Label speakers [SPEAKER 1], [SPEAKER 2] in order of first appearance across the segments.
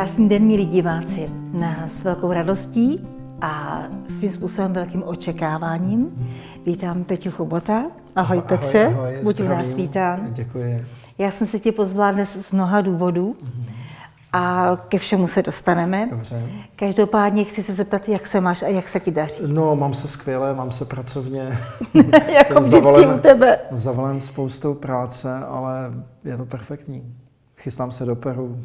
[SPEAKER 1] Krásný den, milí diváci. S velkou radostí a svým způsobem velkým očekáváním vítám Peťu Chobota. Ahoj Petře,
[SPEAKER 2] ahoj,
[SPEAKER 1] buď u nás vítán.
[SPEAKER 2] Děkuji.
[SPEAKER 1] Já jsem si tě pozvala dnes z mnoha důvodů a ke všemu se dostaneme.
[SPEAKER 2] Dobře.
[SPEAKER 1] Každopádně chci se zeptat, jak se máš a jak se ti daří.
[SPEAKER 2] No, mám se skvěle, mám se pracovně.
[SPEAKER 1] Jako vždycky u tebe.
[SPEAKER 2] Zavalen spoustou práce, ale je to perfektní. Chystám se do Peru.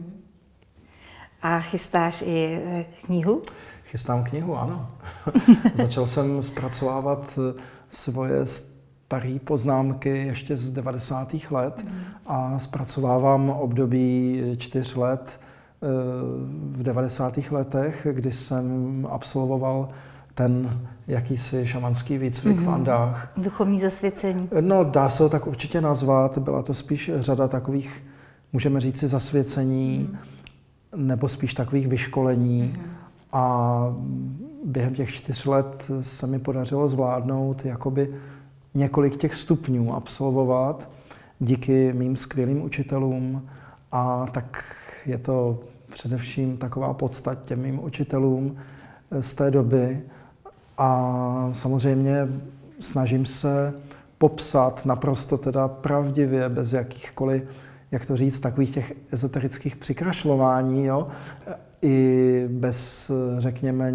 [SPEAKER 1] A chystáš i knihu?
[SPEAKER 2] Chystám knihu, ano. Začal jsem zpracovávat svoje staré poznámky ještě z 90. let a zpracovávám období 4 let v 90. letech, kdy jsem absolvoval ten jakýsi šamanský výcvik v Andách.
[SPEAKER 1] Duchovní zasvěcení.
[SPEAKER 2] No, dá se ho tak určitě nazvat. Byla to spíš řada takových, můžeme říci, zasvěcení, nebo spíš takových vyškolení. A během těch 4 let se mi podařilo zvládnout jakoby několik těch stupňů absolvovat díky mým skvělým učitelům. A tak je to především taková podsta těm mým učitelům z té doby. A samozřejmě snažím se popsat naprosto teda pravdivě, bez jakýchkoliv, jak to říct, takových těch ezoterických přikrašlování, jo? I bez, řekněme,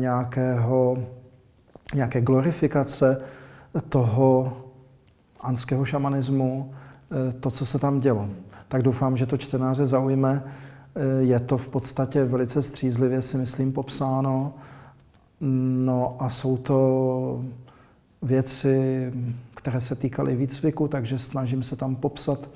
[SPEAKER 2] nějaké glorifikace toho andského šamanismu, to, co se tam dělo. Tak doufám, že to čtenáře zaujme. Je to v podstatě velice střízlivě, si myslím, popsáno. No a jsou to věci, které se týkaly výcviku, takže snažím se tam popsat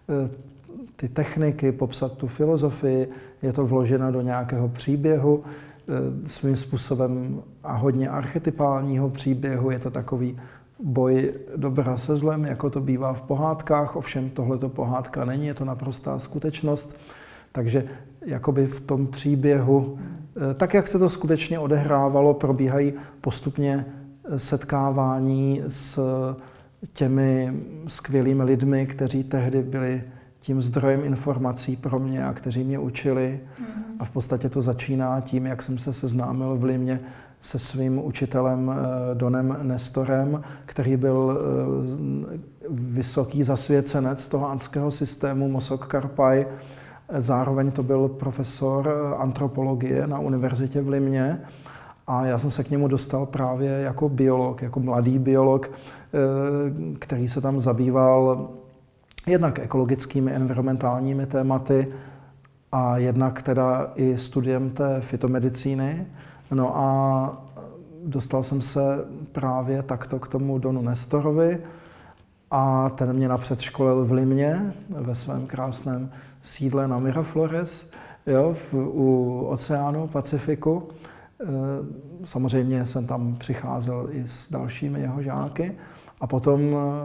[SPEAKER 2] ty techniky, popsat tu filozofii. Je to vloženo do nějakého příběhu, svým způsobem a hodně archetypálního příběhu. Je to takový boj dobra se zlem, jako to bývá v pohádkách, ovšem tohleto pohádka není, je to naprostá skutečnost. Takže jakoby v tom příběhu, tak jak se to skutečně odehrávalo, probíhají postupně setkávání s těmi skvělými lidmi, kteří tehdy byli tím zdrojem informací pro mě a kteří mě učili. A v podstatě to začíná tím, jak jsem se seznámil v Limě se svým učitelem Donem Nestorem, který byl vysoký zasvěcenec toho andského systému Mosok Karpaj. Zároveň to byl profesor antropologie na univerzitě v Limě. A já jsem se k němu dostal právě jako biolog, jako mladý biolog, který se tam zabýval jednak ekologickými, environmentálními tématy a jednak teda i studiem té fytomedicíny. No a dostal jsem se právě takto k tomu Donu Nestorovi a ten mě napřed školil v Limě, ve svém krásném sídle na Miraflores, jo, u oceánu Pacifiku. Samozřejmě jsem tam přicházel i s dalšími jeho žáky a potom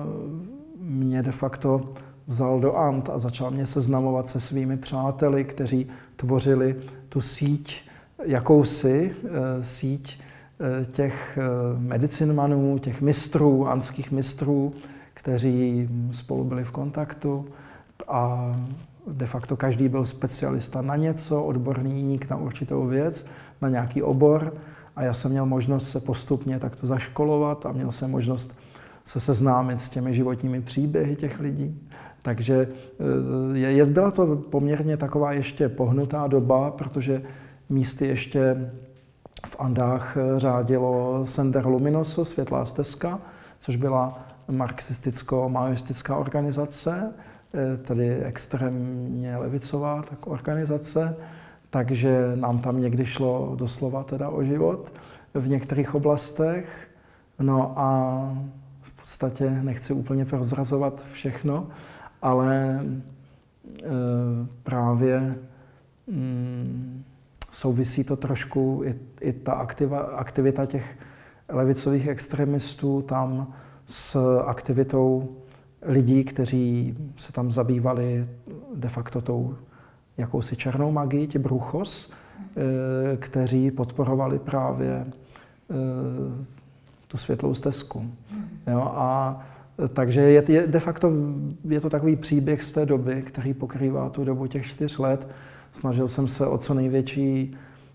[SPEAKER 2] mě de facto vzal do And a začal mě seznamovat se svými přáteli, kteří tvořili tu síť, jakousi síť těch medicinmanů, těch mistrů, andských mistrů, kteří spolu byli v kontaktu a de facto každý byl specialista na něco, odborník na určitou věc, na nějaký obor a já jsem měl možnost se postupně takto zaškolovat a měl jsem možnost se seznámit s těmi životními příběhy těch lidí. Takže byla to poměrně taková ještě pohnutá doba, protože místy ještě v Andách řádilo Sender Luminoso, Světlá stezka, což byla marxisticko-maoistická organizace, tedy extrémně levicová tak organizace, takže nám tam někdy šlo doslova teda o život v některých oblastech. No a v podstatě nechci úplně prozrazovat všechno, ale právě souvisí to trošku i ta aktivita těch levicových extremistů tam s aktivitou lidí, kteří se tam zabývali de facto tou jakousi černou magii, ti bruchos, kteří podporovali právě tu světlou stezku. Jo, a takže je de facto je to takový příběh z té doby, který pokrývá tu dobu těch 4 let. Snažil jsem se o co největší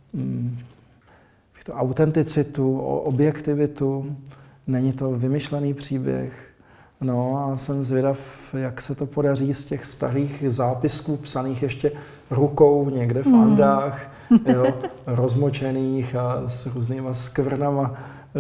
[SPEAKER 2] autenticitu, o objektivitu. Není to vymyšlený příběh. No a jsem zvědav, jak se to podaří z těch starých zápisků psaných ještě rukou někde v Andách, jo, rozmočených a s různýma skvrnama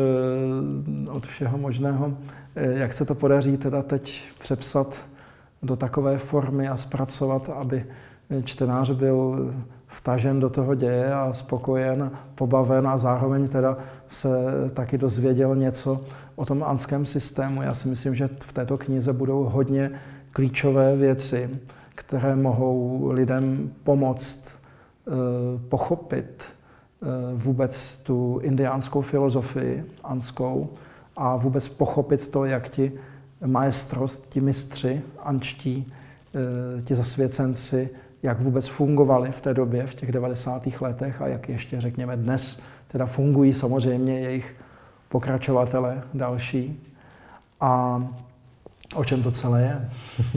[SPEAKER 2] od všeho možného. Jak se to podaří teda teď přepsat do takové formy a zpracovat, aby čtenář byl vtažen do toho děje a spokojen, pobaven a zároveň teda se taky dozvěděl něco o tom anském systému. Já si myslím, že v této knize budou hodně klíčové věci, které mohou lidem pomoct pochopit vůbec tu indiánskou filozofii anskou a vůbec pochopit to, jak ti maestros, ti mistři ančtí, ti zasvěcenci, jak vůbec fungovali v té době, v těch 90. letech a jak ještě, řekněme, dnes teda fungují samozřejmě jejich pokračovatele další. A o čem to celé je?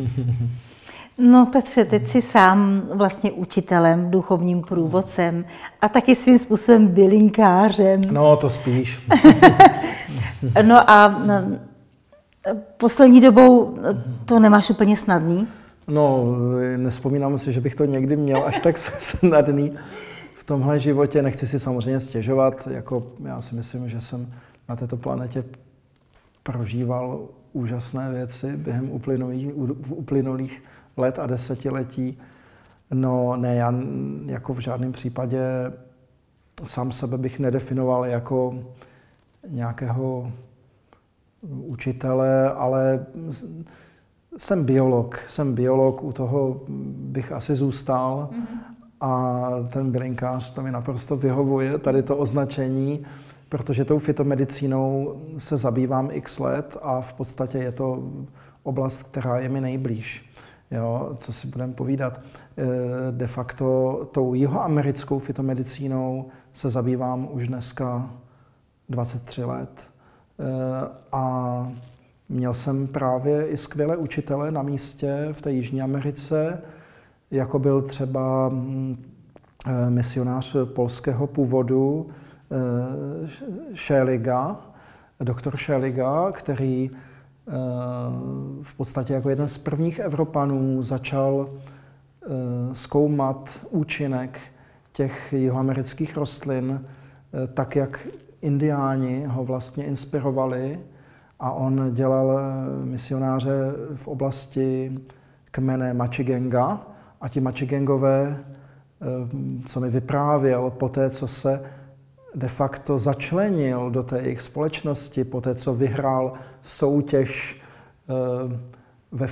[SPEAKER 1] No Petře, teď jsi sám vlastně učitelem, duchovním průvodcem a taky svým způsobem bylinkářem.
[SPEAKER 2] No, to spíš.
[SPEAKER 1] No a poslední dobou to nemáš úplně snadný?
[SPEAKER 2] No, nevzpomínám si, že bych to někdy měl až tak snadný v tomhle životě. Nechci si samozřejmě stěžovat. Jako já si myslím, že jsem na této planetě prožíval úžasné věci během uplynulých let a desetiletí. No ne, já jako v žádném případě sám sebe bych nedefinoval jako nějakého učitele, ale jsem biolog, u toho bych asi zůstal a ten bylinkář, to mi naprosto vyhovuje, tady to označení, protože tou fytomedicínou se zabývám x let a v podstatě je to oblast, která je mi nejblíž. Jo, co si budeme povídat. De facto tou jihoamerickou fytomedicínou se zabývám už dneska 23 let. A měl jsem právě i skvělé učitele na místě v té Jižní Americe, jako byl třeba misionář polského původu Šeliga, doktor Šeliga, který v podstatě jako jeden z prvních Evropanů začal zkoumat účinek těch jihoamerických rostlin, tak jak Indiáni ho vlastně inspirovali, a on dělal misionáře v oblasti kmene Machigenga a ti Machigengové, co mi vyprávěl po té, co se de facto začlenil do té jejich společnosti, po té, co vyhrál soutěž ve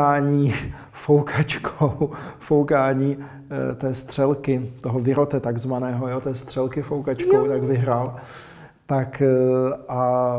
[SPEAKER 2] foukání té střelky, toho virote takzvaného, jo, té střelky foukačkou, tak vyhrál. Tak a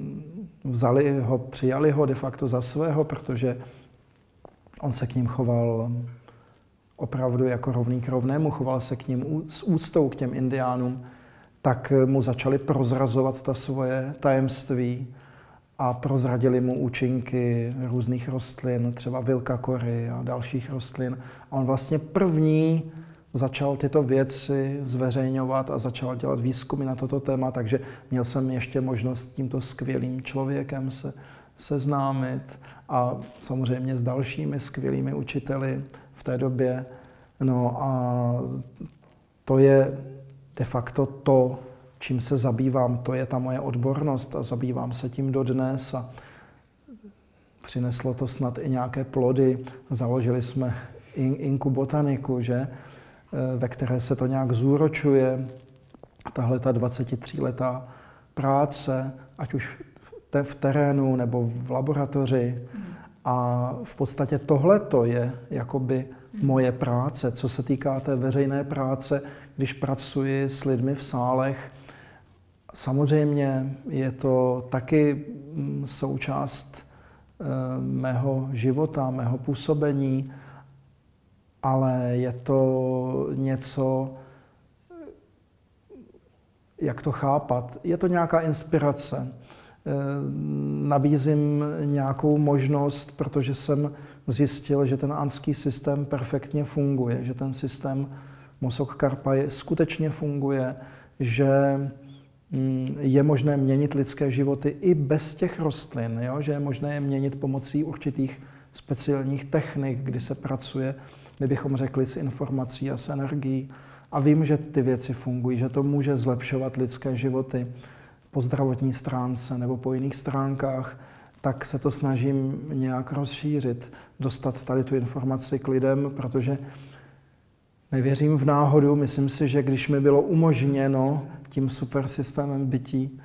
[SPEAKER 2] přijali ho de facto za svého, protože on se k ním choval opravdu jako rovný k rovnému, choval se k ním s úctou k těm indiánům, tak mu začali prozrazovat ta svoje tajemství a prozradili mu účinky různých rostlin, třeba vilkakory a dalších rostlin. A on vlastně první začal tyto věci zveřejňovat a začal dělat výzkumy na toto téma, takže měl jsem ještě možnost s tímto skvělým člověkem se seznámit a samozřejmě s dalšími skvělými učiteli v té době. No a to je de facto to, čím se zabývám, to je ta moje odbornost a zabývám se tím dodnes a přineslo to snad i nějaké plody. Založili jsme inkubotaniku, že? Ve které se to nějak zúročuje, tahle ta 23letá práce, ať už v terénu nebo v laboratoři. A v podstatě tohleto je jakoby moje práce, co se týká té veřejné práce, když pracuji s lidmi v sálech. Samozřejmě je to taky součást mého života, mého působení, ale je to něco, jak to chápat. Je to nějaká inspirace. Nabízím nějakou možnost, protože jsem zjistil, že ten anský systém perfektně funguje, že ten systém Mosok Karpa skutečně funguje, že je možné měnit lidské životy i bez těch rostlin, jo? Že je možné je měnit pomocí určitých speciálních technik, kdy se pracuje, my bychom řekli, s informací a s energií. A vím, že ty věci fungují, že to může zlepšovat lidské životy po zdravotní stránce nebo po jiných stránkách, tak se to snažím nějak rozšířit, dostat tady tu informaci k lidem, protože nevěřím v náhodu. Myslím si, že když mi bylo umožněno tím super systémem bytí,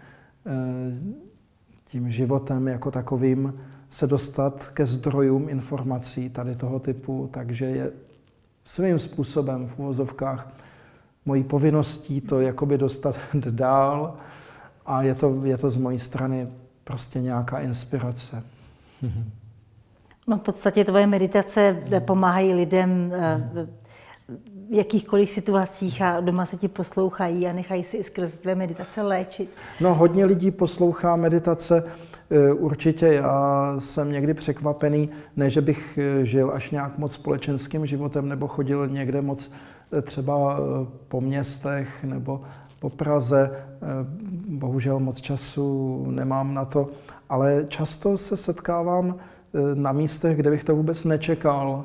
[SPEAKER 2] tím životem jako takovým, se dostat ke zdrojům informací tady toho typu, takže je svým způsobem v uvozovkách mojí povinností to jakoby dostat dál a je to z mojí strany prostě nějaká inspirace.
[SPEAKER 1] No v podstatě tvoje meditace pomáhají lidem v jakýchkoliv situacích a doma se ti poslouchají a nechají si i skrz tvé meditace léčit.
[SPEAKER 2] No hodně lidí poslouchá meditace, určitě já jsem někdy překvapený, ne, že bych žil až nějak moc společenským životem nebo chodil někde moc třeba po městech nebo po Praze, bohužel moc času nemám na to, ale často se setkávám na místech, kde bych to vůbec nečekal,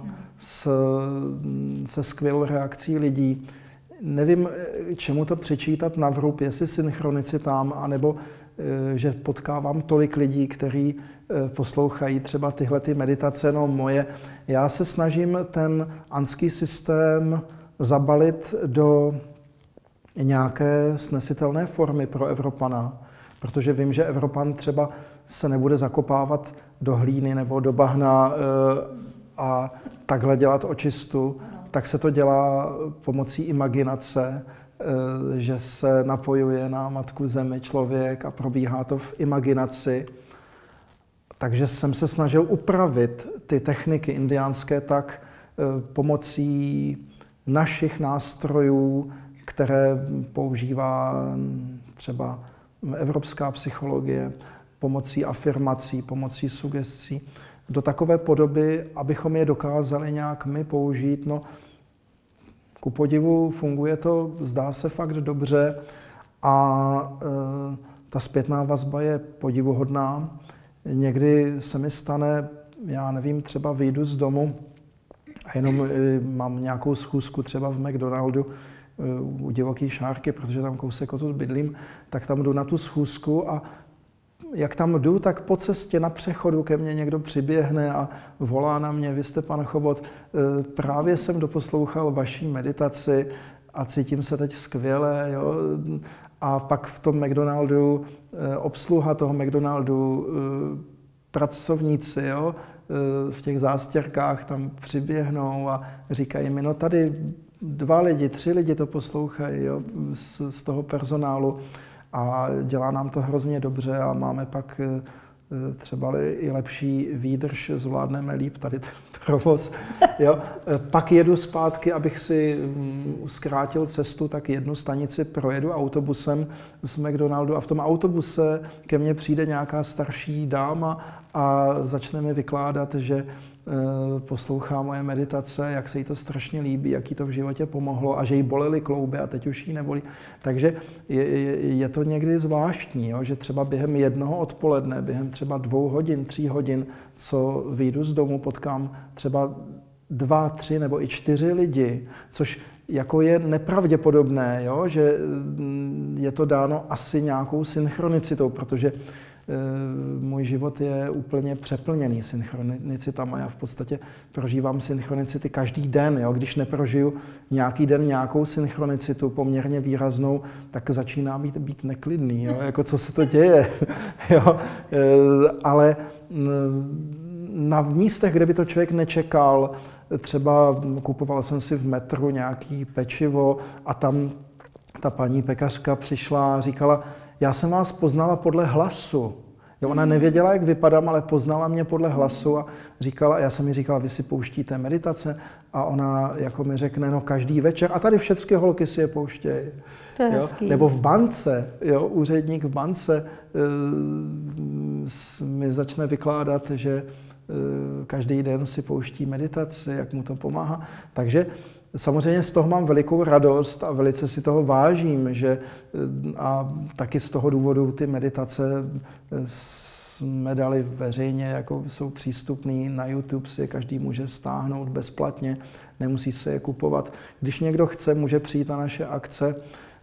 [SPEAKER 2] se skvělou reakcí lidí. Nevím, čemu to přičítat na vrub, jestli synchronicitám, anebo že potkávám tolik lidí, kteří poslouchají třeba tyhle ty meditace, no moje. Já se snažím ten anský systém zabalit do nějaké snesitelné formy pro Evropana, protože vím, že Evropan třeba se nebude zakopávat do hlíny nebo do bahna a takhle dělat očistu, tak se to dělá pomocí imaginace, že se napojuje na Matku Zemi člověk a probíhá to v imaginaci. Takže jsem se snažil upravit ty techniky indiánské tak pomocí našich nástrojů, které používá třeba evropská psychologie, pomocí afirmací, pomocí sugestí, do takové podoby, abychom je dokázali nějak my použít. No, ku podivu funguje to, zdá se fakt dobře a ta zpětná vazba je podivuhodná. Někdy se mi stane, já nevím, třeba vyjdu z domu a jenom mám nějakou schůzku třeba v McDonaldu u Divoký Šárky, protože tam kousek odtud bydlím, tak tam jdu na tu schůzku a jak tam jdu, tak po cestě na přechodu ke mně někdo přiběhne a volá na mě: vy jste pan Chobot, právě jsem doposlouchal vaší meditaci a cítím se teď skvěle. Jo? A pak v tom McDonaldu, obsluha toho McDonaldu, pracovníci, jo? V těch zástěrkách tam přiběhnou a říkají mi, no tady 2 lidi, 3 lidi to poslouchají, jo? Z toho personálu. A dělá nám to hrozně dobře a máme pak třeba i lepší výdrž, zvládneme líp tady ten provoz. Jo. Pak jedu zpátky, abych si zkrátil cestu, tak 1 stanici projedu autobusem z McDonaldu a v tom autobuse ke mně přijde nějaká starší dáma a začne mi vykládat, že poslouchá moje meditace, jak se jí to strašně líbí, jak jí to v životě pomohlo a že jí bolely klouby a teď už jí nebolí. Takže je to někdy zvláštní, jo, že třeba během jednoho odpoledne, během třeba 2 hodin, 3 hodin, co vyjdu z domu, potkám třeba 2, 3 nebo i 4 lidi, což jako je nepravděpodobné, jo, že je to dáno asi nějakou synchronicitou, protože můj život je úplně přeplněný synchronicitama. Já v podstatě prožívám synchronicity každý den. Jo? Když neprožiju nějaký den nějakou synchronicitu poměrně výraznou, tak začíná být neklidný. Jo? Jako co se to děje. Jo? Ale na místech, kde by to člověk nečekal, třeba kupoval jsem si v metru nějaký pečivo a tam ta paní pekařka přišla a říkala: já jsem vás poznala podle hlasu. Jo, ona nevěděla, jak vypadám, ale poznala mě podle hlasu a říkala, já jsem jí říkala, vy si pouštíte meditace? A ona jako mi řekne, no každý večer. A tady všechny holky si je pouštějí.
[SPEAKER 1] To je hezký.
[SPEAKER 2] Nebo v bance, jo, úředník v bance mi začne vykládat, že každý den si pouští meditaci, jak mu to pomáhá. Takže samozřejmě z toho mám velikou radost a velice si toho vážím, že a taky z toho důvodu ty meditace jsme dali veřejně, jako jsou přístupný na YouTube, si je každý může stáhnout bezplatně, nemusí se je kupovat. Když někdo chce, může přijít na naše akce,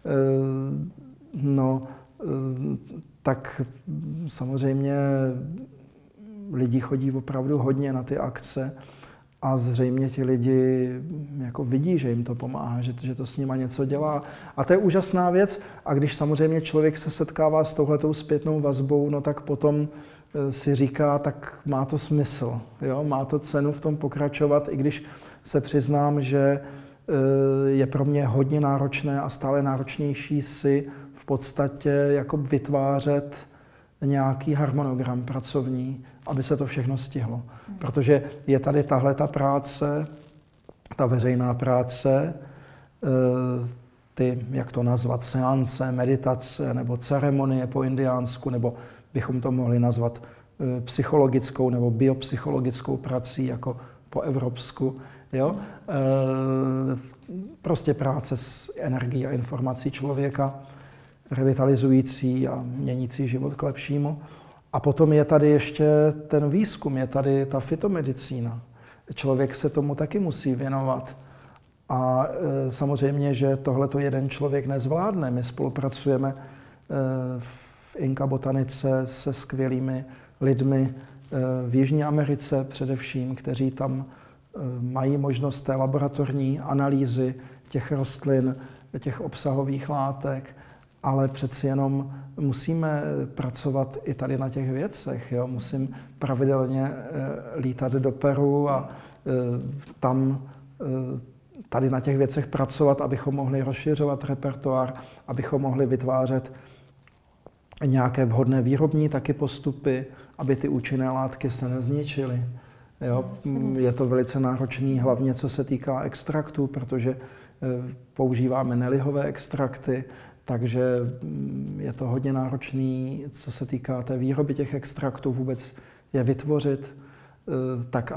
[SPEAKER 2] tak samozřejmě lidi chodí opravdu hodně na ty akce a zřejmě ti lidi jako vidí, že jim to pomáhá, že to s nima něco dělá. A to je úžasná věc. A když samozřejmě člověk se setkává s touhletou zpětnou vazbou, no tak potom si říká, tak má to smysl. Jo? Má to cenu v tom pokračovat, i když se přiznám, že je pro mě hodně náročné a stále náročnější si v podstatě jako vytvářet nějaký harmonogram pracovní, aby se to všechno stihlo. Protože je tady tahle ta práce, ta veřejná práce, ty, jak to nazvat, seance, meditace nebo ceremonie po indiánsku, nebo bychom to mohli nazvat psychologickou nebo biopsychologickou prací jako po evropsku. Jo? Prostě práce s energií a informací člověka, revitalizující a měnící život k lepšímu. A potom je tady ještě ten výzkum, je tady ta fytomedicína. Člověk se tomu taky musí věnovat. A samozřejmě, že tohleto jeden člověk nezvládne. My spolupracujeme v Inka botanice se skvělými lidmi v Jižní Americe především, kteří tam mají možnost té laboratorní analýzy těch rostlin, těch obsahových látek, ale přeci jenom musíme pracovat i tady na těch věcech. Jo? Musím pravidelně lítat do Peru a tam tady na těch věcech pracovat, abychom mohli rozšiřovat repertoár, abychom mohli vytvářet nějaké vhodné výrobní taky postupy, aby ty účinné látky se nezničily. Jo? Je to velice náročný, hlavně co se týká extraktů, protože používáme nelihové extrakty, takže je to hodně náročný, co se týká té výroby těch extraktů, vůbec je vytvořit tak,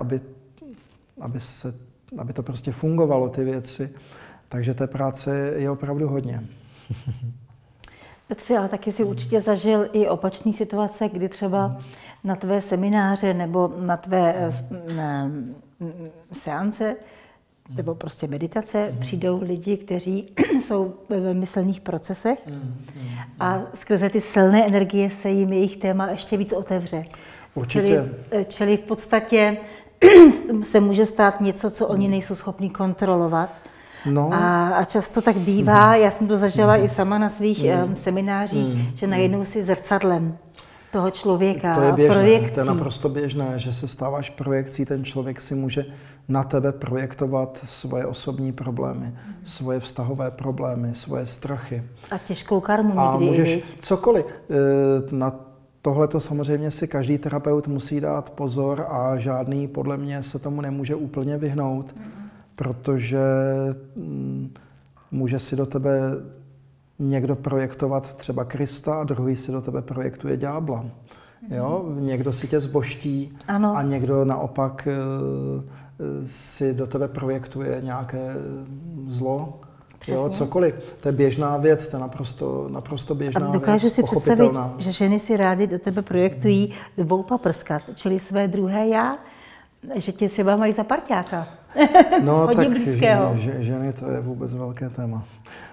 [SPEAKER 2] aby to prostě fungovalo, ty věci. Takže té práce je opravdu hodně.
[SPEAKER 1] Petře, ale taky si určitě zažil i opačné situace, kdy třeba na tvé semináře nebo na tvé seance nebo prostě meditace přijdou lidi, kteří jsou ve velmi silných procesech a skrze ty silné energie se jim jejich téma ještě víc otevře.
[SPEAKER 2] Určitě.
[SPEAKER 1] Čili v podstatě se může stát něco, co oni nejsou schopni kontrolovat.
[SPEAKER 2] No.
[SPEAKER 1] A často tak bývá, já jsem to zažila i sama na svých seminářích, že najednou si zrcadlem toho člověka.
[SPEAKER 2] To je běžné,
[SPEAKER 1] projekcí.
[SPEAKER 2] to je naprosto běžné, že se stáváš projekcí, ten člověk si může na tebe projektovat svoje osobní problémy, svoje vztahové problémy, svoje strachy.
[SPEAKER 1] A těžkou karmu
[SPEAKER 2] a
[SPEAKER 1] někdy.
[SPEAKER 2] Můžeš cokoliv. Na tohleto samozřejmě si každý terapeut musí dát pozor a žádný podle mě se tomu nemůže úplně vyhnout, protože může si do tebe někdo projektovat třeba Krista a druhý si do tebe projektuje ďábla. Jo? Někdo si tě zbožtí a někdo naopak si do tebe projektuje nějaké zlo. Jo, cokoliv. To je běžná věc, to je naprosto běžná věc.
[SPEAKER 1] A dokážu si představit, že ženy si rády do tebe projektují dvoupaprskat, čili své druhé já, že tě třeba mají za parťáka.
[SPEAKER 2] No
[SPEAKER 1] hodně
[SPEAKER 2] tak
[SPEAKER 1] blízkého.
[SPEAKER 2] Ženy to je vůbec velké téma.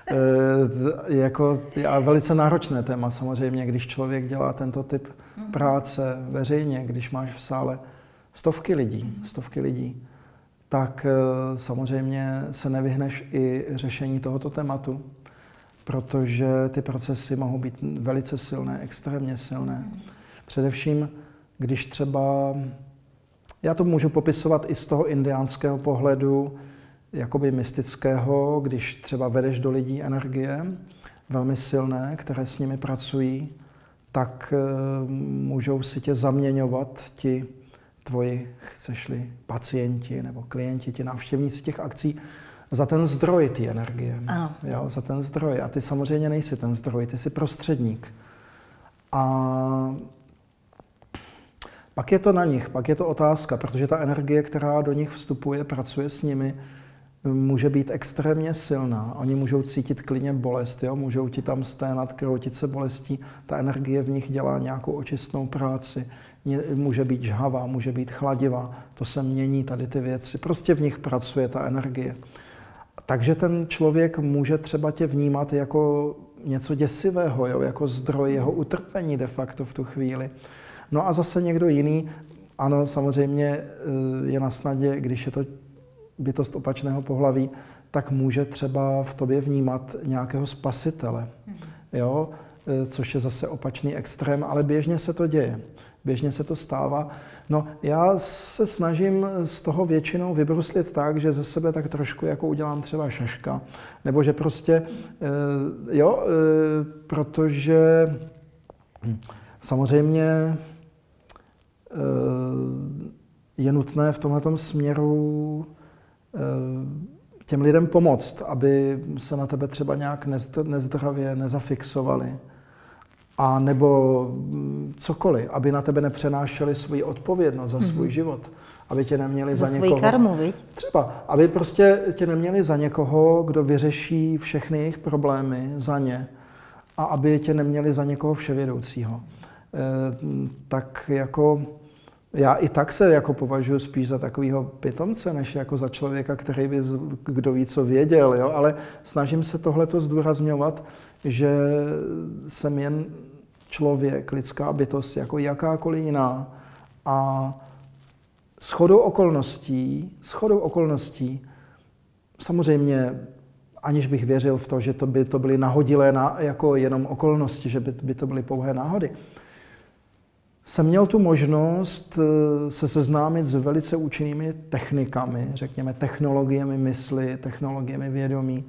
[SPEAKER 2] A velice náročné téma samozřejmě, když člověk dělá tento typ práce veřejně, když máš v sále stovky lidí, tak samozřejmě se nevyhneš i řešení tohoto tématu, protože ty procesy mohou být velice silné, extrémně silné. Především, když třeba, já to můžu popisovat i z toho indiánského pohledu, jakoby mystického, když třeba vedeš do lidí energie, velmi silné, které s nimi pracují, tak můžou si tě zaměňovat ti tvoji, chceš-li, pacienti nebo klienti, ti návštěvníci těch akcí, za ten zdroj té energie. Jo, za ten zdroj. A ty samozřejmě nejsi ten zdroj, ty jsi prostředník. A pak je to na nich, pak je to otázka, protože ta energie, která do nich vstupuje, pracuje s nimi, může být extrémně silná. Oni můžou cítit klidně bolest, jo? Můžou ti tam sténat, kroutit se bolestí. Ta energie v nich dělá nějakou očistnou práci. Může být žhavá, může být chladivá. To se mění tady ty věci. Prostě v nich pracuje ta energie. Takže ten člověk může třeba tě vnímat jako něco děsivého, jo? Jako zdroj jeho utrpení de facto v tu chvíli. No a zase někdo jiný, ano, samozřejmě je na snadě, když je to bytost opačného pohlaví, tak může třeba v tobě vnímat nějakého spasitele, jo? Což je zase opačný extrém, ale běžně se to děje, běžně se to stává. No, já se snažím z toho většinou vybruslit tak, že ze sebe tak trošku jako udělám třeba šaška, nebo že prostě, protože samozřejmě je nutné v tomhletom směru těm lidem pomoct, aby se na tebe třeba nějak nezdravě nezafixovali. A nebo cokoliv, aby na tebe nepřenášeli svoji odpovědnost za svůj život. Aby tě neměli za někoho...
[SPEAKER 1] Za svoji karmu, viď?
[SPEAKER 2] Třeba, aby prostě tě neměli za někoho, kdo vyřeší všechny jejich problémy za ně. A aby tě neměli za někoho vševědoucího. Tak jako... Já i tak se jako považuji spíš za takového pitomce, než jako za člověka, který by kdo ví, co věděl, jo? Ale snažím se tohleto zdůrazňovat, že jsem jen člověk, lidská bytost, jako jakákoliv jiná. A shodou okolností, samozřejmě, aniž bych věřil v to, že by to byly nahodilé jako jenom okolnosti, že by to byly pouhé náhody, jsem měl tu možnost se seznámit s velice účinnými technikami, řekněme technologiemi mysli, technologiemi vědomí.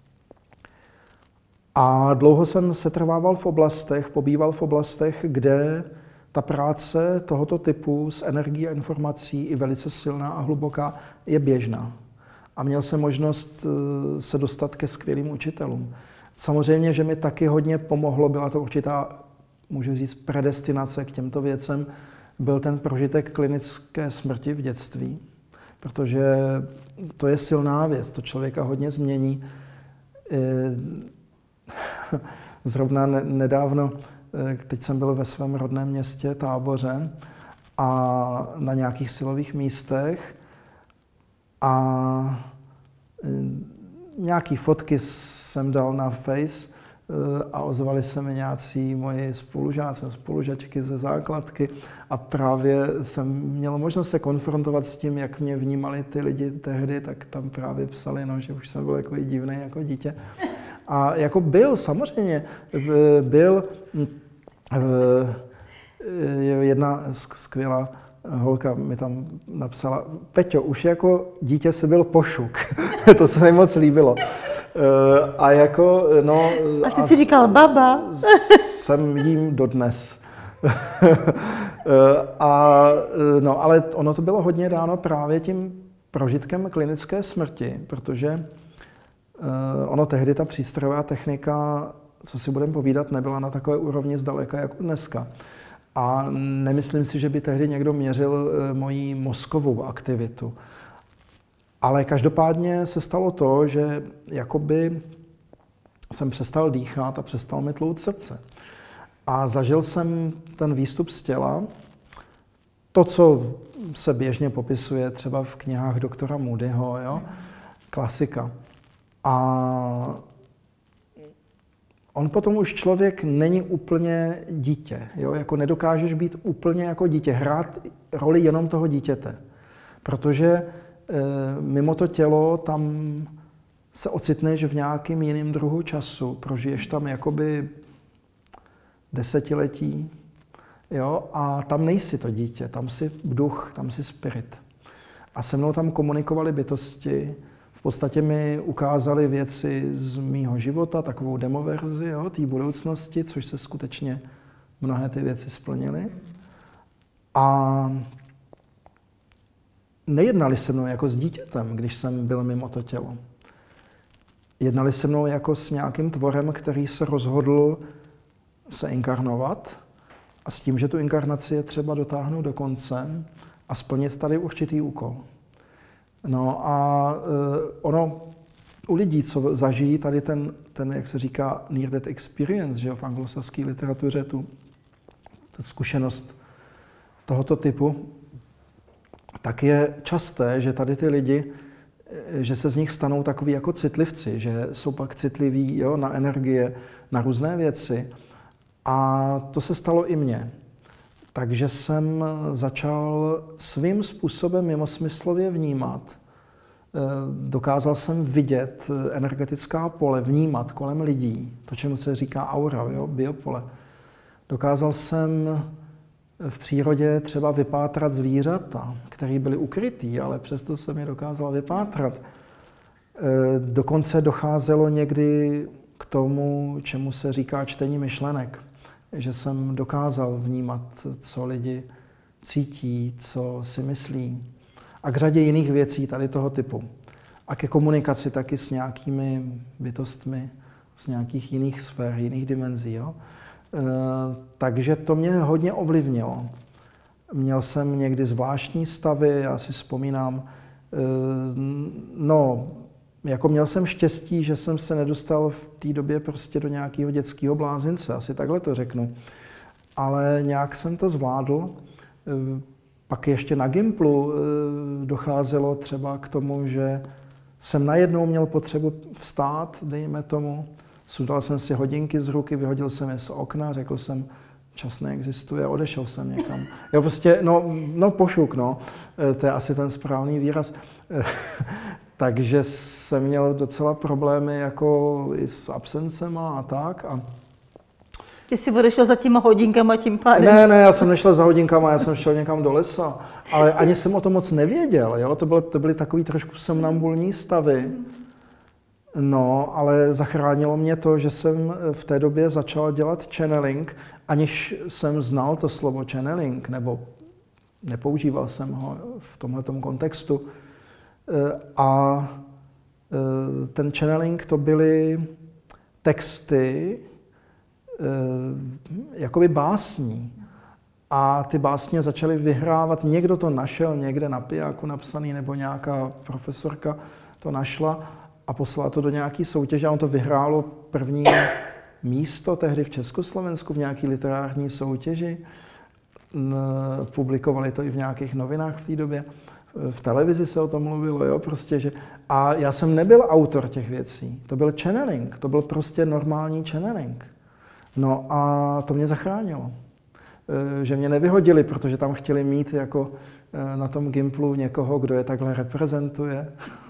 [SPEAKER 2] A dlouho jsem setrvával pobýval v oblastech, kde ta práce tohoto typu s energií a informací i velice silná a hluboká je běžná. A měl jsem možnost se dostat ke skvělým učitelům. Samozřejmě, že mi taky hodně pomohlo, byla to určitá, můžu říct, predestinace k těmto věcem, byl ten prožitek klinické smrti v dětství, protože to je silná věc, to člověka hodně změní. Zrovna nedávno, teď jsem byl ve svém rodném městě, Táboře, a na nějakých silových místech a nějaký fotky jsem dal na Face a ozvali se mi nějací moji spolužačky ze základky a právě jsem měl možnost se konfrontovat s tím, jak mě vnímali ty lidi tehdy, tak tam právě psali, no, že už jsem byl jako divný jako dítě. A jako samozřejmě byl jedna skvělá holka mi tam napsala, Peťo, už jako dítě jsi byl pošuk. To se mi moc líbilo. A jako, no...
[SPEAKER 1] A ty jsi říkal baba.
[SPEAKER 2] Jsem jím dodnes. No, ale ono to bylo hodně dáno právě tím prožitkem klinické smrti, protože ono tehdy ta přístrojová technika, co si budeme povídat, nebyla na takové úrovni zdaleka jako dneska. A nemyslím si, že by tehdy někdo měřil moji mozkovou aktivitu. Ale každopádně se stalo to, že jakoby jsem přestal dýchat a přestal mi tlout srdce. A zažil jsem ten výstup z těla, to, co se běžně popisuje třeba v knihách doktora Moodyho, jo? Klasika. A on potom už člověk není úplně dítě, jo? Jako nedokážeš být úplně jako dítě, hrát roli jenom toho dítěte. Protože mimo to tělo tam se ocitneš v nějakým jiným druhu času, prožiješ tam jakoby desetiletí, jo? A tam nejsi to dítě, tam jsi duch, tam jsi spirit. A se mnou tam komunikovali bytosti, v podstatě mi ukázali věci z mýho života, takovou demoverzi, jo, té budoucnosti, což se skutečně mnohé ty věci splnily. A nejednali se mnou jako s dítětem, když jsem byl mimo to tělo. Jednali se mnou jako s nějakým tvorem, který se rozhodl se inkarnovat a s tím, že tu inkarnaci je třeba dotáhnout do konce a splnit tady určitý úkol. No a ono u lidí, co zažijí tady ten jak se říká, near death experience, že jo, v anglosaské literatuře, tu zkušenost tohoto typu, tak je časté, že tady ty lidi, že se z nich stanou takový jako citlivci, že jsou pak citliví, jo, na energie, na různé věci. A to se stalo i mně. Takže jsem začal svým způsobem mimosmyslově vnímat. Dokázal jsem vidět energetická pole, vnímat kolem lidí, to, čemu se říká aura, jo, biopole. Dokázal jsem v přírodě třeba vypátrat zvířata, které byly ukrytý, ale přesto jsem je dokázal vypátrat. Dokonce docházelo někdy k tomu, čemu se říká čtení myšlenek, že jsem dokázal vnímat, co lidi cítí, co si myslí. A k řadě jiných věcí tady toho typu. A ke komunikaci taky s nějakými bytostmi, z nějakých jiných sfér, jiných dimenzí. Jo? Takže to mě hodně ovlivnilo. Měl jsem někdy zvláštní stavy, já si vzpomínám, jako měl jsem štěstí, že jsem se nedostal v té době prostě do nějakého dětského blázince, asi takhle to řeknu. Ale nějak jsem to zvládl. Pak ještě na Gimplu docházelo třeba k tomu, že jsem najednou měl potřebu vstát, dejme tomu. Sundal jsem si hodinky z ruky, vyhodil jsem je z okna, řekl jsem, čas neexistuje, odešel jsem někam. Jo, prostě, pošuk, to je asi ten správný výraz. Takže jsem měl docela problémy jako i s absencema a tak.
[SPEAKER 1] Ty jsi odešel za těma hodinkama tím pádem?
[SPEAKER 2] Ne, já jsem nešel za hodinkama, já jsem šel někam do lesa. Ale ani jsem o tom moc nevěděl, jo? To byly takový trošku somnambulní stavy. No, ale zachránilo mě to, že jsem v té době začal dělat channeling, aniž jsem znal to slovo channeling, nebo nepoužíval jsem ho v tomhletom kontextu. A ten channeling to byly texty, jakoby básní. A ty básně začaly vyhrávat, někdo to našel někde na pijáku napsaný, nebo nějaká profesorka to našla a poslala to do nějaké soutěže a on to vyhrálo první místo tehdy v Československu v nějaké literární soutěži. Publikovali to i v nějakých novinách v té době. V televizi se o tom mluvilo, jo, prostě, že... A já jsem nebyl autor těch věcí, to byl channeling, to byl prostě normální channeling. No a to mě zachránilo. Že mě nevyhodili, protože tam chtěli mít jako na tom Gimplu někoho, kdo je takhle reprezentuje.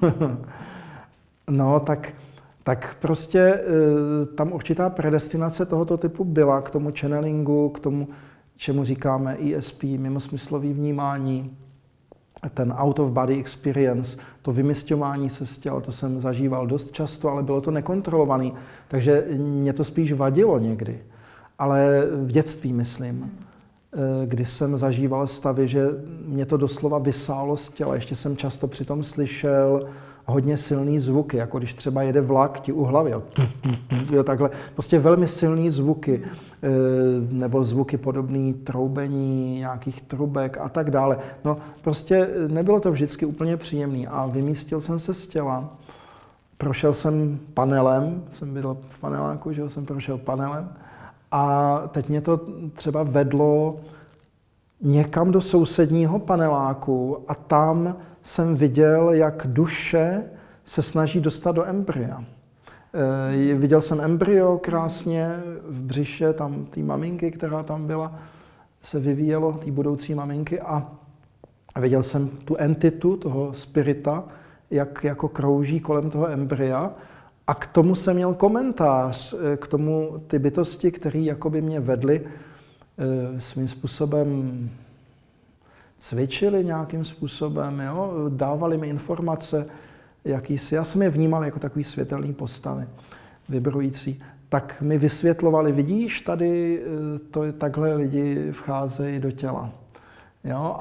[SPEAKER 2] No, tak prostě tam určitá predestinace tohoto typu byla k tomu channelingu, k tomu, čemu říkáme ESP, mimosmyslový vnímání, ten out of body experience, to vymisťování se z těla, to jsem zažíval dost často, ale bylo to nekontrolované, takže mě to spíš vadilo někdy. Ale v dětství, myslím, kdy jsem zažíval stavy, že mě to doslova vysálo z těla. Ještě jsem často přitom slyšel hodně silný zvuky, jako když třeba jede vlak ti u hlavy, jo, takhle. Prostě velmi silný zvuky, nebo zvuky podobný troubení nějakých trubek a tak dále. No prostě nebylo to vždycky úplně příjemné a vymístil jsem se z těla. Prošel jsem panelem, jsem bydlel v paneláku, že jsem prošel panelem a teď mě to třeba vedlo někam do sousedního paneláku a tam jsem viděl, jak duše se snaží dostat do embrya. Viděl jsem embryo krásně v břiše, tam té maminky, která tam byla, se vyvíjelo, té budoucí maminky a viděl jsem tu entitu, toho spirita, jak jako krouží kolem toho embrya a k tomu jsem měl komentář, k tomu ty bytosti, které jakoby mě vedly svým způsobem cvičili nějakým způsobem, jo? Dávali mi informace, jakýsi. Já jsem je vnímal jako takový světelný postavy, vibrující. Tak mi vysvětlovali, vidíš, tady takhle lidi vcházejí do těla. Jo?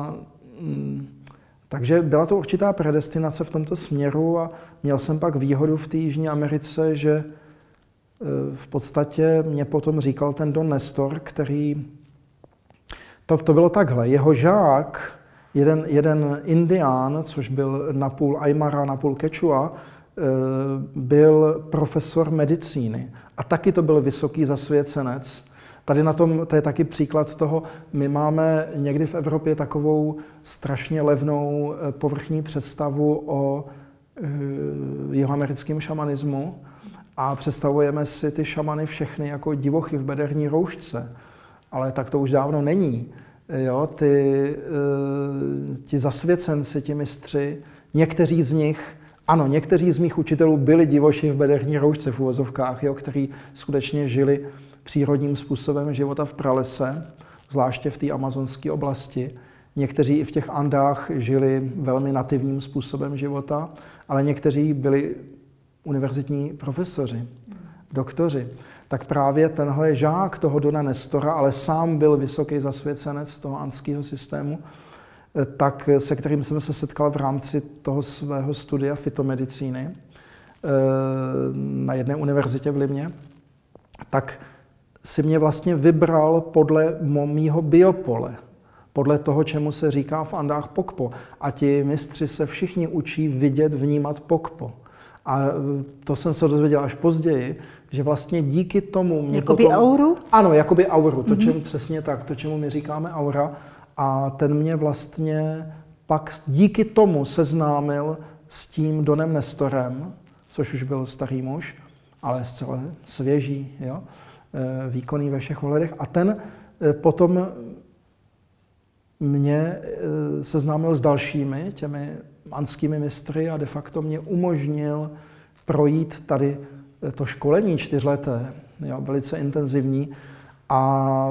[SPEAKER 2] Takže byla to určitá predestinace v tomto směru a měl jsem pak výhodu v té Jižní Americe, že v podstatě mě potom říkal ten Don Nestor, který... To bylo takhle, jeho žák jeden Indián, což byl napůl Aymara, napůl Quechua, byl profesor medicíny a taky to byl vysoký zasvěcenec. Tady na tom, to je taky příklad toho, my máme někdy v Evropě takovou strašně levnou povrchní představu o jihoamerickém šamanismu a představujeme si ty šamany všechny jako divochy v bederní roušce, ale tak to už dávno není. Jo, ti zasvěcenci, ti mistři, někteří z nich, ano, někteří z mých učitelů byli divoši v bederní roušce v uvozovkách, jo, kteří skutečně žili přírodním způsobem života v pralese, zvláště v té amazonské oblasti. Někteří i v těch Andách žili velmi nativním způsobem života, ale někteří byli univerzitní profesoři, doktoři. Tak právě tenhle žák toho Dona Nestora, ale sám byl vysoký zasvěcenec toho andského systému, tak se kterým jsem se setkal v rámci toho svého studia fytomedicíny na jedné univerzitě v Limě, tak si mě vlastně vybral podle mýho biopole, podle toho, čemu se říká v Andách Pokpo. A ti mistři se všichni učí vidět, vnímat Pokpo. A to jsem se dozvěděl až později, že vlastně díky tomu mě
[SPEAKER 1] jakoby
[SPEAKER 2] potom...
[SPEAKER 1] auru?
[SPEAKER 2] Ano, jakoby auru, to čemu přesně tak, to, čemu my říkáme aura. A ten mě vlastně pak díky tomu seznámil s tím Donem Nestorem, což už byl starý muž, ale zcela svěží, jo? Výkonný ve všech ohledech. A ten potom mě seznámil s dalšími těmi andskými mistry a de facto mě umožnil projít tady to školení 4leté, jo, velice intenzivní. A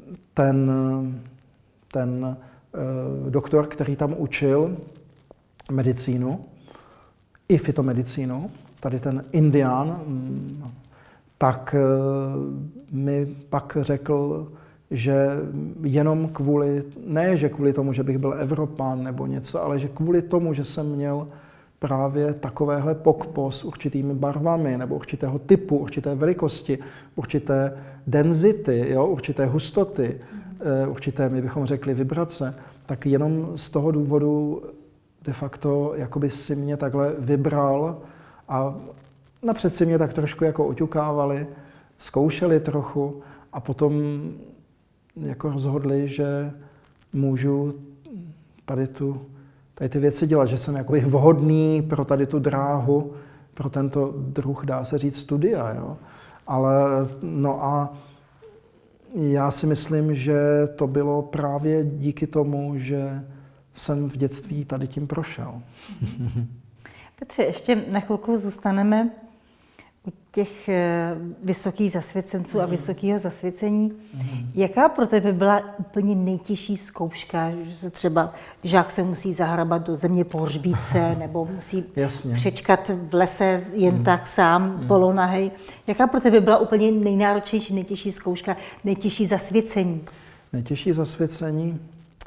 [SPEAKER 2] ten doktor, který tam učil medicínu i fytomedicínu, tady ten Indián, tak mi pak řekl, že jenom že kvůli tomu, že bych byl Evropan nebo něco, ale že kvůli tomu, že jsem měl právě takovéhle pokpo s určitými barvami nebo určitého typu, určité velikosti, určité density, jo, určité hustoty, určité, my bychom řekli, vibrace, tak jenom z toho důvodu de facto jakoby si mě takhle vybral a napřed si mě tak trošku jako oťukávali, zkoušeli trochu a potom jako rozhodli, že můžu tady ty věci dělat, že jsem jakoby vhodný pro tady tu dráhu, pro tento druh, dá se říct, studia, jo. Ale no a já si myslím, že to bylo právě díky tomu, že jsem v dětství tady tím prošel.
[SPEAKER 1] Petře, ještě na chvilku zůstaneme u těch vysokých zasvěcenců a vysokého zasvěcení. Jaká pro tebe byla úplně nejtěžší zkouška, že se třeba žák se musí zahrabat do země po hřbítce nebo musí přečkat v lese jen tak sám, polonahej. Jaká pro tebe byla úplně nejnáročnější, nejtěžší zkouška, nejtěžší zasvěcení?
[SPEAKER 2] Nejtěžší zasvěcení?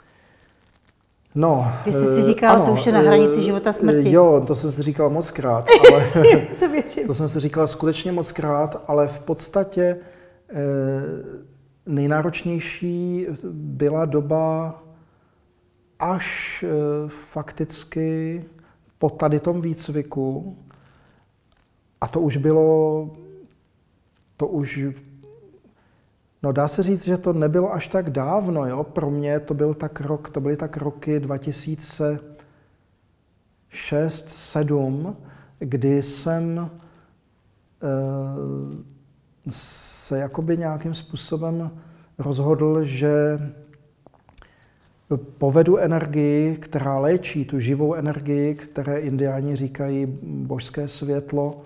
[SPEAKER 2] No,
[SPEAKER 1] ty jsi si říkal, ano, to už je na hranici života smrti.
[SPEAKER 2] Jo, to jsem si říkal mockrát, ale to jsem si říkal skutečně mockrát, ale v podstatě nejnáročnější byla doba až fakticky po tady tom výcviku a to už no dá se říct, že to nebylo až tak dávno, jo. Pro mě to byly tak roky 2006-2007, kdy jsem se jakoby nějakým způsobem rozhodl, že povedu energii, která léčí, tu živou energii, které indiáni říkají božské světlo,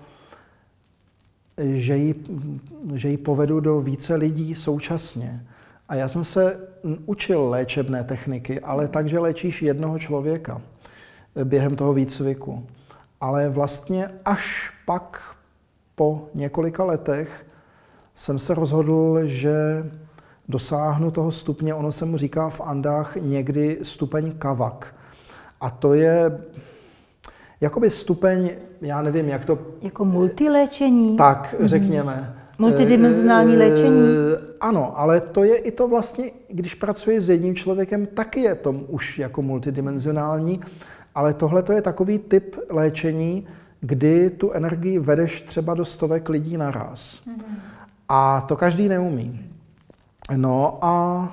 [SPEAKER 2] že ji povedu do více lidí současně. A já jsem se učil léčebné techniky, ale takže léčíš jednoho člověka během toho výcviku. Ale vlastně až pak po několika letech jsem se rozhodl, že dosáhnu toho stupně, ono se mu říká v Andách někdy stupeň kavak. A to je jakoby stupeň, já nevím, jak to...
[SPEAKER 1] Jako multiléčení?
[SPEAKER 2] Tak, řekněme.
[SPEAKER 1] Multidimenzionální léčení?
[SPEAKER 2] Ano, ale to je i to vlastně, když pracuji s jedním člověkem, taky je to už jako multidimenzionální, ale tohle to je takový typ léčení, kdy tu energii vedeš třeba do stovek lidí naraz. A to každý neumí. No a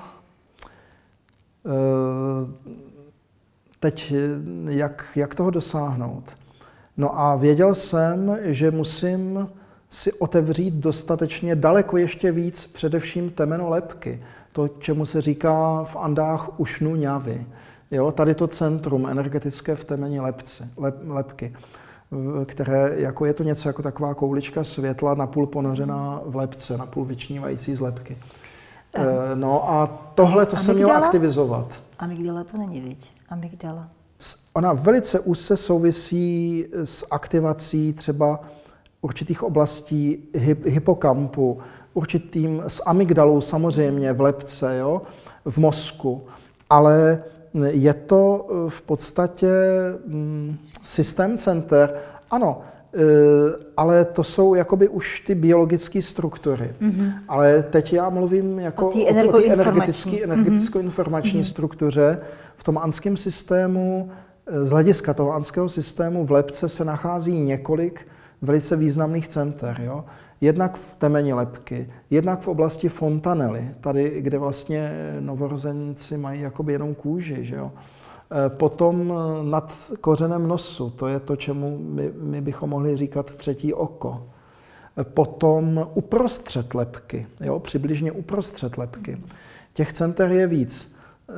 [SPEAKER 2] teď jak toho dosáhnout? No a věděl jsem, že musím si otevřít dostatečně daleko ještě víc, především temeno lebky. To, čemu se říká v Andách ušnu ňavy. Jo, tady to centrum energetické v temeni lebky, které jako je to něco jako taková koulička světla, napůl ponořená v lebce, napůl vyčnívající z lebky. No a tohle to se mělo aktivizovat.
[SPEAKER 1] Amygdala to není, viď? Amygdala.
[SPEAKER 2] Ona velice úzce souvisí s aktivací třeba určitých oblastí hypokampu, určitým s amygdalou samozřejmě v lebce, jo, v mozku, ale je to v podstatě systém center, ano, ale to jsou jakoby už ty biologické struktury. Ale teď já mluvím jako o té energeticko-informační struktuře. V tom andském systému, z hlediska toho andského systému v lebce se nachází několik velice významných center. Jo? Jednak v temeni lebky, jednak v oblasti fontanely, tady, kde vlastně novorozenci mají jakoby jenom kůži. Že jo? Potom nad kořenem nosu, to je to, čemu my bychom mohli říkat třetí oko. Potom uprostřed lebky, jo? Přibližně uprostřed lebky. Těch center je víc.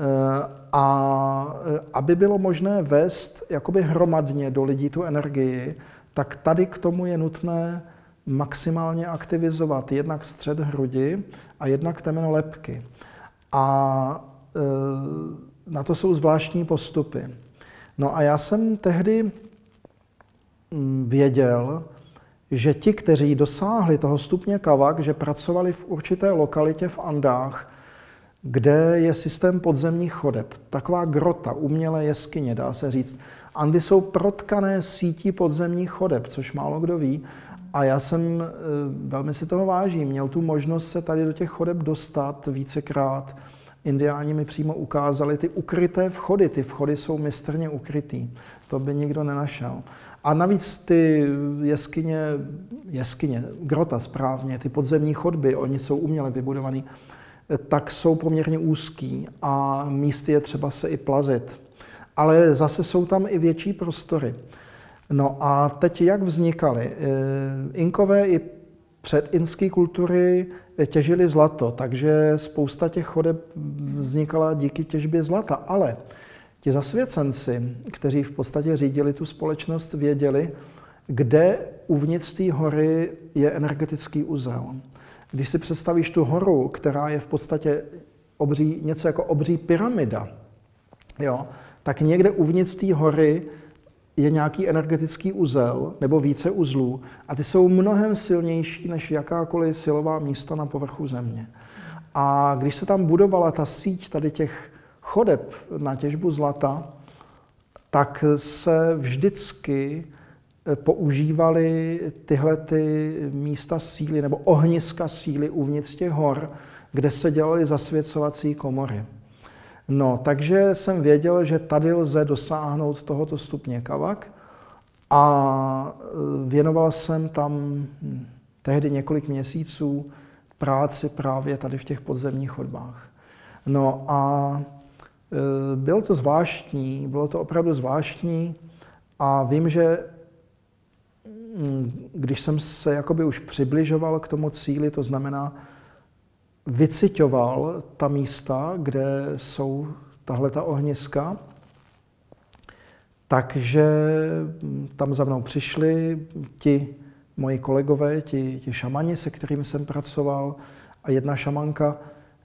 [SPEAKER 2] A aby bylo možné vést jakoby hromadně do lidí tu energii, tak tady k tomu je nutné maximálně aktivizovat jednak střed hrudi a jednak temeno lebky. A na to jsou zvláštní postupy. No a já jsem tehdy věděl, že ti, kteří dosáhli toho stupně Kavak, že pracovali v určité lokalitě v Andách, kde je systém podzemních chodeb. Taková grota, umělé jeskyně, dá se říct. Andy jsou protkané sítí podzemních chodeb, což málo kdo ví. A já jsem, velmi si toho vážím, měl tu možnost se tady do těch chodeb dostat vícekrát. Indiáni mi přímo ukázali ty ukryté vchody. Ty vchody jsou mistrně ukrytý. To by nikdo nenašel. A navíc ty jeskyně, grota správně, ty podzemní chodby, oni jsou uměle vybudovaný, tak jsou poměrně úzký a místy je třeba se i plazit. Ale zase jsou tam i větší prostory. No a teď jak vznikaly? Inkové i předinské kultury těžili zlato, takže spousta těch chodeb vznikala díky těžbě zlata. Ale ti zasvěcenci, kteří v podstatě řídili tu společnost, věděli, kde uvnitř té hory je energetický uzel. Když si představíš tu horu, která je v podstatě něco jako obří pyramida, jo, tak někde uvnitř té hory je nějaký energetický uzel nebo více uzlů a ty jsou mnohem silnější než jakákoliv silová místa na povrchu země. A když se tam budovala ta síť tady těch chodeb na těžbu zlata, tak se vždycky používaly tyhle ty místa síly nebo ohniska síly uvnitř těch hor, kde se dělaly zasvěcovací komory. No, takže jsem věděl, že tady lze dosáhnout tohoto stupně Kavak a věnoval jsem tam tehdy několik měsíců práci právě tady v těch podzemních chodbách. No a bylo to zvláštní, bylo to opravdu zvláštní a vím, že když jsem se jakoby už přibližoval k tomu cíli, to znamená vyciťoval ta místa, kde jsou tahleta ohniska, takže tam za mnou přišli ti moji kolegové, ti šamani, se kterými jsem pracoval a jedna šamanka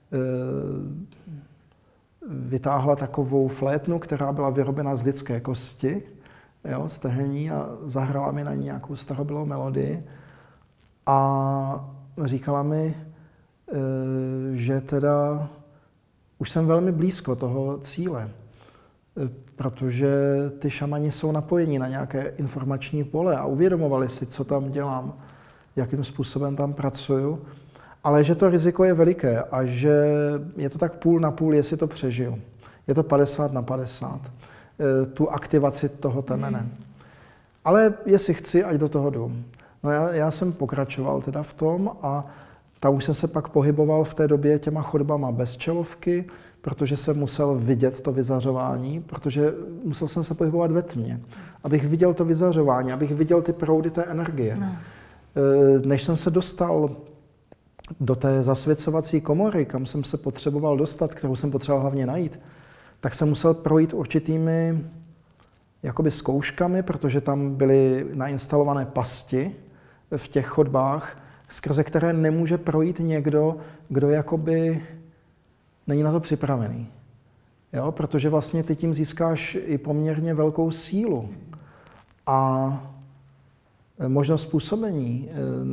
[SPEAKER 2] vytáhla takovou flétnu, která byla vyrobena z lidské kosti, jo, z tehení a zahrála mi na ní nějakou starobylou melodii a říkala mi, že teda už jsem velmi blízko toho cíle, protože ty šamani jsou napojeni na nějaké informační pole a uvědomovali si, co tam dělám. jakým způsobem tam pracuju, ale že to riziko je veliké a že je to tak půl na půl, jestli to přežiju. Je to 50/50, tu aktivaci toho temene. Ale jestli chci, ať do toho jdu. No já jsem pokračoval teda v tom a tam už jsem se pak pohyboval v té době těma chodbama bez čelovky, protože jsem musel vidět to vyzařování, protože musel jsem se pohybovat ve tmě, abych viděl to vyzařování, abych viděl ty proudy té energie. No. Než jsem se dostal do té zasvěcovací komory, kam jsem se potřeboval dostat, kterou jsem potřeboval hlavně najít, tak jsem musel projít určitými jakoby zkouškami, protože tam byly nainstalované pasti v těch chodbách, skrze které nemůže projít někdo, kdo jakoby není na to připravený. Jo? Protože vlastně ty tím získáš i poměrně velkou sílu a možnost působení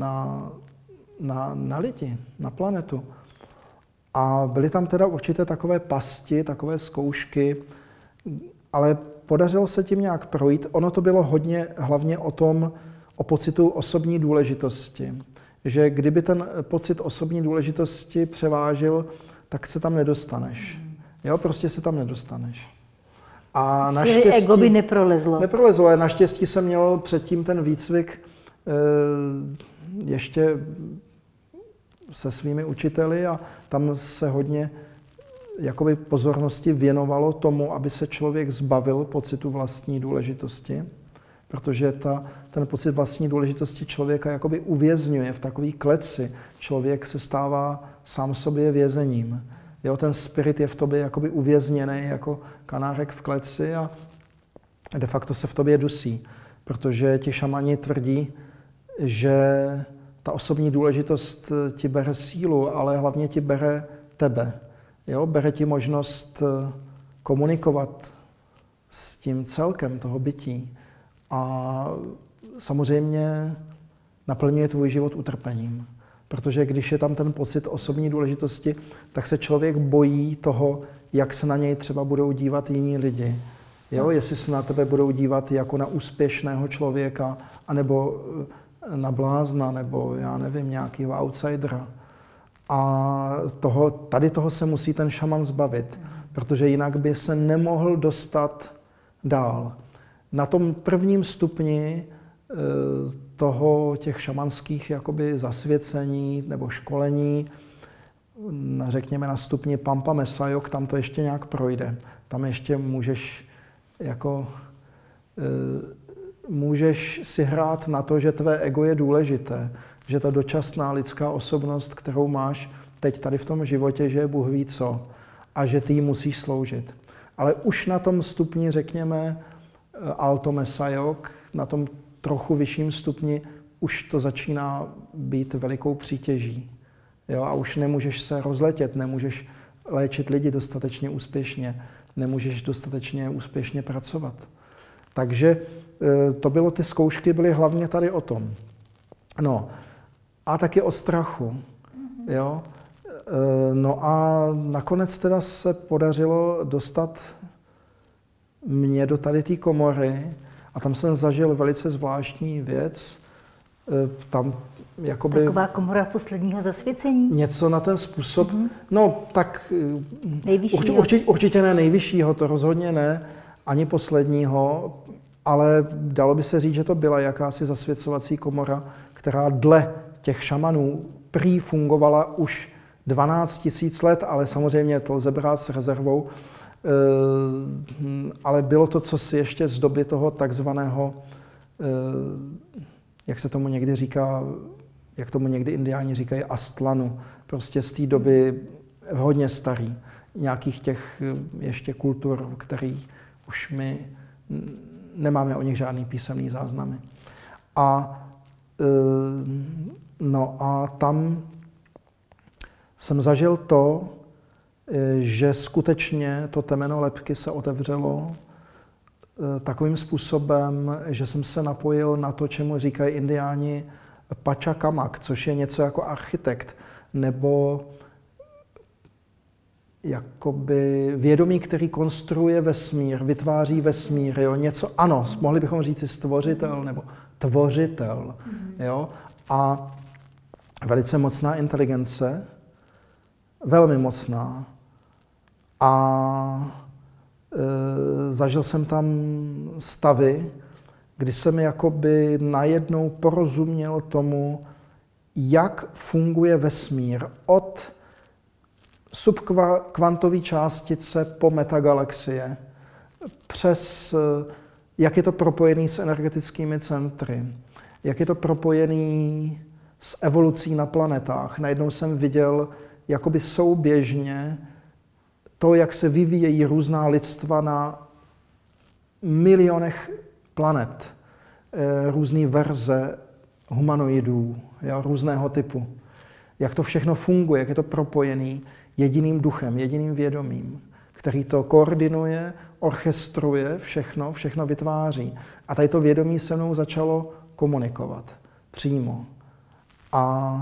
[SPEAKER 2] na lidi, na planetu. A byly tam teda určité takové pasti, takové zkoušky, ale podařilo se tím nějak projít. Ono to bylo hodně hlavně o pocitu osobní důležitosti. Že kdyby ten pocit osobní důležitosti převážil, tak se tam nedostaneš. Jo, prostě se tam nedostaneš. A naštěstí...
[SPEAKER 1] ego by neprolezlo.
[SPEAKER 2] Neprolezlo, ale naštěstí jsem měl předtím ten výcvik ještě se svými učiteli a tam se hodně jakoby pozornosti věnovalo tomu, aby se člověk zbavil pocitu vlastní důležitosti, protože ten pocit vlastní důležitosti člověka jakoby uvězňuje v takové kleci. Člověk se stává sám sobě vězením. Jo, ten spirit je v tobě jakoby uvězněný jako kanárek v kleci a de facto se v tobě dusí, protože ti šamani tvrdí, že ta osobní důležitost ti bere sílu, ale hlavně ti bere tebe. Jo, bere ti možnost komunikovat s tím celkem toho bytí a samozřejmě naplňuje tvůj život utrpením. Protože když je tam ten pocit osobní důležitosti, tak se člověk bojí toho, jak se na něj třeba budou dívat jiní lidi. Jo, jestli se na tebe budou dívat jako na úspěšného člověka, anebo na blázna, nebo já nevím, nějakého outsidera. A tady toho se musí ten šaman zbavit, protože jinak by se nemohl dostat dál. Na tom prvním stupni těch šamanských jakoby zasvěcení nebo školení, řekněme na stupni Pampa Mesajok, tam to ještě nějak projde. Tam ještě můžeš si hrát na to, že tvé ego je důležité, že ta dočasná lidská osobnost, kterou máš teď tady v tom životě, že je Bůh ví co a že ty jí musíš sloužit. Ale už na tom stupni, řekněme, Alto Mesajok, na tom trochu vyšším stupni, už to začíná být velikou přítěží. Jo? A už nemůžeš se rozletět, nemůžeš léčit lidi dostatečně úspěšně, nemůžeš dostatečně úspěšně pracovat. Takže ty zkoušky byly hlavně tady o tom. No, a taky o strachu. Jo? No a nakonec teda se podařilo dostat mě do tady té komory a tam jsem zažil velice zvláštní věc. Tam jakoby...
[SPEAKER 1] Taková komora posledního zasvěcení?
[SPEAKER 2] Něco na ten způsob. No tak určitě ne nejvyššího, to rozhodně ne, ani posledního, ale dalo by se říct, že to byla jakási zasvěcovací komora, která dle těch šamanů prý fungovala už 12 000 let, ale samozřejmě to lze brát s rezervou. Ale bylo to cosi ještě z doby toho takzvaného, jak se tomu někdy říká, jak tomu někdy indiáni říkají, astlanu. Prostě z té doby hodně starý. Nějakých těch ještě kultur, který už my nemáme o nich žádný písemný záznamy. A tam jsem zažil to, že skutečně to temeno lebky se otevřelo takovým způsobem, že jsem se napojil na to, čemu říkají indiáni Pachacamac, což je něco jako architekt, nebo jakoby vědomí, který konstruuje vesmír, vytváří vesmír, jo, něco, ano, mohli bychom říct stvořitel nebo tvořitel, jo, a velice mocná inteligence, velmi mocná. A zažil jsem tam stavy, kdy jsem jakoby najednou porozuměl tomu, jak funguje vesmír od subkvantové částice po metagalaxie, přes jak je to propojený s energetickými centry, jak je to propojený s evolucí na planetách. Najednou jsem viděl jakoby souběžně to, jak se vyvíjejí různá lidstva na milionech planet, různé verze humanoidů, různého typu. Jak to všechno funguje, jak je to propojený jediným duchem, jediným vědomím, který to koordinuje, orchestruje, všechno vytváří. A tady to vědomí se mnou začalo komunikovat přímo. A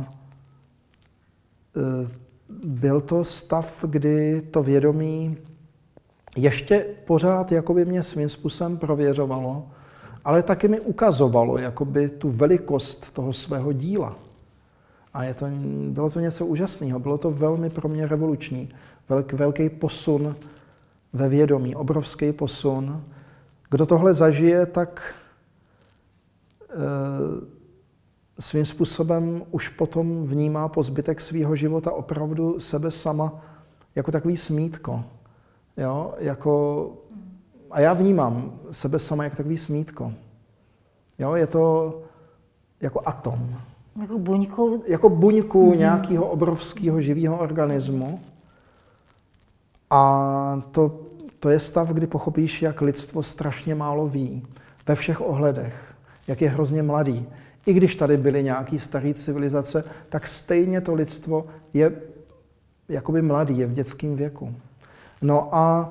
[SPEAKER 2] byl to stav, kdy to vědomí ještě pořád jakoby mě svým způsobem prověřovalo, ale taky mi ukazovalo jakoby tu velikost toho svého díla. A bylo to něco úžasného, bylo to velmi pro mě revoluční. Velký posun ve vědomí, obrovský posun. Kdo tohle zažije, tak svým způsobem už potom vnímá po zbytek svého života opravdu sebe sama jako takový smítko. Jo? A já vnímám sebe sama jako takový smítko. Jo? Je to jako atom.
[SPEAKER 1] Jako buňku?
[SPEAKER 2] Jako buňku nějakého obrovského živého organismu. A to je stav, kdy pochopíš, jak lidstvo strašně málo ví. Ve všech ohledech. Jak je hrozně mladý. I když tady byly nějaké staré civilizace, tak stejně to lidstvo je jakoby mladý, je v dětském věku. No a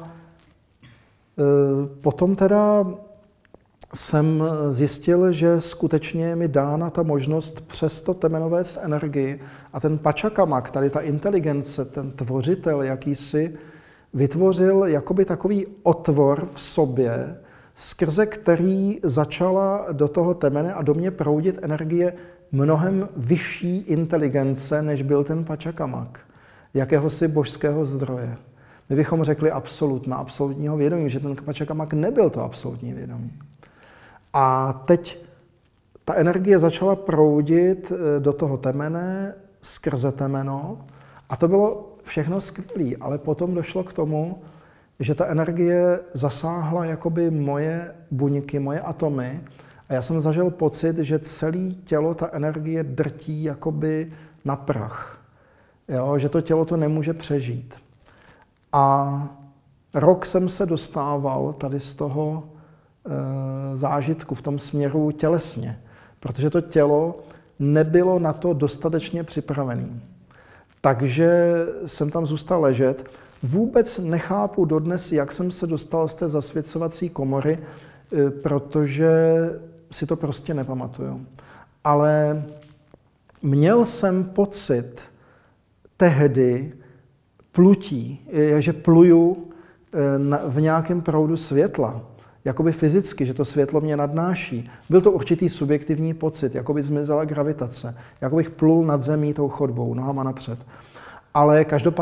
[SPEAKER 2] potom teda jsem zjistil, že skutečně je mi dána ta možnost přes to temenové energii a ten Pachacamac, tady ta inteligence, ten tvořitel jakýsi, vytvořil jakoby takový otvor v sobě, skrze který začala do toho temene a do mě proudit energie mnohem vyšší inteligence, než byl ten Pachacamac, jakéhosi božského zdroje. My bychom řekli absolutního vědomí, že ten Pachacamac nebyl to absolutní vědomí. A teď ta energie začala proudit do toho temene, skrze temeno, a to bylo všechno skvělé, ale potom došlo k tomu, že ta energie zasáhla jakoby moje buňky, moje atomy a já jsem zažil pocit, že celé tělo ta energie drtí jakoby na prach. Jo? Že to tělo to nemůže přežít. A rok jsem se dostával tady z toho zážitku v tom směru tělesně, protože to tělo nebylo na to dostatečně připravené. Takže jsem tam zůstal ležet. Vůbec nechápu dodnes, jak jsem se dostal z té zasvěcovací komory, protože si to prostě nepamatuju. Ale měl jsem pocit tehdy plutí, že pluju v nějakém proudu světla, jakoby fyzicky, že to světlo mě nadnáší. Byl to určitý subjektivní pocit, jakoby zmizela gravitace, jako bych plul nad zemí tou chodbou, nohama napřed. Ale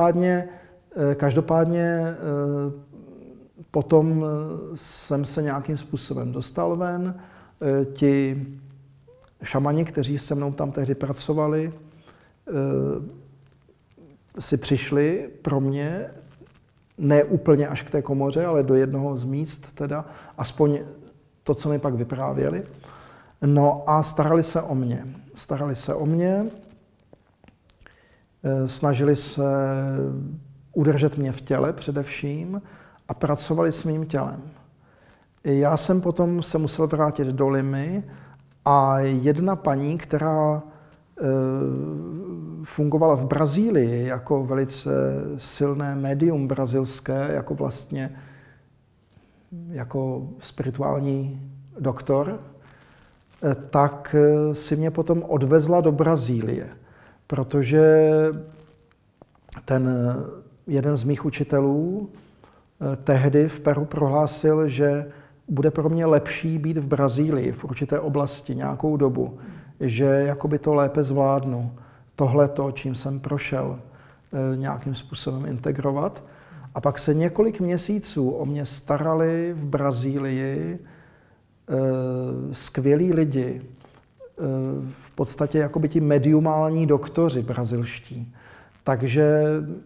[SPEAKER 2] každopádně potom jsem se nějakým způsobem dostal ven. Ti šamani, kteří se mnou tam tehdy pracovali, si přišli pro mě, ne úplně až k té komoře, ale do jednoho z míst, teda, aspoň to, co mi pak vyprávěli. No a starali se o mě, snažili se udržet mě v těle především a pracovali s mým tělem. Já jsem potom se musel vrátit do Limy a jedna paní, která fungovala v Brazílii jako velice silné médium brazilské, jako vlastně jako spirituální doktor, tak si mě potom odvezla do Brazílie, protože ten jeden z mých učitelů tehdy v Peru prohlásil, že bude pro mě lepší být v Brazílii v určité oblasti nějakou dobu, že jakoby to lépe zvládnu. Tohleto, čím jsem prošel, nějakým způsobem integrovat. A pak se několik měsíců o mě starali v Brazílii skvělí lidi, v podstatě jakoby ti mediumální doktoři brazilští. Takže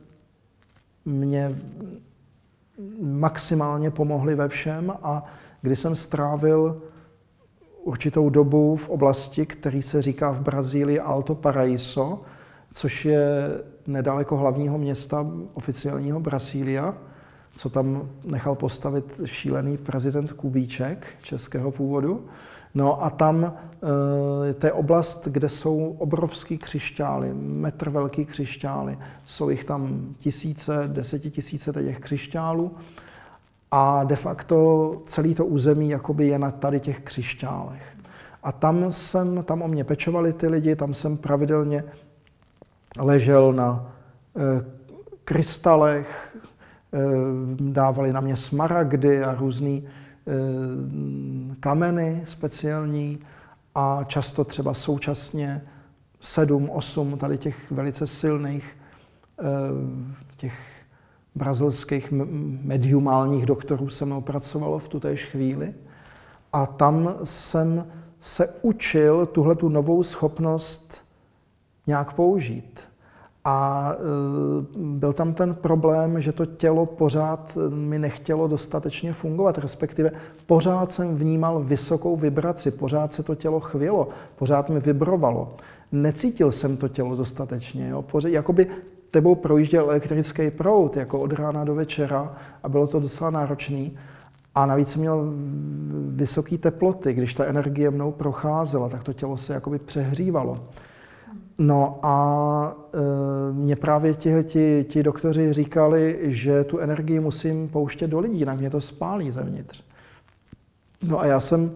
[SPEAKER 2] mě maximálně pomohli ve všem a když jsem strávil určitou dobu v oblasti, který se říká v Brazílii Alto Paraíso, což je nedaleko hlavního města oficiálního Brasília, co tam nechal postavit šílený prezident Kubíček českého původu. No a tam to je oblast, kde jsou obrovský křišťály, metr velký křišťály. Jsou jich tam tisíce, desetitisíce těch křišťálů a de facto celé to území jakoby je na tady těch křišťálech. A tam o mě pečovali ty lidi, tam jsem pravidelně ležel na krystalech, dávali na mě smaragdy a různý kameny speciální a často třeba současně 7, 8 tady těch velice silných těch brazilských mediumálních doktorů se mnou pracovalo v tutéž chvíli. A tam jsem se učil tuhletu novou schopnost nějak použít. A byl tam ten problém, že to tělo pořád mi nechtělo dostatečně fungovat, respektive pořád jsem vnímal vysokou vibraci, pořád se to tělo chvělo, pořád mi vibrovalo. Necítil jsem to tělo dostatečně, jo? Jakoby tebou projížděl elektrický proud, jako od rána do večera a bylo to docela náročný. A navíc jsem měl vysoké teploty, když ta energie mnou procházela, tak to tělo se jakoby přehřívalo. No a mě právě ti doktoři říkali, že tu energii musím pouštět do lidí, jinak mě to spálí zevnitř. No a já jsem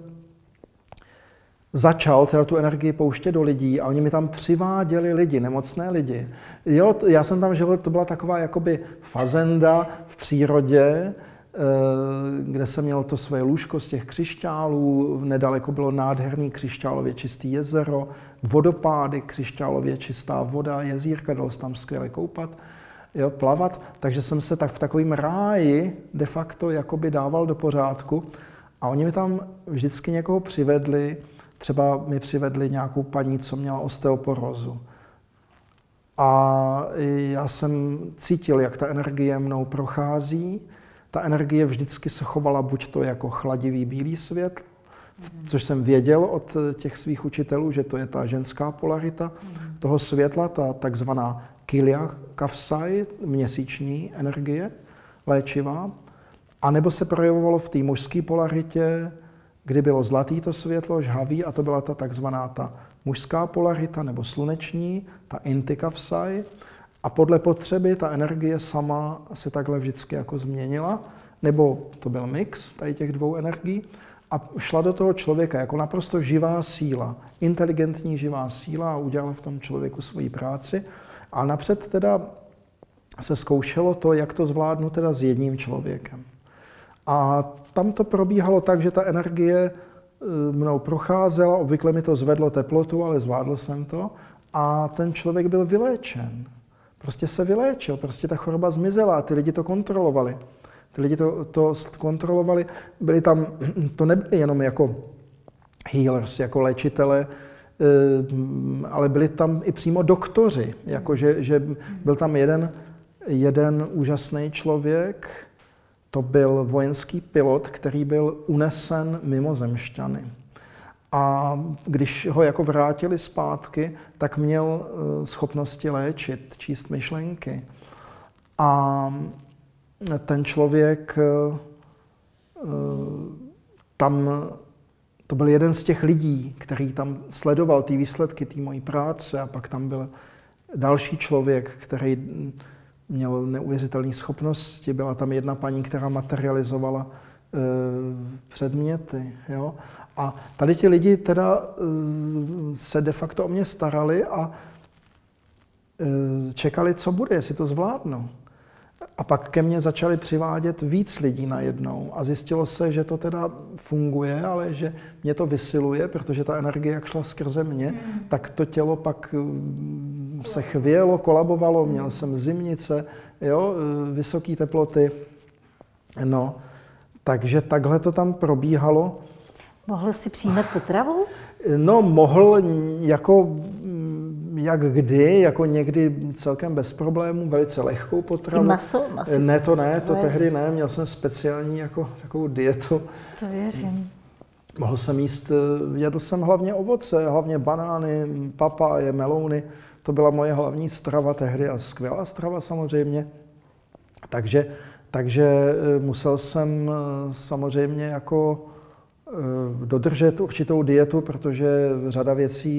[SPEAKER 2] začal teda tu energii pouštět do lidí a oni mi tam přiváděli lidi, nemocné lidi. Jo, já jsem tam žil, to byla taková jakoby fazenda v přírodě, kde jsem měl to svoje lůžko z těch křišťálů, nedaleko bylo nádherný křišťálově čistý jezero, vodopády, křišťálově čistá voda, jezírka, dalo se tam skvěle koupat, jo, plavat, takže jsem se tak v takovém ráji de facto jakoby dával do pořádku a oni mi tam vždycky někoho přivedli, třeba mi přivedli nějakou paní, co měla osteoporózu. A já jsem cítil, jak ta energie mnou prochází. Ta energie vždycky se chovala buď to jako chladivý bílý světlo, což jsem věděl od těch svých učitelů, že to je ta ženská polarita toho světla, ta takzvaná Kilya Kavsai, měsíční energie, léčivá. A nebo se projevovalo v té mužské polaritě, kdy bylo zlatý to světlo, žhavý, a to byla ta takzvaná ta mužská polarita nebo sluneční, ta Inti Kavsai. A podle potřeby ta energie sama se takhle vždycky jako změnila, nebo to byl mix tady těch dvou energií a šla do toho člověka jako naprosto živá síla, inteligentní živá síla a udělala v tom člověku svoji práci. A napřed teda se zkoušelo to, jak to zvládnu teda s jedním člověkem. A tam to probíhalo tak, že ta energie mnou procházela, obvykle mi to zvedlo teplotu, ale zvládl jsem to a ten člověk byl vyléčen. Prostě se vyléčil, prostě ta choroba zmizela a ty lidi to kontrolovali. Ty lidi to kontrolovali, byli tam, to nebyli jenom jako healers, jako léčitele, ale byli tam i přímo doktoři, že byl tam jeden úžasný člověk, to byl vojenský pilot, který byl unesen mimozemšťany. A když ho jako vrátili zpátky, tak měl schopnosti léčit, číst myšlenky. A ten člověk tam, to byl jeden z těch lidí, který tam sledoval ty výsledky té mojí práce a pak tam byl další člověk, který měl neuvěřitelné schopnosti. Byla tam jedna paní, která materializovala předměty. Jo? A tady ti lidi teda se de facto o mě starali a čekali, co bude, jestli to zvládnu. A pak ke mně začali přivádět víc lidí najednou a zjistilo se, že to teda funguje, ale že mě to vysiluje, protože ta energie, jak šla skrze mě, tak to tělo pak se chvělo, kolabovalo, měl jsem zimnice, jo, vysoké teploty. No, takže takhle to tam probíhalo.
[SPEAKER 1] Mohl jsi přijímat potravu?
[SPEAKER 2] No, mohl jako jak kdy, jako někdy celkem bez problémů, velice lehkou potravu.
[SPEAKER 1] I maso?
[SPEAKER 2] Ne, to tehdy ne, měl jsem speciální jako takovou dietu.
[SPEAKER 1] To věřím.
[SPEAKER 2] Mohl jsem jíst, jedl jsem hlavně ovoce, hlavně banány, papáje, melouny. To byla moje hlavní strava tehdy a skvělá strava samozřejmě. Takže musel jsem samozřejmě jako dodržet určitou dietu, protože řadu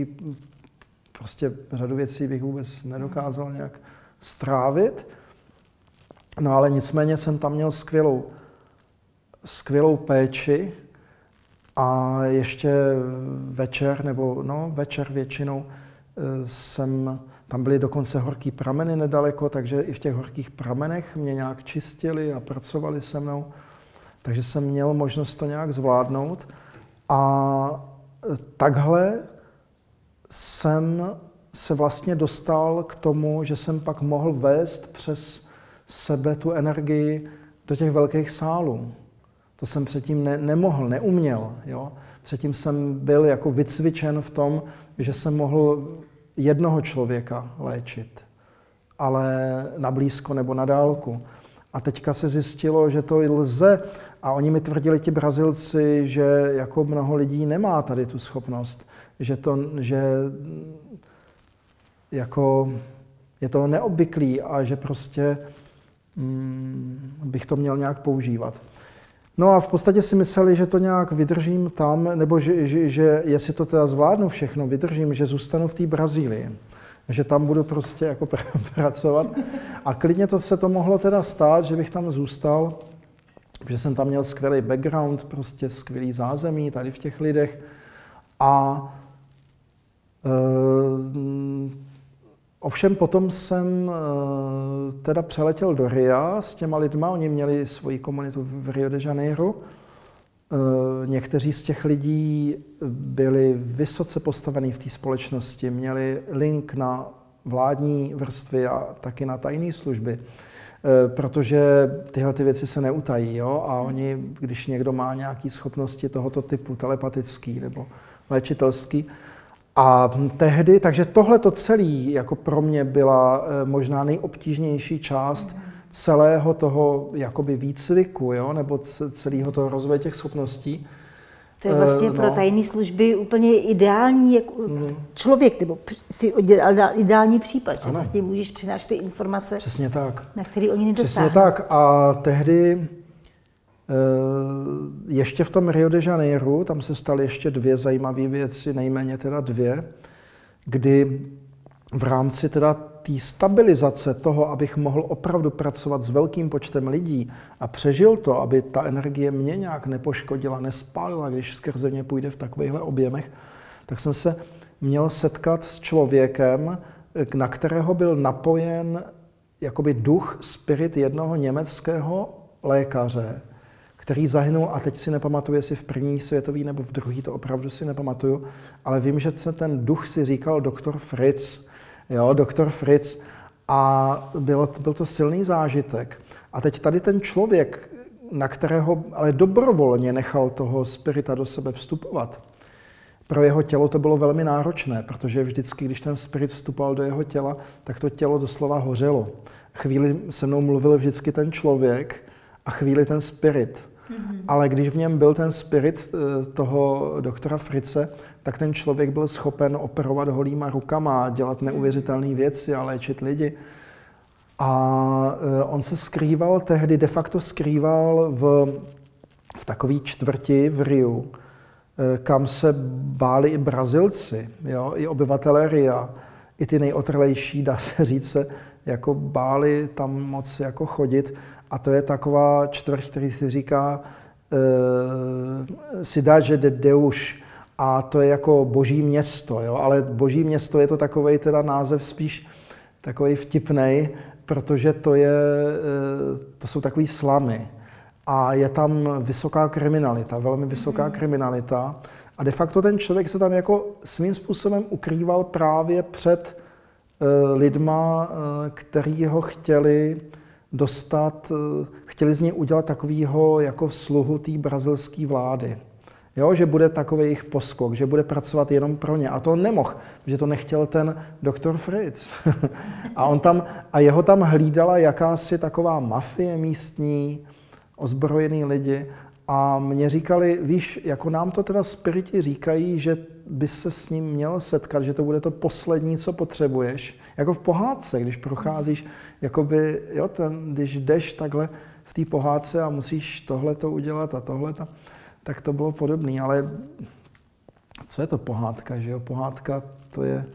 [SPEAKER 2] věcí bych vůbec nedokázal nějak strávit. No ale nicméně jsem tam měl skvělou péči a ještě večer většinou tam byly dokonce horký prameny nedaleko, takže i v těch horkých pramenech mě nějak čistili a pracovali se mnou. Takže jsem měl možnost to nějak zvládnout. A takhle jsem se vlastně dostal k tomu, že jsem pak mohl vést přes sebe tu energii do těch velkých sálů. To jsem předtím nemohl, neuměl. Jo? Předtím jsem byl jako vycvičen v tom, že jsem mohl jednoho člověka léčit, ale na blízko nebo na dálku. A teďka se zjistilo, že to lze. A oni mi tvrdili, ti Brazilci, že jako mnoho lidí nemá tady tu schopnost, že jako je to neobvyklý a že prostě bych to měl nějak používat. No a v podstatě si mysleli, že to nějak vydržím tam, nebo že jestli to teda zvládnu všechno, vydržím, že zůstanu v té Brazílii. Že tam budu prostě jako pracovat. A klidně se to mohlo teda stát, že bych tam zůstal, že jsem tam měl skvělý background, prostě skvělý zázemí tady v těch lidech. A ovšem potom jsem teda přeletěl do Ria s těma lidma, oni měli svoji komunitu v Rio de Janeiro. Někteří z těch lidí byli vysoce postavení v té společnosti, měli link na vládní vrstvy a taky na tajné služby, protože tyhle ty věci se neutají. Jo? A oni, když někdo má nějaké schopnosti tohoto typu, telepatický nebo léčitelský, a tehdy, takže tohleto celé jako pro mě byla možná nejobtížnější část celého toho jakoby výcviku, jo? Nebo celého toho rozvoje těch schopností.
[SPEAKER 1] To je vlastně pro tajné služby úplně ideální jako člověk, nebo ideální případ, že vlastně můžeš přinášet ty informace,
[SPEAKER 2] přesně tak,
[SPEAKER 1] na které oni nedosáhnou.
[SPEAKER 2] Přesně tak. A tehdy ještě v tom Rio de Janeiro, tam se staly ještě dvě zajímavé věci, nejméně teda dvě, kdy v rámci teda té stabilizace toho, abych mohl opravdu pracovat s velkým počtem lidí a přežil to, aby ta energie mě nějak nepoškodila, nespálila, když skrze mě půjde v takovýchhle objemech, tak jsem se měl setkat s člověkem, na kterého byl napojen jakoby duch, spirit jednoho německého lékaře, který zahynul, a teď si nepamatuju, jestli v první světový nebo v druhý, to opravdu si nepamatuju, ale vím, že se ten duch si říkal doktor Fritz, jo, doktor Fritz, a byl to silný zážitek. A teď tady ten člověk, na kterého ale dobrovolně nechal toho spirita do sebe vstupovat, pro jeho tělo to bylo velmi náročné, protože vždycky, když ten spirit vstupoval do jeho těla, tak to tělo doslova hořelo. Chvíli se mnou mluvil vždycky ten člověk a chvíli ten spirit. Ale když v něm byl ten spirit toho doktora Fritze, tak ten člověk byl schopen operovat holýma rukama, dělat neuvěřitelné věci a léčit lidi. A on se skrýval tehdy, de facto skrýval v takové čtvrti v Riu, kam se báli i Brazilci, jo, i obyvatelé Ria, i ty nejotrlejší, dá se říct, se jako báli tam moc jako chodit. A to je taková čtvrť, který si říká Cidade de Deus, a to je jako boží město, jo? Ale boží město je to takovej teda název spíš takovej vtipnej, protože to jsou takové slamy. A je tam vysoká kriminalita, velmi vysoká kriminalita. A de facto ten člověk se tam jako svým způsobem ukrýval právě před lidma, který ho chtěli dostat, chtěli z něj udělat takovýho jako sluhu té brazilské vlády. Jo, že bude takový jejich poskok, že bude pracovat jenom pro ně. A to on nemohl, protože to nechtěl ten doktor Fritz. A jeho tam hlídala jakási taková mafie místní, ozbrojený lidi. A mě říkali, víš, jako nám to teda spiriti říkají, že bys se s ním měl setkat, že to bude to poslední, co potřebuješ. Jako v pohádce, když procházíš, jakoby, jo, když jdeš takhle v té pohádce a musíš tohleto udělat a tohleto, tak to bylo podobné. Ale co je to pohádka, že jo? Pohádka to je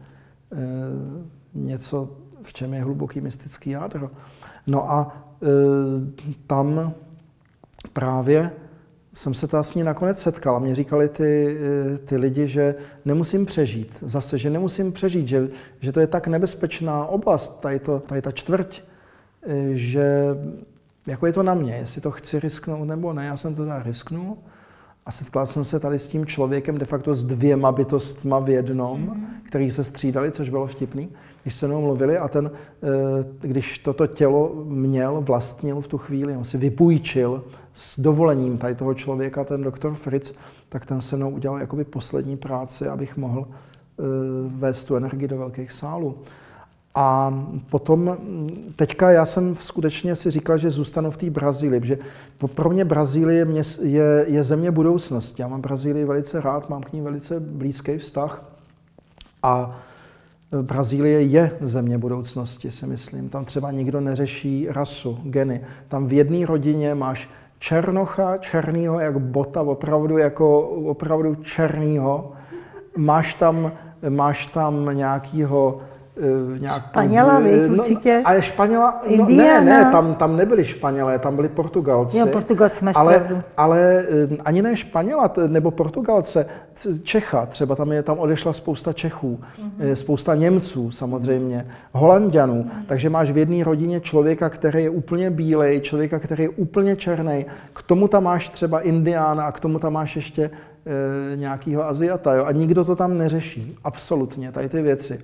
[SPEAKER 2] něco, v čem je hluboký mystický jádro. No a tam právě jsem se s ní nakonec setkal a mě říkali ty lidi, že nemusím přežít. Zase, že nemusím přežít, že to je tak nebezpečná oblast, tady ta čtvrť, že jako je to na mě, jestli to chci risknout nebo ne. Já jsem to teda risknul a setkal jsem se tady s tím člověkem de facto s 2 bytostma v jednom, který se střídali, což bylo vtipný, když se mnou mluvili a ten, když toto tělo vlastnil v tu chvíli, on si vypůjčil s dovolením tady toho člověka, ten doktor Fritz, tak ten se mnou udělal jakoby poslední práci, abych mohl vést tu energii do velkých sálů. A potom, teďka já jsem skutečně si říkal, že zůstanu v té Brazílii, protože pro mě Brazílie je země budoucnosti. Já mám Brazílii velice rád, mám k ní velice blízký vztah. A Brazílie je země budoucnosti, si myslím. Tam třeba nikdo neřeší rasu, geny. Tam v jedné rodině máš černocha, černýho jak bota, opravdu černýho. Máš tam nějakýho
[SPEAKER 1] Španěla, určitě.
[SPEAKER 2] Ale Španěla, ne, tam nebyli Španělé, tam byli Portugalci.
[SPEAKER 1] Jo, Portugalci máš pravdu.
[SPEAKER 2] Ale ani ne Španěla nebo Portugalce, Čecha, třeba tam odešla spousta Čechů, spousta Němců samozřejmě, Holanďanů, takže máš v jedné rodině člověka, který je úplně bílej, člověka, který je úplně černý, k tomu tam máš třeba Indiána a k tomu tam máš ještě nějakýho Aziata, jo? A nikdo to tam neřeší, absolutně, tady ty věci.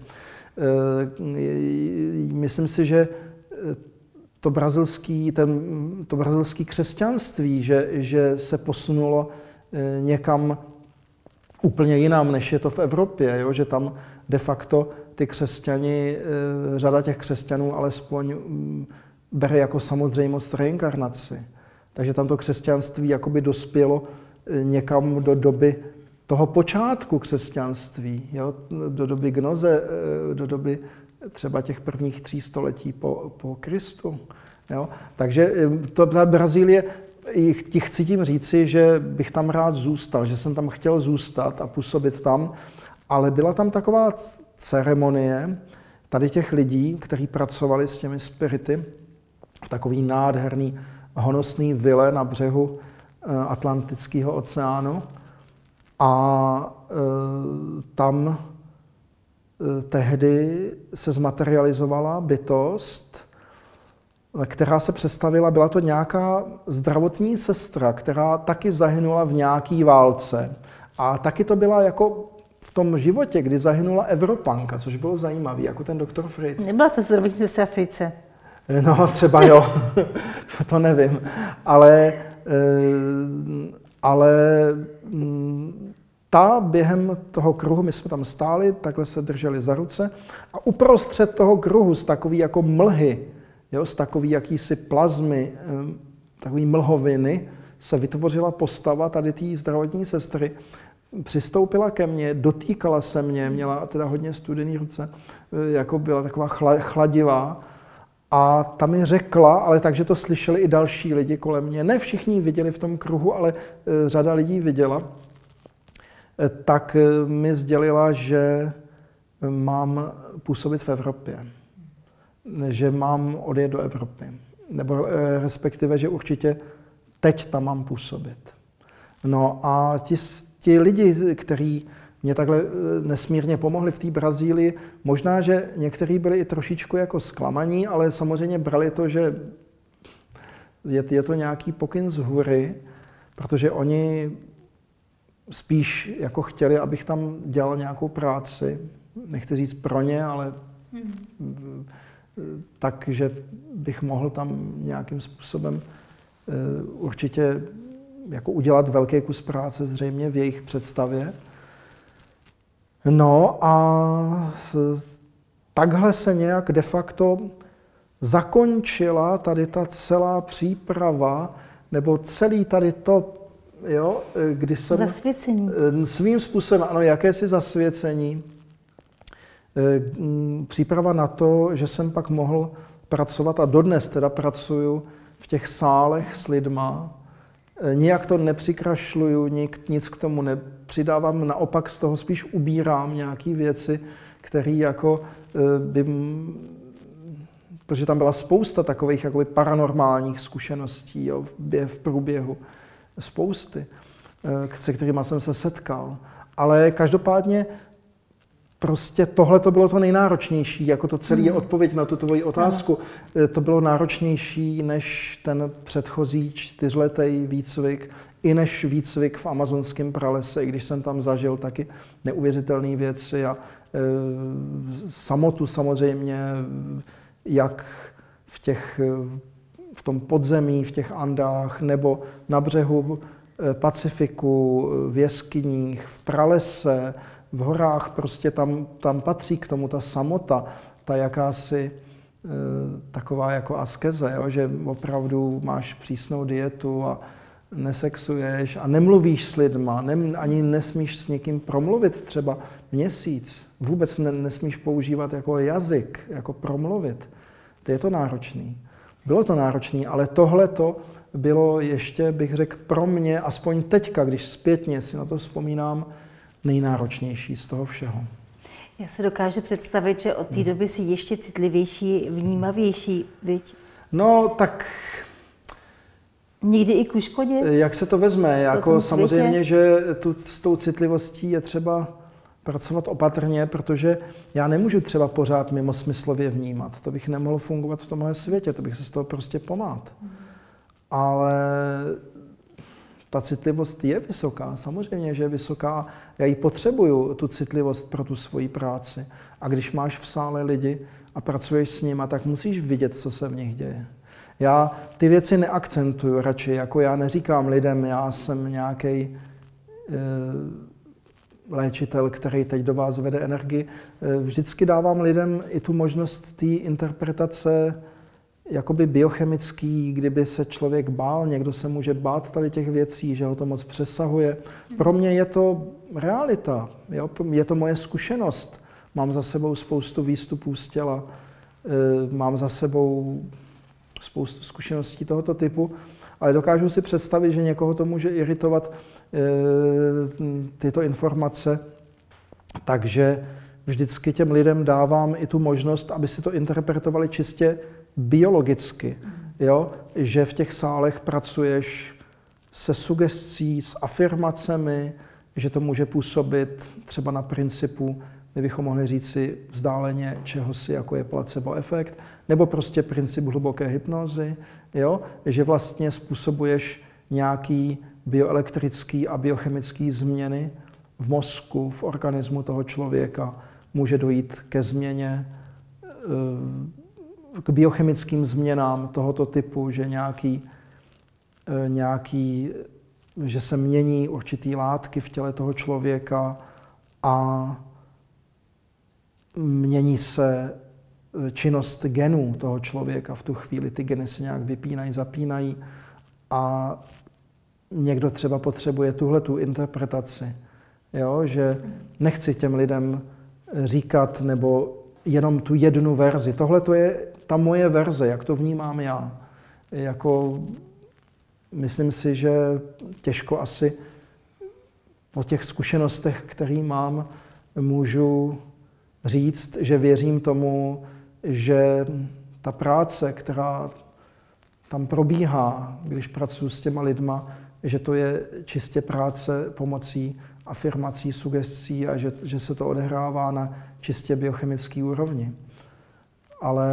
[SPEAKER 2] Myslím si, že to brazilské křesťanství, že se posunulo někam úplně jinam, než je to v Evropě, jo? Že tam de facto ty křesťani, řada těch křesťanů alespoň bere jako samozřejmost reinkarnaci. Takže tam to křesťanství jakoby dospělo někam do doby toho počátku křesťanství, jo? Do doby Gnoze, do doby třeba těch prvních 3 století po Kristu. Jo? Takže ta Brazílie, ti chci tím říci, že bych tam rád zůstal, že jsem tam chtěl zůstat a působit tam, ale byla tam taková ceremonie tady těch lidí, kteří pracovali s těmi spirity v takový nádherný honosný vile na břehu Atlantického oceánu. A tam tehdy se zmaterializovala bytost, která se představila, byla to nějaká zdravotní sestra, která taky zahynula v nějaký válce. A taky to byla jako v tom životě, kdy zahynula Evropanka, což bylo zajímavé, jako ten doktor Fritz.
[SPEAKER 1] Nebyla to zdravotní sestra Fritze?
[SPEAKER 2] No, třeba jo, to nevím, ale ta během toho kruhu, my jsme tam stáli, takhle se drželi za ruce a uprostřed toho kruhu z takový jako mlhy, jo, z takový jakýsi plazmy, takový mlhoviny, se vytvořila postava tady té zdravotní sestry. Přistoupila ke mně, dotýkala se mě, měla teda hodně studený ruce, jako byla taková chladivá. A ta mi řekla, ale takže to slyšeli i další lidi kolem mě, ne všichni viděli v tom kruhu, ale řada lidí viděla, tak mi sdělila, že mám působit v Evropě, že mám odjet do Evropy, nebo respektive, že určitě teď tam mám působit. No a ti lidi, kteří mě takhle nesmírně pomohli v té Brazílii. Možná, že někteří byli i trošičku jako zklamaní, ale samozřejmě brali to, že je to nějaký pokyn z hůry, protože oni spíš jako chtěli, abych tam dělal nějakou práci. Nechci říct pro ně, ale takže bych mohl tam nějakým způsobem určitě jako udělat velký kus práce zřejmě v jejich představě. No a takhle se nějak de facto zakončila tady ta celá příprava, nebo celý tady to, jo, kdy jsem...
[SPEAKER 1] Zasvěcení.
[SPEAKER 2] Svým způsobem, ano, jakési zasvěcení. Příprava na to, že jsem pak mohl pracovat, a dodnes teda pracuju v těch sálech s lidma. Nijak to nepřikrašluju, nic k tomu nepřidávám, naopak z toho spíš ubírám nějaké věci, které jako protože tam byla spousta takových jakoby paranormálních zkušeností, jo, v průběhu spousty, se kterými jsem se setkal. Ale každopádně prostě tohle to bylo to nejnáročnější, jako to celé je odpověď na tu tvoji otázku. To bylo náročnější než ten předchozí 4letý výcvik, i než výcvik v amazonském pralese, i když jsem tam zažil taky neuvěřitelné věci a samotu samozřejmě, jak v tom podzemí, v těch Andách, nebo na břehu Pacifiku, v jeskyních, v pralese, v horách, prostě tam patří k tomu ta samota, ta jakási taková jako askeze, jo? Že opravdu máš přísnou dietu a nesexuješ a nemluvíš s lidma, ani nesmíš s někým promluvit třeba měsíc. Vůbec nesmíš používat jako jazyk, jako promluvit. To je to náročný. Bylo to náročný, ale tohle to bylo ještě, bych řekl, pro mě, aspoň teďka, když zpětně si na to vzpomínám, nejnáročnější z toho všeho.
[SPEAKER 1] Já si dokážu představit, že od té doby si ještě citlivější, vnímavější, viď?
[SPEAKER 2] No, tak...
[SPEAKER 1] Někdy i ku škodě?
[SPEAKER 2] Jak se to vezme? Jako samozřejmě, že s tou citlivostí je třeba pracovat opatrně, protože já nemůžu třeba pořád mimosmyslově vnímat. To bych nemohl fungovat v tomhle světě, to bych se z toho prostě pomát. Ale ta citlivost je vysoká, samozřejmě, že je vysoká. Já ji potřebuju, tu citlivost pro tu svoji práci. A když máš v sále lidi a pracuješ s nimi, tak musíš vidět, co se v nich děje. Já ty věci neakcentuju radši, jako já neříkám lidem, já jsem nějaký léčitel, který teď do vás vede energii. Vždycky dávám lidem i tu možnost té interpretace jakoby biochemický, kdyby se člověk bál, někdo se může bát tady těch věcí, že ho to moc přesahuje. Pro mě je to realita, jo? Je to moje zkušenost. Mám za sebou spoustu výstupů z těla, mám za sebou spoustu zkušeností tohoto typu, ale dokážu si představit, že někoho to může iritovat tyto informace, takže vždycky těm lidem dávám i tu možnost, aby si to interpretovali čistě biologicky, jo? Že v těch sálech pracuješ se sugestí, s afirmacemi, že to může působit třeba na principu, my bychom mohli říci vzdáleně čehosi, jako je placebo efekt, nebo prostě princip hluboké hypnózy, jo? Že vlastně způsobuješ nějaký bioelektrický a biochemický změny v mozku, v organismu toho člověka. Může dojít ke změně, k biochemickým změnám tohoto typu, že že se mění určitý látky v těle toho člověka a mění se činnost genů toho člověka v tu chvíli. Ty geny se nějak vypínají, zapínají a někdo třeba potřebuje tuhletu interpretaci. Jo? Že nechci těm lidem říkat nebo jenom tu jednu verzi. Tohle to je ta moje verze, jak to vnímám já. Jako, myslím si, že těžko asi po těch zkušenostech, které mám, můžu říct, že věřím tomu, že ta práce, která tam probíhá, když pracuji s těma lidma, že to je čistě práce pomocí afirmací, sugestí a že se to odehrává na čistě biochemické úrovni. Ale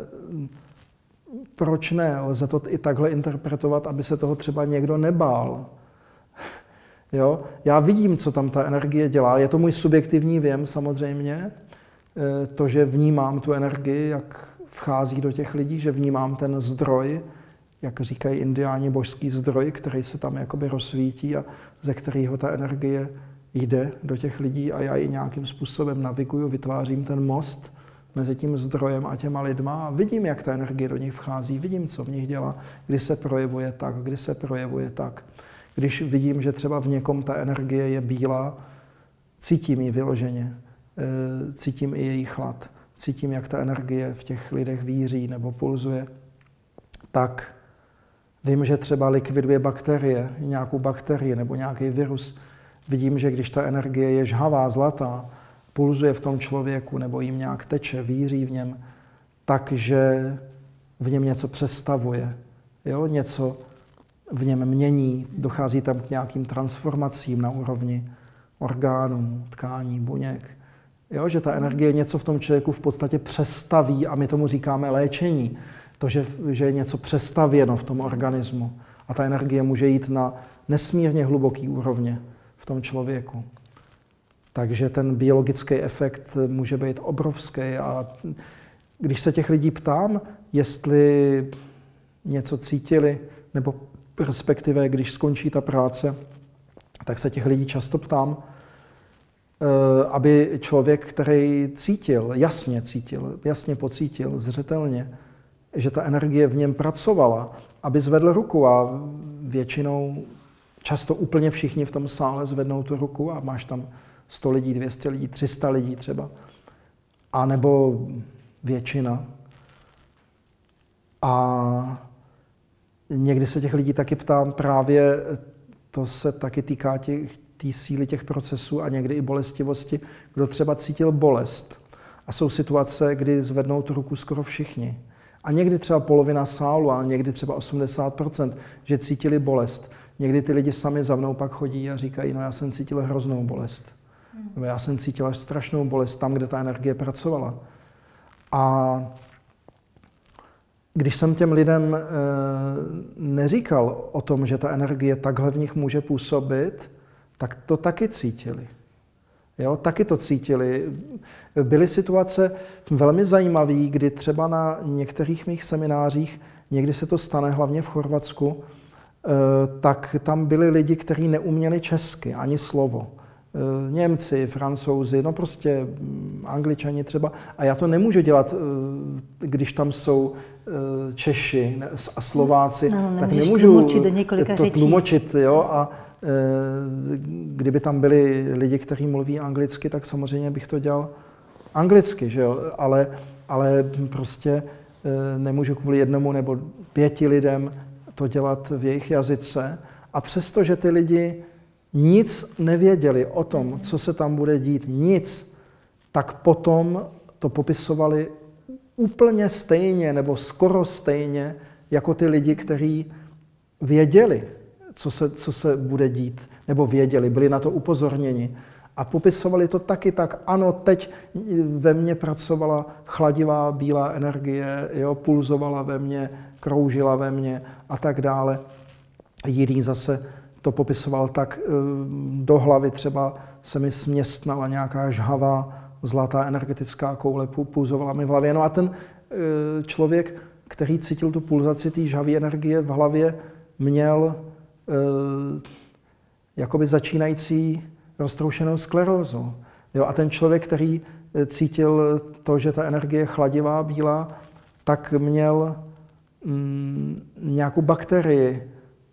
[SPEAKER 2] proč ne? Lze to i takhle interpretovat, aby se toho třeba někdo nebál. Jo? Já vidím, co tam ta energie dělá. Je to můj subjektivní věm samozřejmě. To, že vnímám tu energii, jak vchází do těch lidí, že vnímám ten zdroj, jak říkají indiáni, božský zdroj, který se tam jakoby rozsvítí a ze kterého ta energie jde do těch lidí a já ji nějakým způsobem naviguju, vytvářím ten most mezi tím zdrojem a těma lidma a vidím, jak ta energie do nich vchází, vidím, co v nich dělá, kdy se projevuje tak, kdy se projevuje tak. Když vidím, že třeba v někom ta energie je bílá, cítím ji vyloženě, cítím i její chlad, cítím, jak ta energie v těch lidech víří nebo pulzuje, tak vím, že třeba likviduje bakterie, nějakou bakterii nebo nějaký virus. Vidím, že když ta energie je žhavá, zlatá, pulzuje v tom člověku nebo jim nějak teče, víří v něm, takže v něm něco přestavuje, jo? Něco v něm mění, dochází tam k nějakým transformacím na úrovni orgánů, tkání, buněk. Jo? Že ta energie něco v tom člověku v podstatě přestaví a my tomu říkáme léčení. To, že je něco přestavěno v tom organismu a ta energie může jít na nesmírně hluboký úrovně v tom člověku. Takže ten biologický efekt může být obrovský a když se těch lidí ptám, jestli něco cítili, nebo respektive když skončí ta práce, tak se těch lidí často ptám, aby člověk, který cítil, jasně pocítil, zřetelně, že ta energie v něm pracovala, aby zvedl ruku a většinou, často úplně všichni v tom sále zvednou tu ruku a máš tam 100 lidí, 200 lidí, 300 lidí třeba. A nebo většina. A někdy se těch lidí taky ptám, právě to se taky týká té síly těch procesů a někdy i bolestivosti, kdo třeba cítil bolest. A jsou situace, kdy zvednou tu ruku skoro všichni. A někdy třeba polovina sálu, a někdy třeba 80%, že cítili bolest. Někdy ty lidi sami za mnou pak chodí a říkají, no já jsem cítil hroznou bolest. Nebo já jsem cítila strašnou bolest tam, kde ta energie pracovala. A když jsem těm lidem neříkal o tom, že ta energie takhle v nich může působit, tak to taky cítili. Jo, taky to cítili. Byly situace velmi zajímavé, kdy třeba na některých mých seminářích, někdy se to stane, hlavně v Chorvatsku, tak tam byli lidi, kteří neuměli česky, ani slovo. Němci, Francouzi, no prostě Angličani třeba. A já to nemůžu dělat, když tam jsou Češi a Slováci,
[SPEAKER 1] no,
[SPEAKER 2] tak nemůžu
[SPEAKER 1] to
[SPEAKER 2] tlumočit, jo, a kdyby tam byli lidi, kteří mluví anglicky, tak samozřejmě bych to dělal anglicky, že jo? Ale prostě nemůžu kvůli jednomu nebo 5 lidem to dělat v jejich jazyce. A přesto, že ty lidi nic nevěděli o tom, co se tam bude dít, nic, tak potom to popisovali úplně stejně nebo skoro stejně jako ty lidi, kteří věděli, co se bude dít, nebo věděli, byli na to upozorněni. A popisovali to taky tak, ano, teď ve mně pracovala chladivá bílá energie, jo, pulzovala ve mně, kroužila ve mně a tak dále. Jiný zase to popisoval tak, do hlavy třeba se mi směstnala nějaká žhavá, zlatá energetická koule, pulzovala mi v hlavě. No a ten člověk, který cítil tu pulzaci té žhavé energie v hlavě, měl jakoby začínající roztroušenou sklerózu. Jo, a ten člověk, který cítil to, že ta energie je chladivá, bílá, tak měl nějakou bakterii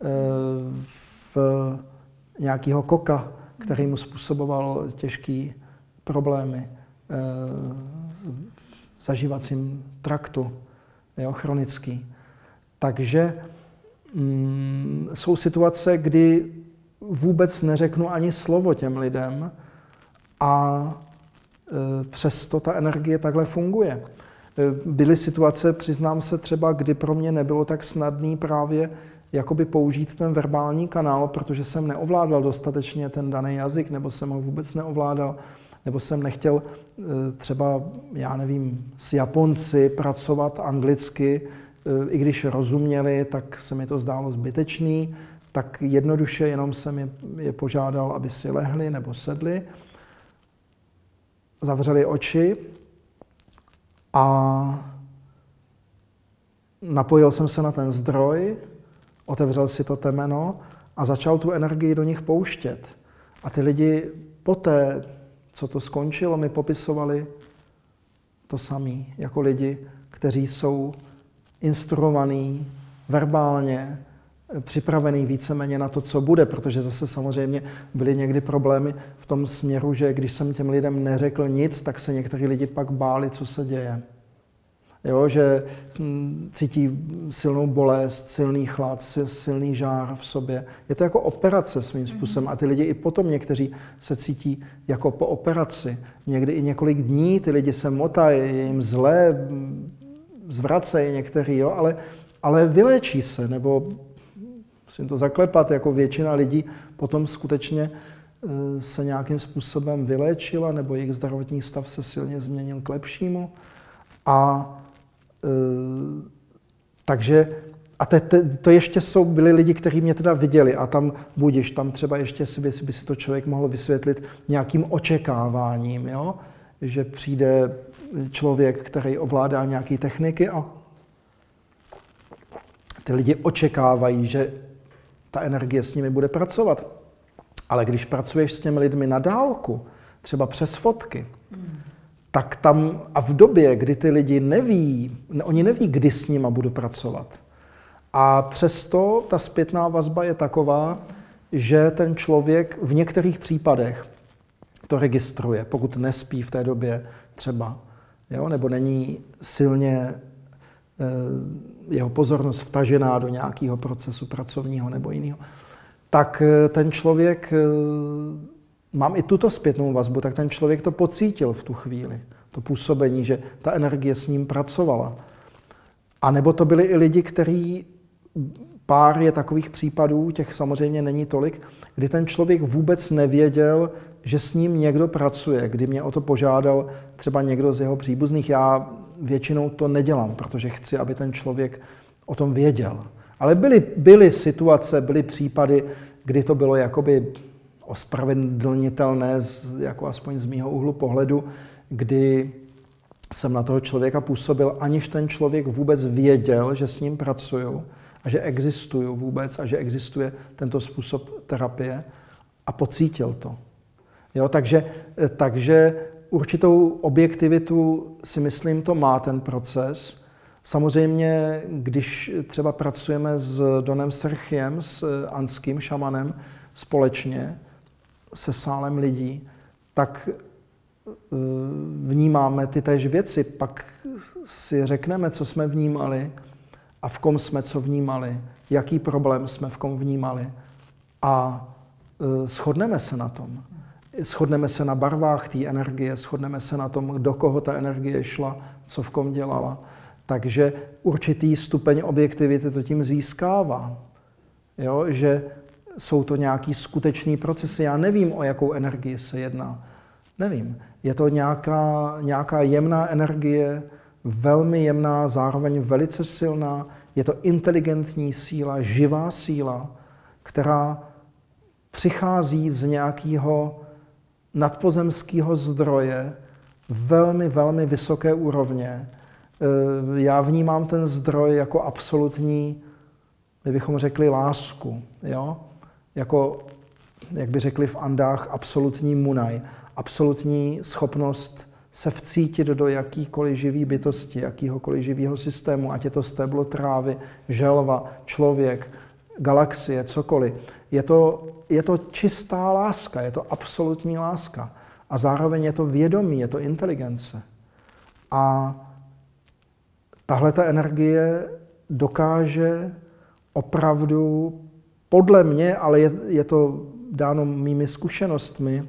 [SPEAKER 2] v nějakého koka, který mu způsoboval těžké problémy v zažívacím traktu, jo, chronický. Takže jsou situace, kdy vůbec neřeknu ani slovo těm lidem a přesto ta energie takhle funguje. Byly situace, přiznám se třeba, kdy pro mě nebylo tak snadný právě jakoby použít ten verbální kanál, protože jsem neovládal dostatečně ten daný jazyk, nebo jsem ho vůbec neovládal, nebo jsem nechtěl třeba, já nevím, s Japonci pracovat anglicky, i když rozuměli, tak se mi to zdálo zbytečný, tak jednoduše jenom jsem je požádal, aby si lehli nebo sedli, zavřeli oči a napojil jsem se na ten zdroj, otevřel si to temeno a začal tu energii do nich pouštět. A ty lidi poté, co to skončilo, mi popisovali to samý, jako lidi, kteří jsou instruovaní verbálně, připravený víceméně na to, co bude, protože zase samozřejmě byly někdy problémy v tom směru, že když jsem těm lidem neřekl nic, tak se někteří lidi pak báli, co se děje. Jo, že cítí silnou bolest, silný chlad, silný žár v sobě. Je to jako operace svým způsobem a ty lidi i potom někteří se cítí jako po operaci. Někdy i několik dní ty lidi se motají, je jim zlé, zvracejí některý, jo, ale vyléčí se, nebo musím to zaklepat, jako většina lidí potom skutečně se nějakým způsobem vyléčila, nebo jejich zdravotní stav se silně změnil k lepšímu. Takže to ještě byli lidi, kteří mě teda viděli a tam budiš, tam třeba ještě by si to člověk mohl vysvětlit nějakým očekáváním, jo? Že přijde člověk, který ovládá nějaké techniky a ty lidi očekávají, že ta energie s nimi bude pracovat. Ale když pracuješ s těmi lidmi na dálku, třeba přes fotky, tak tam a v době, kdy ty lidi oni neví, kdy s nima budu pracovat. A přesto ta zpětná vazba je taková, že ten člověk v některých případech to registruje, pokud nespí v té době třeba, jo, nebo není silně jeho pozornost vtažená do nějakého procesu pracovního nebo jiného, tak ten člověk, mám i tuto zpětnou vazbu, tak ten člověk to pocítil v tu chvíli, to působení, že ta energie s ním pracovala. A nebo to byli i lidi, pár je takových případů, těch samozřejmě není tolik, kdy ten člověk vůbec nevěděl, že s ním někdo pracuje, kdy mě o to požádal třeba někdo z jeho příbuzných. Já většinou to nedělám, protože chci, aby ten člověk o tom věděl. Ale byly situace, byly případy, kdy to bylo jakoby ospravedlnitelné, jako aspoň z mýho úhlu pohledu, kdy jsem na toho člověka působil, aniž ten člověk vůbec věděl, že s ním pracuju a že existuju vůbec a že existuje tento způsob terapie a pocítil to. Jo, takže určitou objektivitu si myslím, to má ten proces. Samozřejmě, když třeba pracujeme s Donem Serchiem, s andským šamanem společně, se sálem lidí, tak vnímáme ty též věci, pak si řekneme, co jsme vnímali a v kom jsme co vnímali, jaký problém jsme v kom vnímali a shodneme se na tom. Shodneme se na barvách té energie, shodneme se na tom, do koho ta energie šla, co v kom dělala. Takže určitý stupeň objektivity to tím získává. Jo? Že jsou to nějaký skutečný procesy. Já nevím, o jakou energii se jedná. Nevím. Je to nějaká jemná energie, velmi jemná, zároveň velice silná. Je to inteligentní síla, živá síla, která přichází z nějakého nadpozemského zdroje velmi, velmi vysoké úrovně. Já vnímám ten zdroj jako absolutní, my bychom řekli lásku, jo? Jako, jak by řekli v Andách, absolutní munaj, absolutní schopnost se vcítit do jakýkoliv živý bytosti, jakýhokoliv živého systému, ať je to stéblo trávy, želva, člověk, galaxie, cokoliv. Je to čistá láska, je to absolutní láska. A zároveň je to vědomí, je to inteligence. A tahle ta energie dokáže opravdu, podle mě, ale je to dáno mými zkušenostmi,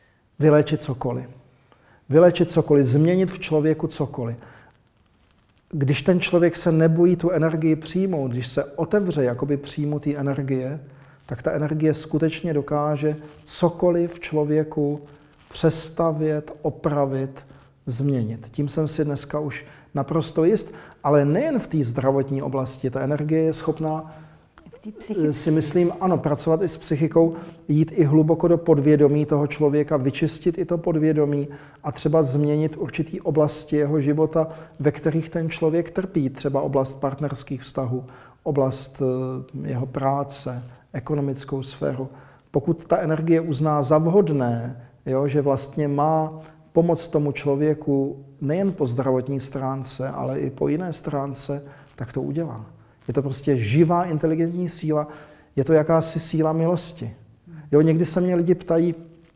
[SPEAKER 2] vyléčit cokoliv. Vyléčit cokoliv, změnit v člověku cokoliv. když ten člověk se nebojí tu energii přijmout, když se otevře jakoby příjmu té energie, tak ta energie skutečně dokáže cokoliv v člověku přestavět, opravit, změnit. Tím jsem si dneska už naprosto jist, ale nejen v té zdravotní oblasti. Ta energie je schopná, si myslím, ano, pracovat i s psychikou, jít i hluboko do podvědomí toho člověka, vyčistit i to podvědomí a třeba změnit určitý oblasti jeho života, ve kterých ten člověk trpí, třeba oblast partnerských vztahů, oblast jeho práce, ekonomickou sféru. Pokud ta energie uzná za vhodné, jo, že vlastně má pomoct tomu člověku nejen po zdravotní stránce, ale i po jiné stránce, tak to udělá. Je to prostě živá, inteligentní síla, je to jakási síla milosti. Jo, někdy se mě lidi ptají,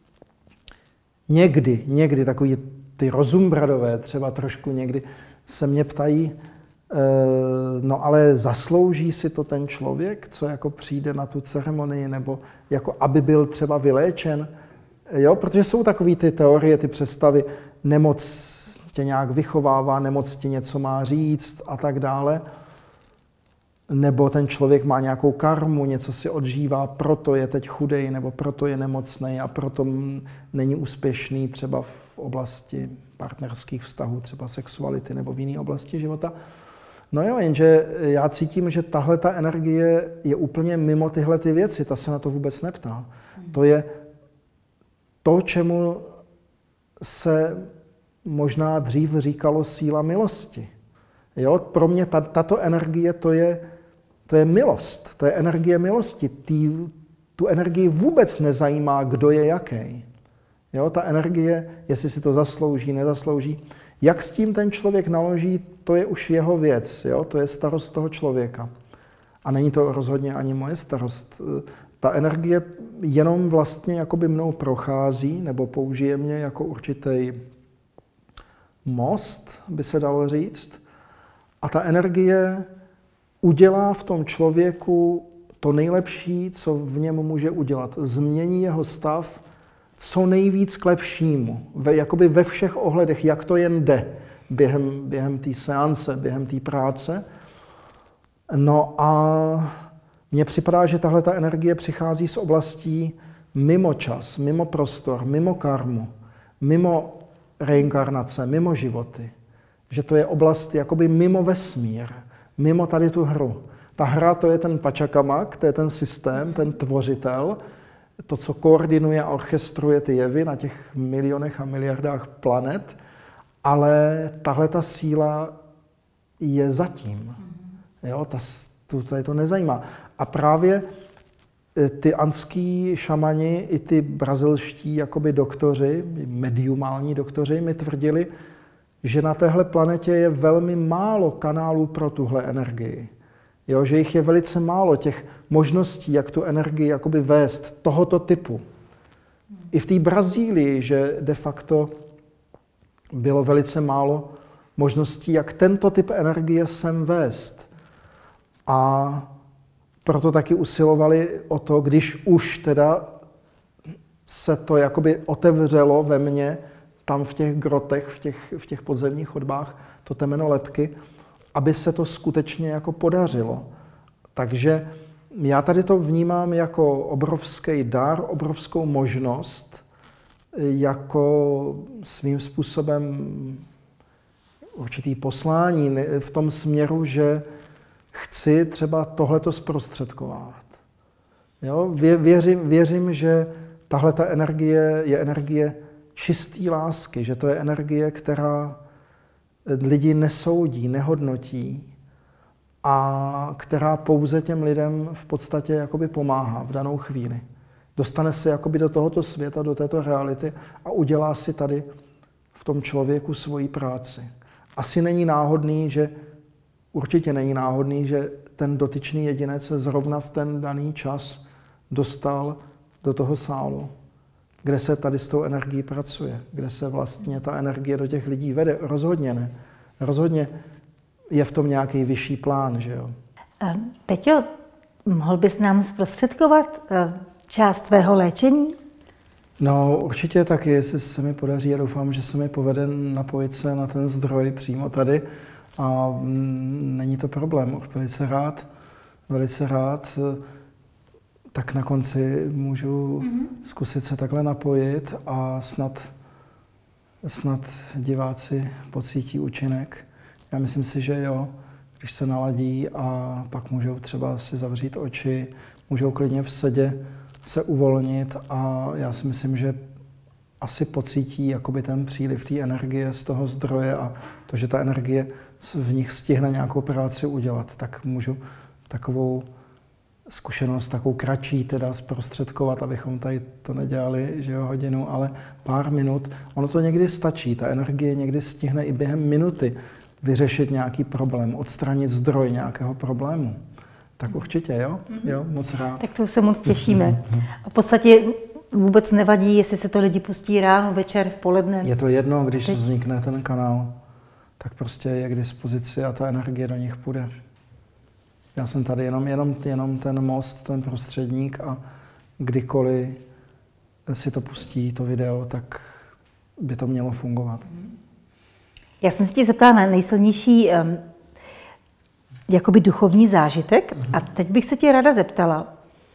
[SPEAKER 2] někdy takový ty rozumbradové třeba trošku někdy se mě ptají, no ale zaslouží si to ten člověk, co jako přijde na tu ceremonii, nebo jako aby byl třeba vyléčen. Jo, protože jsou takové ty teorie, ty představy, nemoc tě nějak vychovává, nemoc ti něco má říct a tak dále. Nebo ten člověk má nějakou karmu, něco si odžívá, proto je teď chudej, nebo proto je nemocný a proto není úspěšný třeba v oblasti partnerských vztahů, třeba sexuality nebo v jiné oblasti života. No jo, jenže já cítím, že tahle ta energie je úplně mimo tyhle ty věci, ta se na to vůbec neptá. To je to, čemu se možná dřív říkalo síla milosti. Jo? Pro mě tato energie to je milost, to je energie milosti. Tu energii vůbec nezajímá, kdo je jaký. Jo? Ta energie, jestli si to zaslouží, nezaslouží. Jak s tím ten člověk naloží, to je už jeho věc, jo? To je starost toho člověka. A není to rozhodně ani moje starost. Ta energie jenom vlastně jakoby mnou prochází, nebo použije mě jako určitý most, by se dalo říct. A ta energie udělá v tom člověku to nejlepší, co v něm může udělat. Změní jeho stav co nejvíc k lepšímu. Jakoby ve všech ohledech, jak to jen jde během té seance, během té práce. No a mně připadá, že tahle ta energie přichází z oblastí mimo čas, mimo prostor, mimo karmu, mimo reinkarnace, mimo životy. Že to je oblast jakoby mimo vesmír, mimo tady tu hru. Ta hra, to je ten Pačakamak, to je ten systém, ten tvořitel, to, co koordinuje a orchestruje ty jevy na těch milionech a miliardách planet, ale tahle ta síla je zatím. Jo, tady to nezajímá. A právě ty andský šamani i ty brazilští jakoby doktoři, mediumální doktoři mi tvrdili, že na téhle planetě je velmi málo kanálů pro tuhle energii. Jo, že jich je velice málo, těch možností, jak tu energii jakoby vést tohoto typu. I v té Brazílii, že de facto bylo velice málo možností, jak tento typ energie sem vést. A proto taky usilovali o to, když už teda se to jakoby otevřelo ve mně, tam v těch grotech, v těch podzemních chodbách, to temeno lebky, aby se to skutečně jako podařilo. Takže já tady to vnímám jako obrovský dar, obrovskou možnost, jako svým způsobem určitý poslání v tom směru, že chci třeba tohleto zprostředkovávat. Jo? Věřím, že tahle ta energie je energie čisté lásky, že to je energie, která lidi nesoudí, nehodnotí a která pouze těm lidem v podstatě jakoby pomáhá v danou chvíli. Dostane se jakoby do tohoto světa, do této reality a udělá si tady v tom člověku svoji práci. Asi není náhodný, určitě není náhodný, že ten dotyčný jedinec se zrovna v ten daný čas dostal do toho sálu, kde se tady s tou energií pracuje, kde se vlastně ta energie do těch lidí vede. Rozhodně ne. Rozhodně je v tom nějaký vyšší plán, že jo.
[SPEAKER 1] Peťo, mohl bys nám zprostředkovat část tvého léčení?
[SPEAKER 2] No určitě taky, jestli se mi podaří, já doufám, že se mi povede napojit se na ten zdroj přímo tady a není to problém. Velice rád, tak na konci můžu zkusit se takhle napojit a snad diváci pocítí účinek. Já myslím si, že jo, když se naladí a pak můžou třeba si zavřít oči, můžou klidně v sedě se uvolnit a já si myslím, že asi pocítí jakoby ten příliv té energie z toho zdroje a to, že ta energie v nich stihne nějakou práci udělat, tak můžu takovou zkušenost, takovou kratší teda zprostředkovat, abychom tady to nedělali, že jo, hodinu, ale pár minut. Ono to někdy stačí, ta energie někdy stihne i během minuty vyřešit nějaký problém, odstranit zdroj nějakého problému. Tak určitě, jo? Jo, moc rád.
[SPEAKER 1] Tak to se moc těšíme. A v podstatě vůbec nevadí, jestli se to lidi pustí ráno, večer, v poledne.
[SPEAKER 2] Je to jedno, když vznikne ten kanál, tak prostě je k dispozici a ta energie do nich půjde. Já jsem tady jenom ten most, ten prostředník a kdykoliv si to pustí, to video, tak by to mělo fungovat.
[SPEAKER 1] Já jsem se tě zeptala na nejsilnější jakoby duchovní zážitek a teď bych se tě ráda zeptala,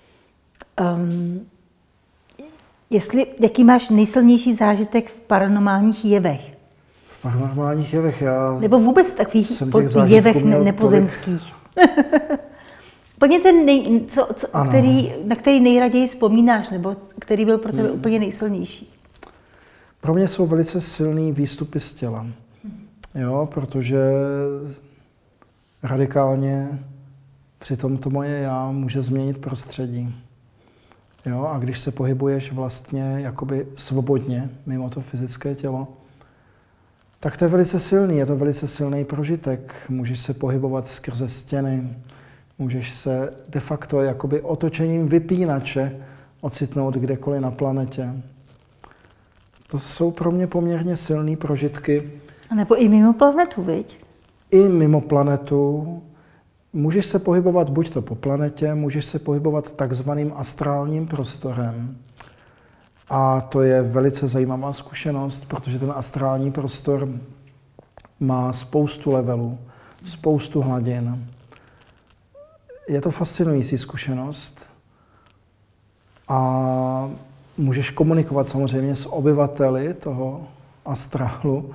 [SPEAKER 1] jaký máš nejsilnější zážitek v paranormálních jevech?
[SPEAKER 2] V paranormálních jevech
[SPEAKER 1] Nebo vůbec takových jevech nepozemských. Úplně ten, na který nejraději vzpomínáš, nebo který byl pro tebe úplně nejsilnější?
[SPEAKER 2] Pro mě jsou velice silný výstupy z těla. Jo, protože radikálně přitom to moje já může změnit prostředí. Jo, a když se pohybuješ vlastně jakoby svobodně mimo to fyzické tělo, tak to je velice silný, je to velice silný prožitek. Můžeš se pohybovat skrze stěny, můžeš se de facto jakoby otočením vypínače ocitnout kdekoliv na planetě. To jsou pro mě poměrně silný prožitky.
[SPEAKER 1] A nebo i mimo planetu, viď?
[SPEAKER 2] I mimo planetu. Můžeš se pohybovat buď to po planetě, můžeš se pohybovat takzvaným astrálním prostorem. A to je velice zajímavá zkušenost, protože ten astrální prostor má spoustu levelů, spoustu hladin. Je to fascinující zkušenost a můžeš komunikovat samozřejmě s obyvateli toho astrálu.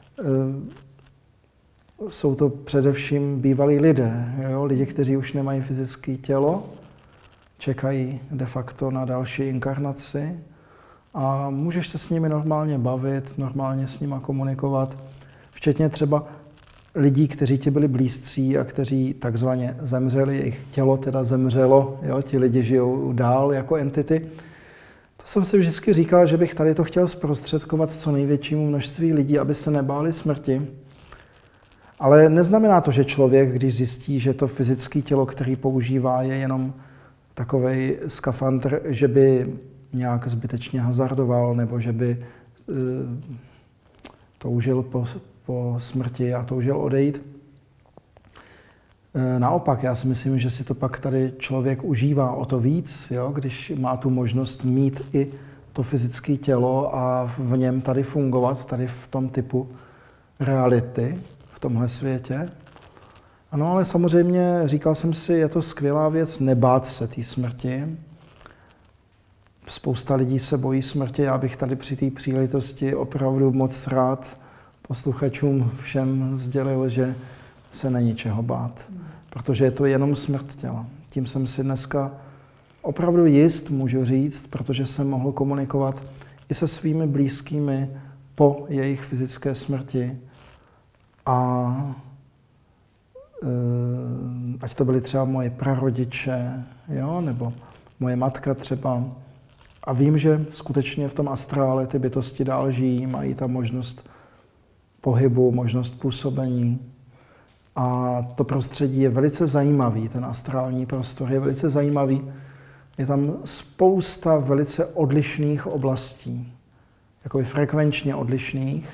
[SPEAKER 2] Jsou to především bývalí lidé, jo? Lidi, kteří už nemají fyzické tělo, čekají de facto na další inkarnaci a můžeš se s nimi normálně bavit, normálně s nimi komunikovat, včetně třeba lidí, kteří ti byli blízcí a kteří takzvaně zemřeli, jejich tělo teda zemřelo, jo? Ti lidi žijou dál jako entity. To jsem si vždycky říkal, že bych tady to chtěl zprostředkovat co největšímu množství lidí, aby se nebáli smrti. Ale neznamená to, že člověk, když zjistí, že to fyzické tělo, který používá, je jenom takovej skafandr, že by nějak zbytečně hazardoval nebo že by toužil po smrti a toužil odejít. Naopak, já si myslím, že si to pak tady člověk užívá o to víc, jo, když má tu možnost mít i to fyzické tělo a v něm tady fungovat, tady v tom typu reality, v tomhle světě. Ano, ale samozřejmě říkal jsem si, je to skvělá věc nebát se té smrti. Spousta lidí se bojí smrti, já bych tady při té příležitosti opravdu moc rád posluchačům všem sdělil, že se není čeho bát, protože je to jenom smrt těla. Tím jsem si dneska opravdu jist, můžu říct, protože jsem mohl komunikovat i se svými blízkými po jejich fyzické smrti. A ať to byly třeba moje prarodiče, jo, nebo moje matka třeba. A vím, že skutečně v tom astrále ty bytosti dál žijí, mají tam možnost pohybu, možnost působení. A to prostředí je velice zajímavý, ten astrální prostor je velice zajímavý. Je tam spousta velice odlišných oblastí, jakoby frekvenčně odlišných.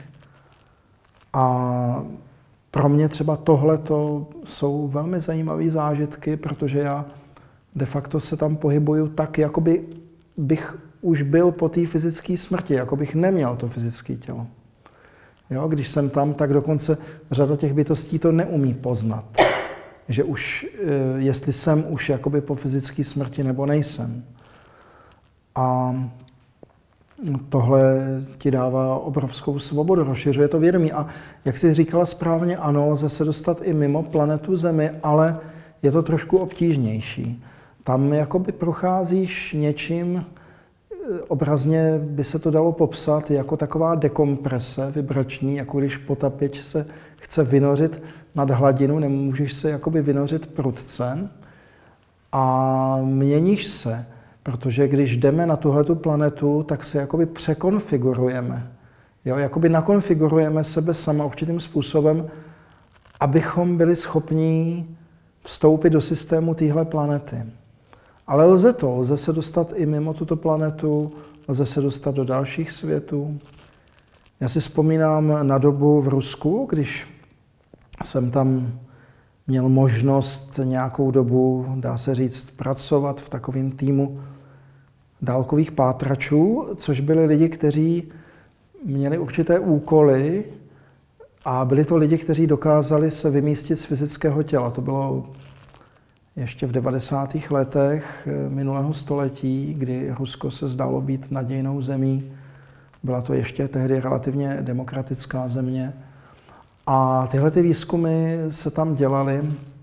[SPEAKER 2] A pro mě třeba tohleto jsou velmi zajímavé zážitky, protože já de facto se tam pohybuju tak, jakoby bych už byl po té fyzické smrti, jako bych neměl to fyzické tělo. Jo, když jsem tam, tak dokonce řada těch bytostí to neumí poznat. Že už, jestli jsem už jakoby po fyzické smrti nebo nejsem. A tohle ti dává obrovskou svobodu, rozšiřuje to vědomí. A jak jsi říkala správně, ano, lze se dostat i mimo planetu Zemi, ale je to trošku obtížnější. Tam jakoby procházíš něčím, obrazně by se to dalo popsat jako taková dekomprese vibrační, jako když potapič se chce vynořit nad hladinu, nemůžeš se jakoby vynořit prudce a měníš se, protože když jdeme na tuhletu planetu, tak se jakoby překonfigurujeme. Jo, jakoby nakonfigurujeme sebe sama určitým způsobem, abychom byli schopni vstoupit do systému téhle planety. Ale lze se dostat i mimo tuto planetu, lze se dostat do dalších světů. Já si vzpomínám na dobu v Rusku, když jsem tam měl možnost nějakou dobu, dá se říct, pracovat v takovém týmu dálkových pátračů, což byli lidi, kteří měli určité úkoly a byli to lidi, kteří dokázali se vymístit z fyzického těla. To bylo ještě v 90. letech minulého století, kdy Rusko se zdálo být nadějnou zemí. Byla to ještě tehdy relativně demokratická země. A tyhle ty výzkumy se tam dělaly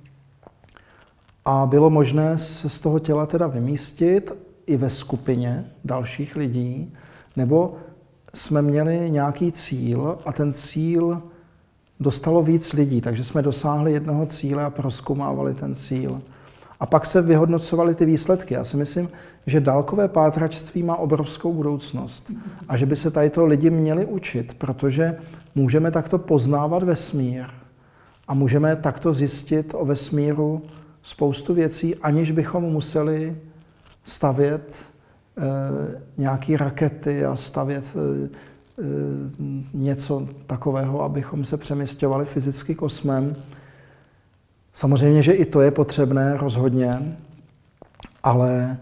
[SPEAKER 2] a bylo možné se z toho těla teda vymístit i ve skupině dalších lidí, nebo jsme měli nějaký cíl a ten cíl dostalo víc lidí, takže jsme dosáhli jednoho cíle a prozkoumávali ten cíl. A pak se vyhodnocovaly ty výsledky. Já si myslím, že dálkové pátračství má obrovskou budoucnost a že by se tady to lidi měli učit, protože můžeme takto poznávat vesmír a můžeme takto zjistit o vesmíru spoustu věcí, aniž bychom museli stavět nějaké rakety a stavět něco takového, abychom se přemisťovali fyzicky kosmem. Samozřejmě, že i to je potřebné rozhodně, ale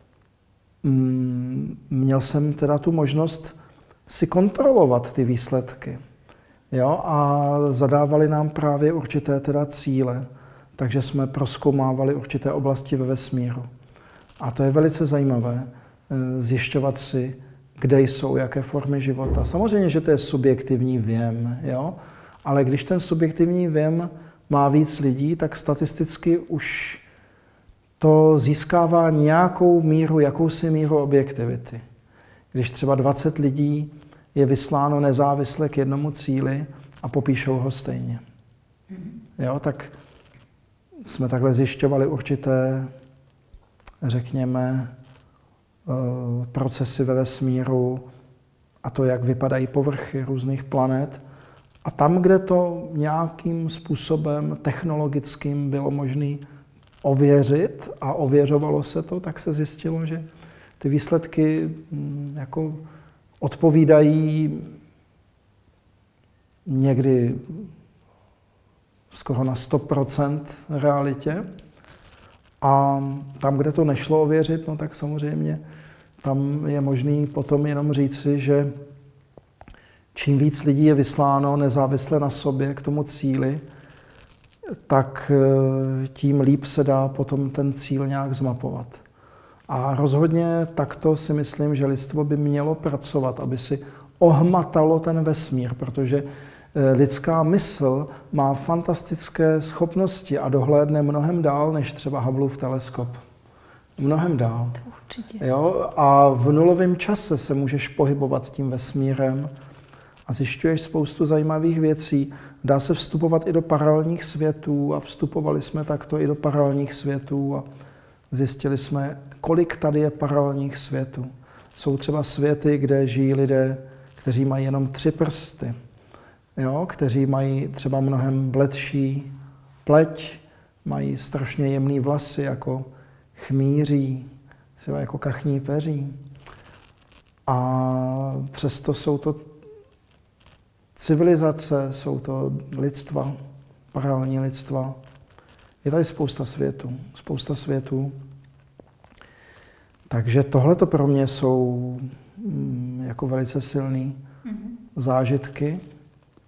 [SPEAKER 2] měl jsem teda tu možnost si kontrolovat ty výsledky. Jo? A zadávali nám právě určité teda cíle, takže jsme prozkoumávali určité oblasti ve vesmíru. A to je velice zajímavé, zjišťovat si, kde jsou, jaké formy života. Samozřejmě, že to je subjektivní věm, jo? Ale když ten subjektivní věm má víc lidí, tak statisticky už to získává nějakou míru, jakousi míru objektivity. Když třeba 20 lidí je vysláno nezávisle k jednomu cíli a popíšou ho stejně. Jo, tak jsme takhle zjišťovali určité, řekněme, procesy ve vesmíru a to, jak vypadají povrchy různých planet. A tam, kde to nějakým způsobem technologickým bylo možné ověřit a ověřovalo se to, tak se zjistilo, že ty výsledky jako odpovídají někdy skoro na 100% realitě. A tam, kde to nešlo ověřit, no tak samozřejmě tam je možný potom jenom říci, že čím víc lidí je vysláno nezávisle na sobě k tomu cíli, tak tím líp se dá potom ten cíl nějak zmapovat. A rozhodně takto si myslím, že lidstvo by mělo pracovat, aby si ohmatalo ten vesmír, protože lidská mysl má fantastické schopnosti a dohlédne mnohem dál, než třeba Hubbleův teleskop. Mnohem dál.
[SPEAKER 1] To určitě.
[SPEAKER 2] Jo? A v nulovém čase se můžeš pohybovat tím vesmírem a zjišťuješ spoustu zajímavých věcí. Dá se vstupovat i do paralelních světů a vstupovali jsme takto i do paralelních světů a zjistili jsme, kolik tady je paralelních světů. Jsou třeba světy, kde žijí lidé, kteří mají jenom 3 prsty, jo? Kteří mají třeba mnohem bledší pleť, mají strašně jemný vlasy jako chmýří, třeba jako kachní peří. A přesto jsou to civilizace, jsou to lidstva, paralelní lidstva. Je tady spousta světů. Takže tohleto pro mě jsou jako velice silné zážitky.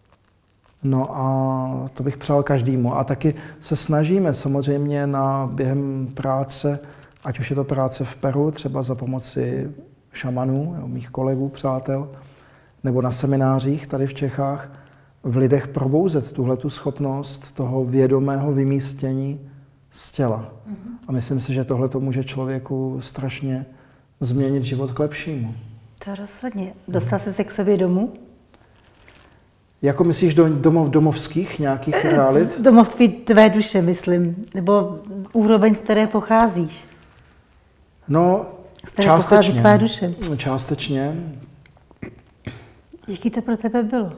[SPEAKER 2] No a to bych přál každému. A taky se snažíme samozřejmě během práce, ať už je to práce v Peru, třeba za pomoci šamanů, mých kolegů, přátel, nebo na seminářích tady v Čechách, v lidech probouzet tuhletu schopnost toho vědomého vymístění z těla. A myslím si, že tohle to může člověku strašně změnit život k lepšímu.
[SPEAKER 1] To rozhodně. Dostal jsi se k sobě domů?
[SPEAKER 2] Jako myslíš do domovských nějakých realit?
[SPEAKER 1] Domovství tvé duše, myslím. Nebo úroveň, z které pocházíš.
[SPEAKER 2] No,
[SPEAKER 1] z které pochází tvá duše.
[SPEAKER 2] Částečně.
[SPEAKER 1] Jaký to pro tebe bylo?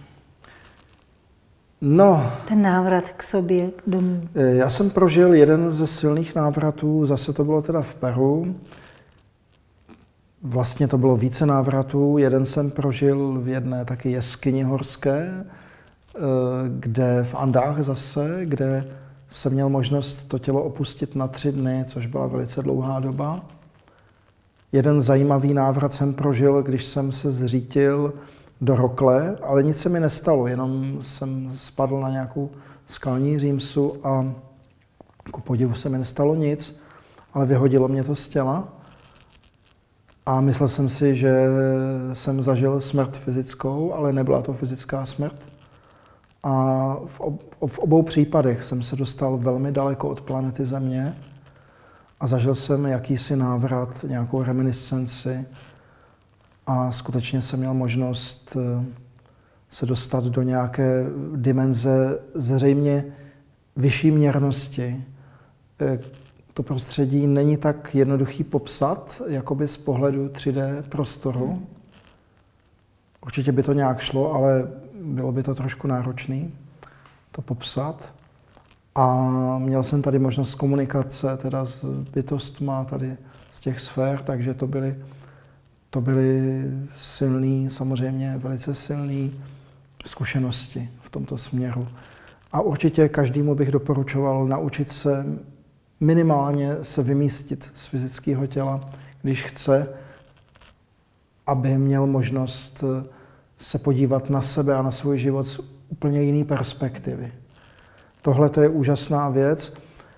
[SPEAKER 2] No,
[SPEAKER 1] ten návrat k sobě, domů.
[SPEAKER 2] Já jsem prožil jeden ze silných návratů, zase to bylo teda v Peru. Vlastně to bylo více návratů. Jeden jsem prožil v jedné taky jeskyni horské, kde v Andách zase, kde jsem měl možnost to tělo opustit na 3 dny, což byla velice dlouhá doba. Jeden zajímavý návrat jsem prožil, když jsem se zřítil do rokle, ale nic se mi nestalo, jenom jsem spadl na nějakou skalní římsu a ku podivu se mi nestalo nic, ale vyhodilo mě to z těla. A myslel jsem si, že jsem zažil smrt fyzickou, ale nebyla to fyzická smrt. A v obou případech jsem se dostal velmi daleko od planety Země a zažil jsem jakýsi návrat, nějakou reminiscenci a skutečně jsem měl možnost se dostat do nějaké dimenze zřejmě vyšší měrnosti. To prostředí není tak jednoduchý popsat, jakoby z pohledu 3D prostoru. Určitě by to nějak šlo, ale bylo by to trošku náročné to popsat. A měl jsem tady možnost komunikace teda s bytostma tady z těch sfér, takže to byly silné, samozřejmě velice silné zkušenosti v tomto směru. A určitě každému bych doporučoval naučit se minimálně se vymístit z fyzického těla, když chce, aby měl možnost se podívat na sebe a na svůj život z úplně jiné perspektivy. Tohle to je úžasná věc.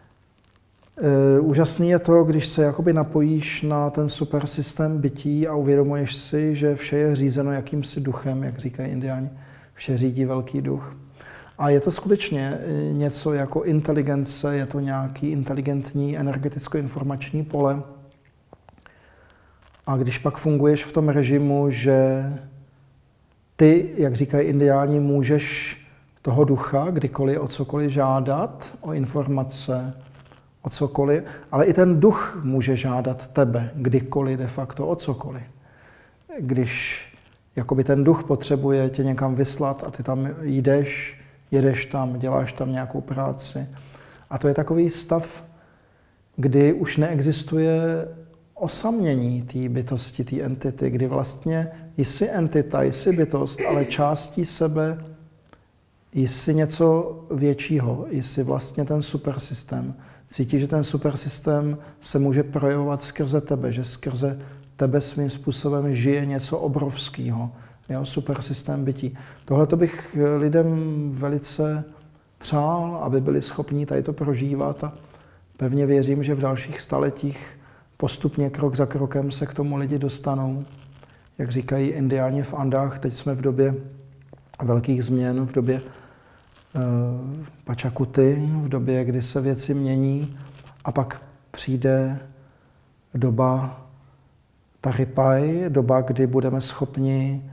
[SPEAKER 2] Úžasný je to, když se jakoby napojíš na ten super systém bytí a uvědomuješ si, že vše je řízeno jakýmsi duchem, jak říkají indiáni, vše řídí velký duch. A je to skutečně něco jako inteligence, je to nějaký inteligentní energeticko-informační pole. A když pak funguješ v tom režimu, že ty, jak říkají indiáni, můžeš toho ducha kdykoliv o cokoliv žádat, o informace, o cokoliv, ale i ten duch může žádat tebe kdykoliv de facto o cokoliv. Když jakoby ten duch potřebuje tě někam vyslat a ty tam jedeš tam, děláš tam nějakou práci. A to je takový stav, kdy už neexistuje osamění té bytosti, té entity, kdy vlastně jsi entita, jsi bytost, ale částí sebe jsi něco většího, jsi vlastně ten supersystém. Cítíš, že ten supersystém se může projevovat skrze tebe, že skrze tebe svým způsobem žije něco obrovského. Jo, supersystém bytí. Tohle to bych lidem velice přál, aby byli schopni tady to prožívat a pevně věřím, že v dalších staletích postupně krok za krokem se k tomu lidi dostanou. Jak říkají indiáni v Andách, teď jsme v době velkých změn, v době Pachacuti, v době, kdy se věci mění a pak přijde doba Taripai, doba, kdy budeme schopni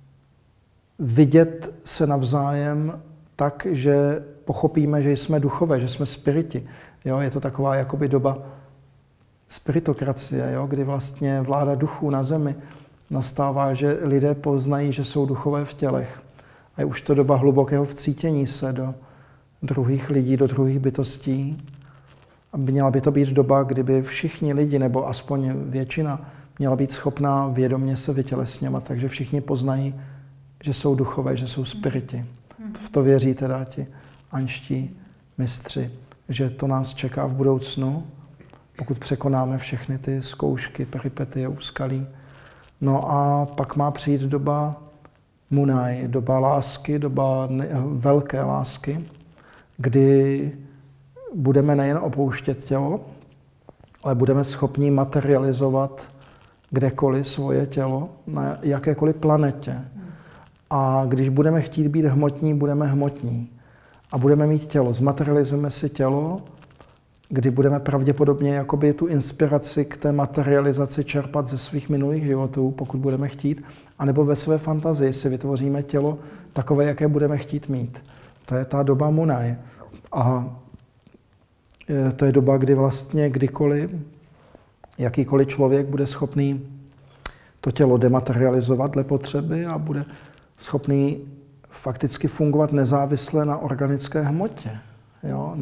[SPEAKER 2] vidět se navzájem tak, že pochopíme, že jsme duchové, že jsme spiriti. Jo, je to taková jakoby doba spiritokracie, jo, kdy vlastně vláda duchů na zemi nastává, že lidé poznají, že jsou duchové v tělech. A je už to doba hlubokého vcítění se do druhých lidí, do druhých bytostí. A měla by to být doba, kdyby všichni lidi, nebo aspoň většina, měla být schopná vědomě se vytělesňovat, takže všichni poznají, že jsou duchové, že jsou spiriti. V to věří teda ti anští mistři, že to nás čeká v budoucnu, pokud překonáme všechny ty zkoušky, peripetie, úskalí. No a pak má přijít doba Munaj, doba lásky, doba velké lásky, kdy budeme nejen opouštět tělo, ale budeme schopni materializovat kdekoliv svoje tělo, na jakékoliv planetě. A když budeme chtít být hmotní, budeme hmotní. A budeme mít tělo. Zmaterializujeme si tělo, kdy budeme pravděpodobně jakoby tu inspiraci k té materializaci čerpat ze svých minulých životů, pokud budeme chtít, anebo ve své fantazii si vytvoříme tělo takové, jaké budeme chtít mít. To je ta doba Munaj. A to je doba, kdy vlastně kdykoliv, jakýkoliv člověk bude schopný to tělo dematerializovat dle potřeby a bude schopný fakticky fungovat nezávisle na organické hmotě. Jo?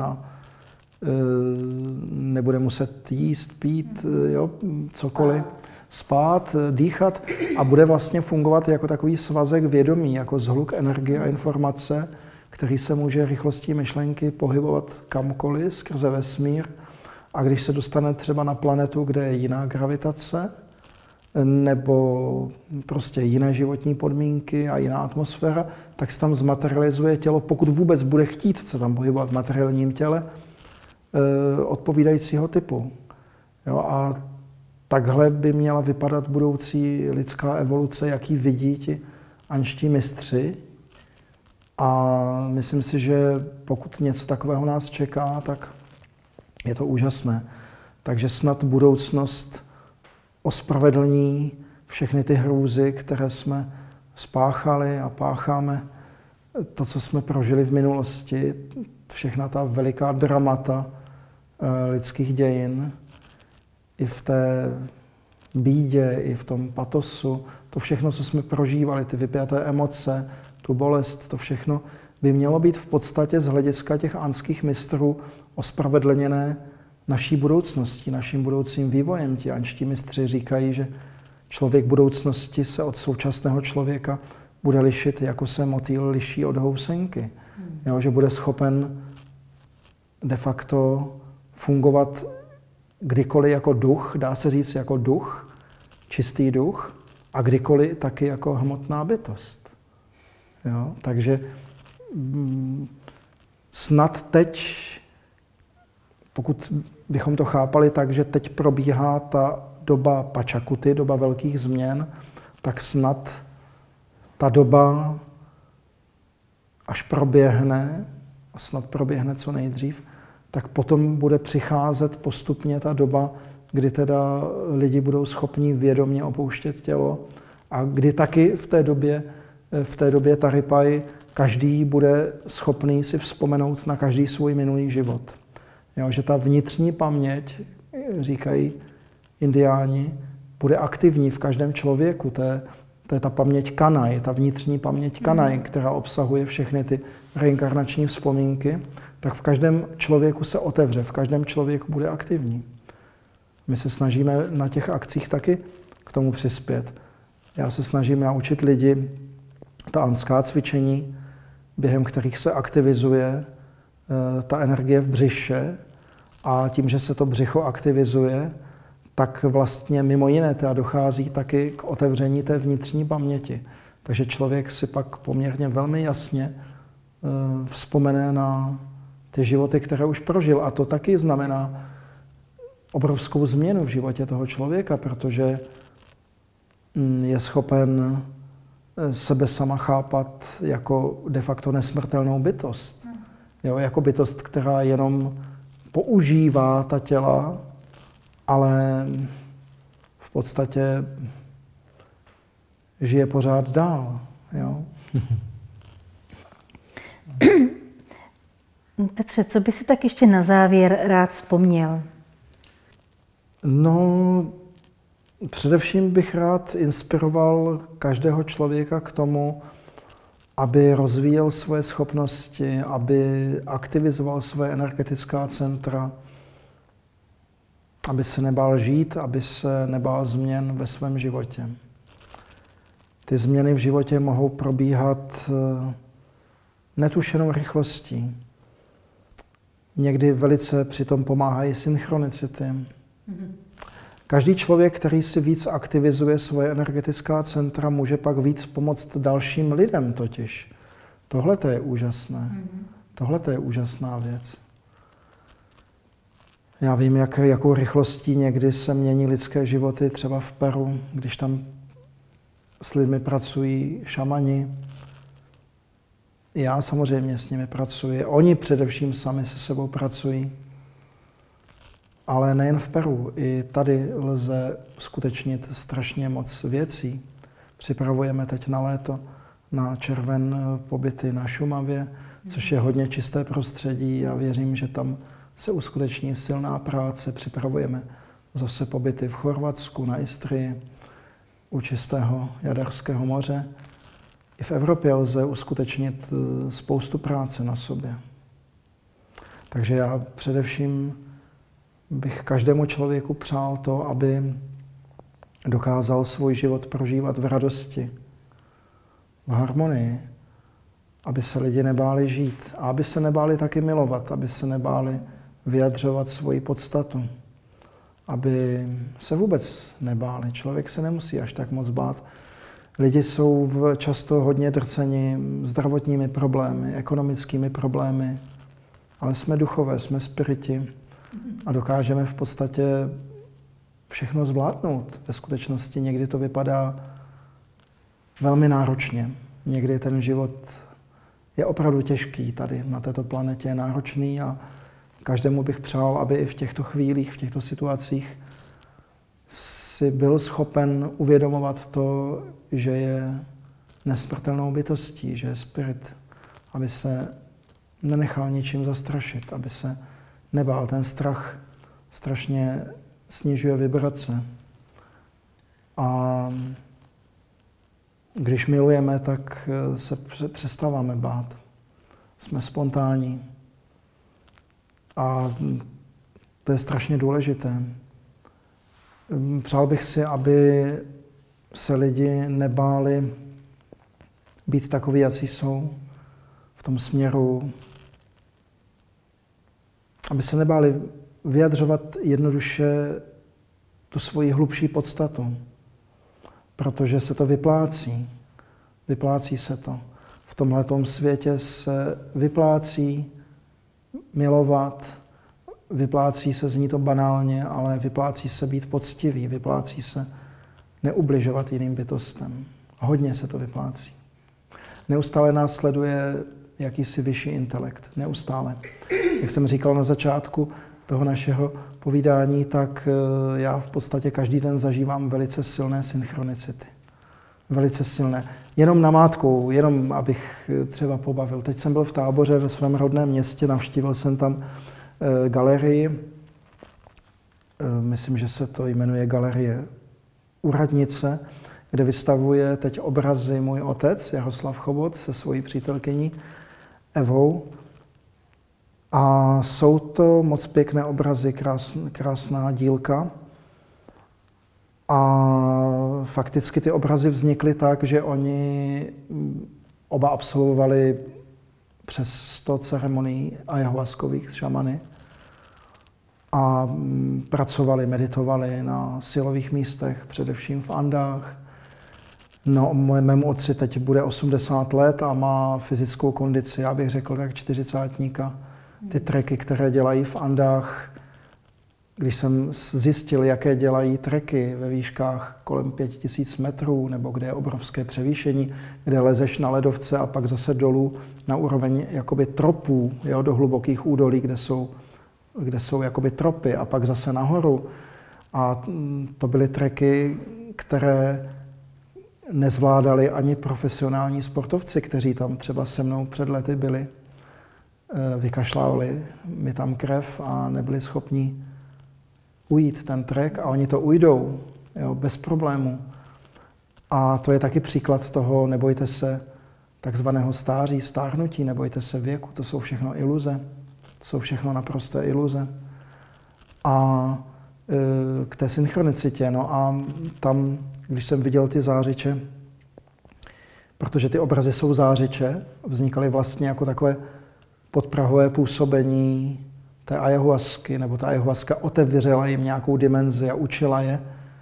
[SPEAKER 2] Nebude muset jíst, pít, jo? Cokoliv, spát, dýchat a bude vlastně fungovat jako takový svazek vědomí, jako zhluk energie a informace, který se může rychlostí myšlenky pohybovat kamkoliv skrze vesmír. A když se dostane třeba na planetu, kde je jiná gravitace, nebo prostě jiné životní podmínky a jiná atmosféra, tak se tam zmaterializuje tělo, pokud vůbec bude chtít se tam pohybovat v materiálním těle, odpovídajícího typu. Jo, a takhle by měla vypadat budoucí lidská evoluce, jaký vidí ti anští mistři. A myslím si, že pokud něco takového nás čeká, tak je to úžasné. Takže snad budoucnost ospravedlní všechny ty hrůzy, které jsme spáchali a pácháme, to, co jsme prožili v minulosti, všechna ta veliká dramata lidských dějin, i v té bídě, i v tom patosu, to všechno, co jsme prožívali, ty vypjaté emoce, tu bolest, to všechno by mělo být v podstatě z hlediska těch anských mistrů ospravedlněné naší budoucností, naším budoucím vývojem. Ti anští mistři říkají, že člověk budoucnosti se od současného člověka bude lišit, jako se motýl liší od housenky. Jo, že bude schopen de facto fungovat kdykoliv jako duch, dá se říct jako duch, čistý duch, a kdykoliv taky jako hmotná bytost. Jo, takže snad teď, pokud bychom to chápali tak, že teď probíhá ta doba pačakuty, doba velkých změn, tak snad ta doba, až proběhne, a snad proběhne co nejdřív, tak potom bude přicházet postupně ta doba, kdy teda lidi budou schopni vědomě opouštět tělo a kdy taky v té době Taripaj každý bude schopný si vzpomenout na každý svůj minulý život. Jo, že ta vnitřní paměť, říkají indiáni, bude aktivní v každém člověku. To je ta paměť Kanaj, ta vnitřní paměť Kanaj, která obsahuje všechny ty reinkarnační vzpomínky, tak v každém člověku se otevře, v každém člověku bude aktivní. My se snažíme na těch akcích taky k tomu přispět. Já se snažím naučit lidi ta anská cvičení, během kterých se aktivizuje ta energie v břiše a tím, že se to břicho aktivizuje, tak vlastně mimo jiné teda dochází taky k otevření té vnitřní paměti. Takže člověk si pak poměrně velmi jasně vzpomene na ty životy, které už prožil. A to taky znamená obrovskou změnu v životě toho člověka, protože je schopen sebe sama chápat jako de facto nesmrtelnou bytost. Jo, jako bytost, která jenom používá ta těla, ale v podstatě žije pořád dál. Jo?
[SPEAKER 1] Petře, co by si tak ještě na závěr rád vzpomněl?
[SPEAKER 2] No, především bych rád inspiroval každého člověka k tomu, aby rozvíjel svoje schopnosti, aby aktivizoval své energetická centra, aby se nebál žít, aby se nebál změn ve svém životě. Ty změny v životě mohou probíhat netušenou rychlostí. Někdy velice přitom pomáhají synchronicity. Každý člověk, který si víc aktivizuje svoje energetická centra, může pak víc pomoct dalším lidem totiž. Tohle to je úžasné. Tohle to je úžasná věc. Já vím, jakou rychlostí někdy se mění lidské životy, třeba v Peru, když tam s lidmi pracují šamani. Já samozřejmě s nimi pracuji. Oni především sami se sebou pracují. Ale nejen v Peru, i tady lze uskutečnit strašně moc věcí. Připravujeme teď na léto, na červen pobyty na Šumavě, což je hodně čisté prostředí a věřím, že tam se uskuteční silná práce. Připravujeme zase pobyty v Chorvatsku, na Istrii, u čistého Jaderského moře. I v Evropě lze uskutečnit spoustu práce na sobě. Takže já především bych každému člověku přál to, aby dokázal svůj život prožívat v radosti, v harmonii, aby se lidi nebáli žít a aby se nebáli taky milovat, aby se nebáli vyjadřovat svoji podstatu, aby se vůbec nebáli. Člověk se nemusí až tak moc bát. Lidi jsou často hodně drceni zdravotními problémy, ekonomickými problémy, ale jsme duchové, jsme spiriti a dokážeme v podstatě všechno zvládnout. Ve skutečnosti někdy to vypadá velmi náročně. Někdy ten život je opravdu těžký tady na této planetě, je náročný a každému bych přál, aby i v těchto chvílích, v těchto situacích si byl schopen uvědomovat to, že je nesmrtelnou bytostí, že je spirit, aby se nenechal ničím zastrašit, aby se nebál. Ten strach strašně snižuje vibrace. A když milujeme, tak se přestáváme bát. Jsme spontánní. A to je strašně důležité. Přál bych si, aby se lidi nebáli být takoví, jací jsou, v tom směru, aby se nebáli vyjadřovat jednoduše tu svoji hlubší podstatu, protože se to vyplácí. Vyplácí se to. V tomhletom světě se vyplácí milovat, vyplácí se, zní to banálně, ale vyplácí se být poctivý, vyplácí se neubližovat jiným bytostem. Hodně se to vyplácí. Neustále nás sleduje jakýsi vyšší intelekt. Neustále. Jak jsem říkal na začátku toho našeho povídání, tak já v podstatě každý den zažívám velice silné synchronicity. Velice silné. Jenom namátkou, jenom abych třeba pobavil. Teď jsem byl v Táboře ve svém rodném městě, navštívil jsem tam galerii, myslím, že se to jmenuje Galerie u Radnice, kde vystavuje teď obrazy můj otec, Jaroslav Chobot, se svojí přítelkyní Evou. A jsou to moc pěkné obrazy, krásná dílka. A fakticky ty obrazy vznikly tak, že oni oba absolvovali přes 100 ceremonií ayahuaskových s šamany a pracovali, meditovali na silových místech, především v Andách. No, mému otci teď bude 80 let a má fyzickou kondici, já bych řekl tak 40. Ty treky, které dělají v Andách, když jsem zjistil, jaké dělají treky ve výškách kolem 5000 metrů, nebo kde je obrovské převýšení, kde lezeš na ledovce a pak zase dolů na úroveň jakoby tropů, jo, do hlubokých údolí, kde jsou jakoby tropy a pak zase nahoru. A to byly treky, které nezvládali ani profesionální sportovci, kteří tam třeba se mnou před lety byli. Vykašlávali mi tam krev a nebyli schopni ujít ten trek a oni to ujdou, jo, bez problému. A to je taky příklad toho, nebojte se takzvaného stáří, stárnutí, nebojte se věku, to jsou všechno iluze, to jsou všechno naprosté iluze. A k té synchronicitě, no a tam, když jsem viděl ty zářiče, protože ty obrazy jsou zářiče, vznikaly vlastně jako takové podprahové působení té ayahuasky, nebo ta ayahuaska otevřela jim nějakou dimenzi a učila je.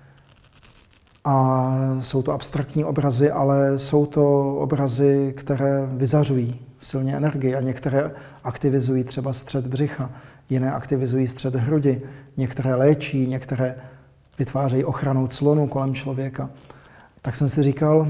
[SPEAKER 2] A jsou to abstraktní obrazy, ale jsou to obrazy, které vyzařují silně energii a některé aktivizují třeba střed břicha, jiné aktivizují střed hrudi, některé léčí, některé vytvářejí ochrannou clonu kolem člověka. Tak jsem si říkal,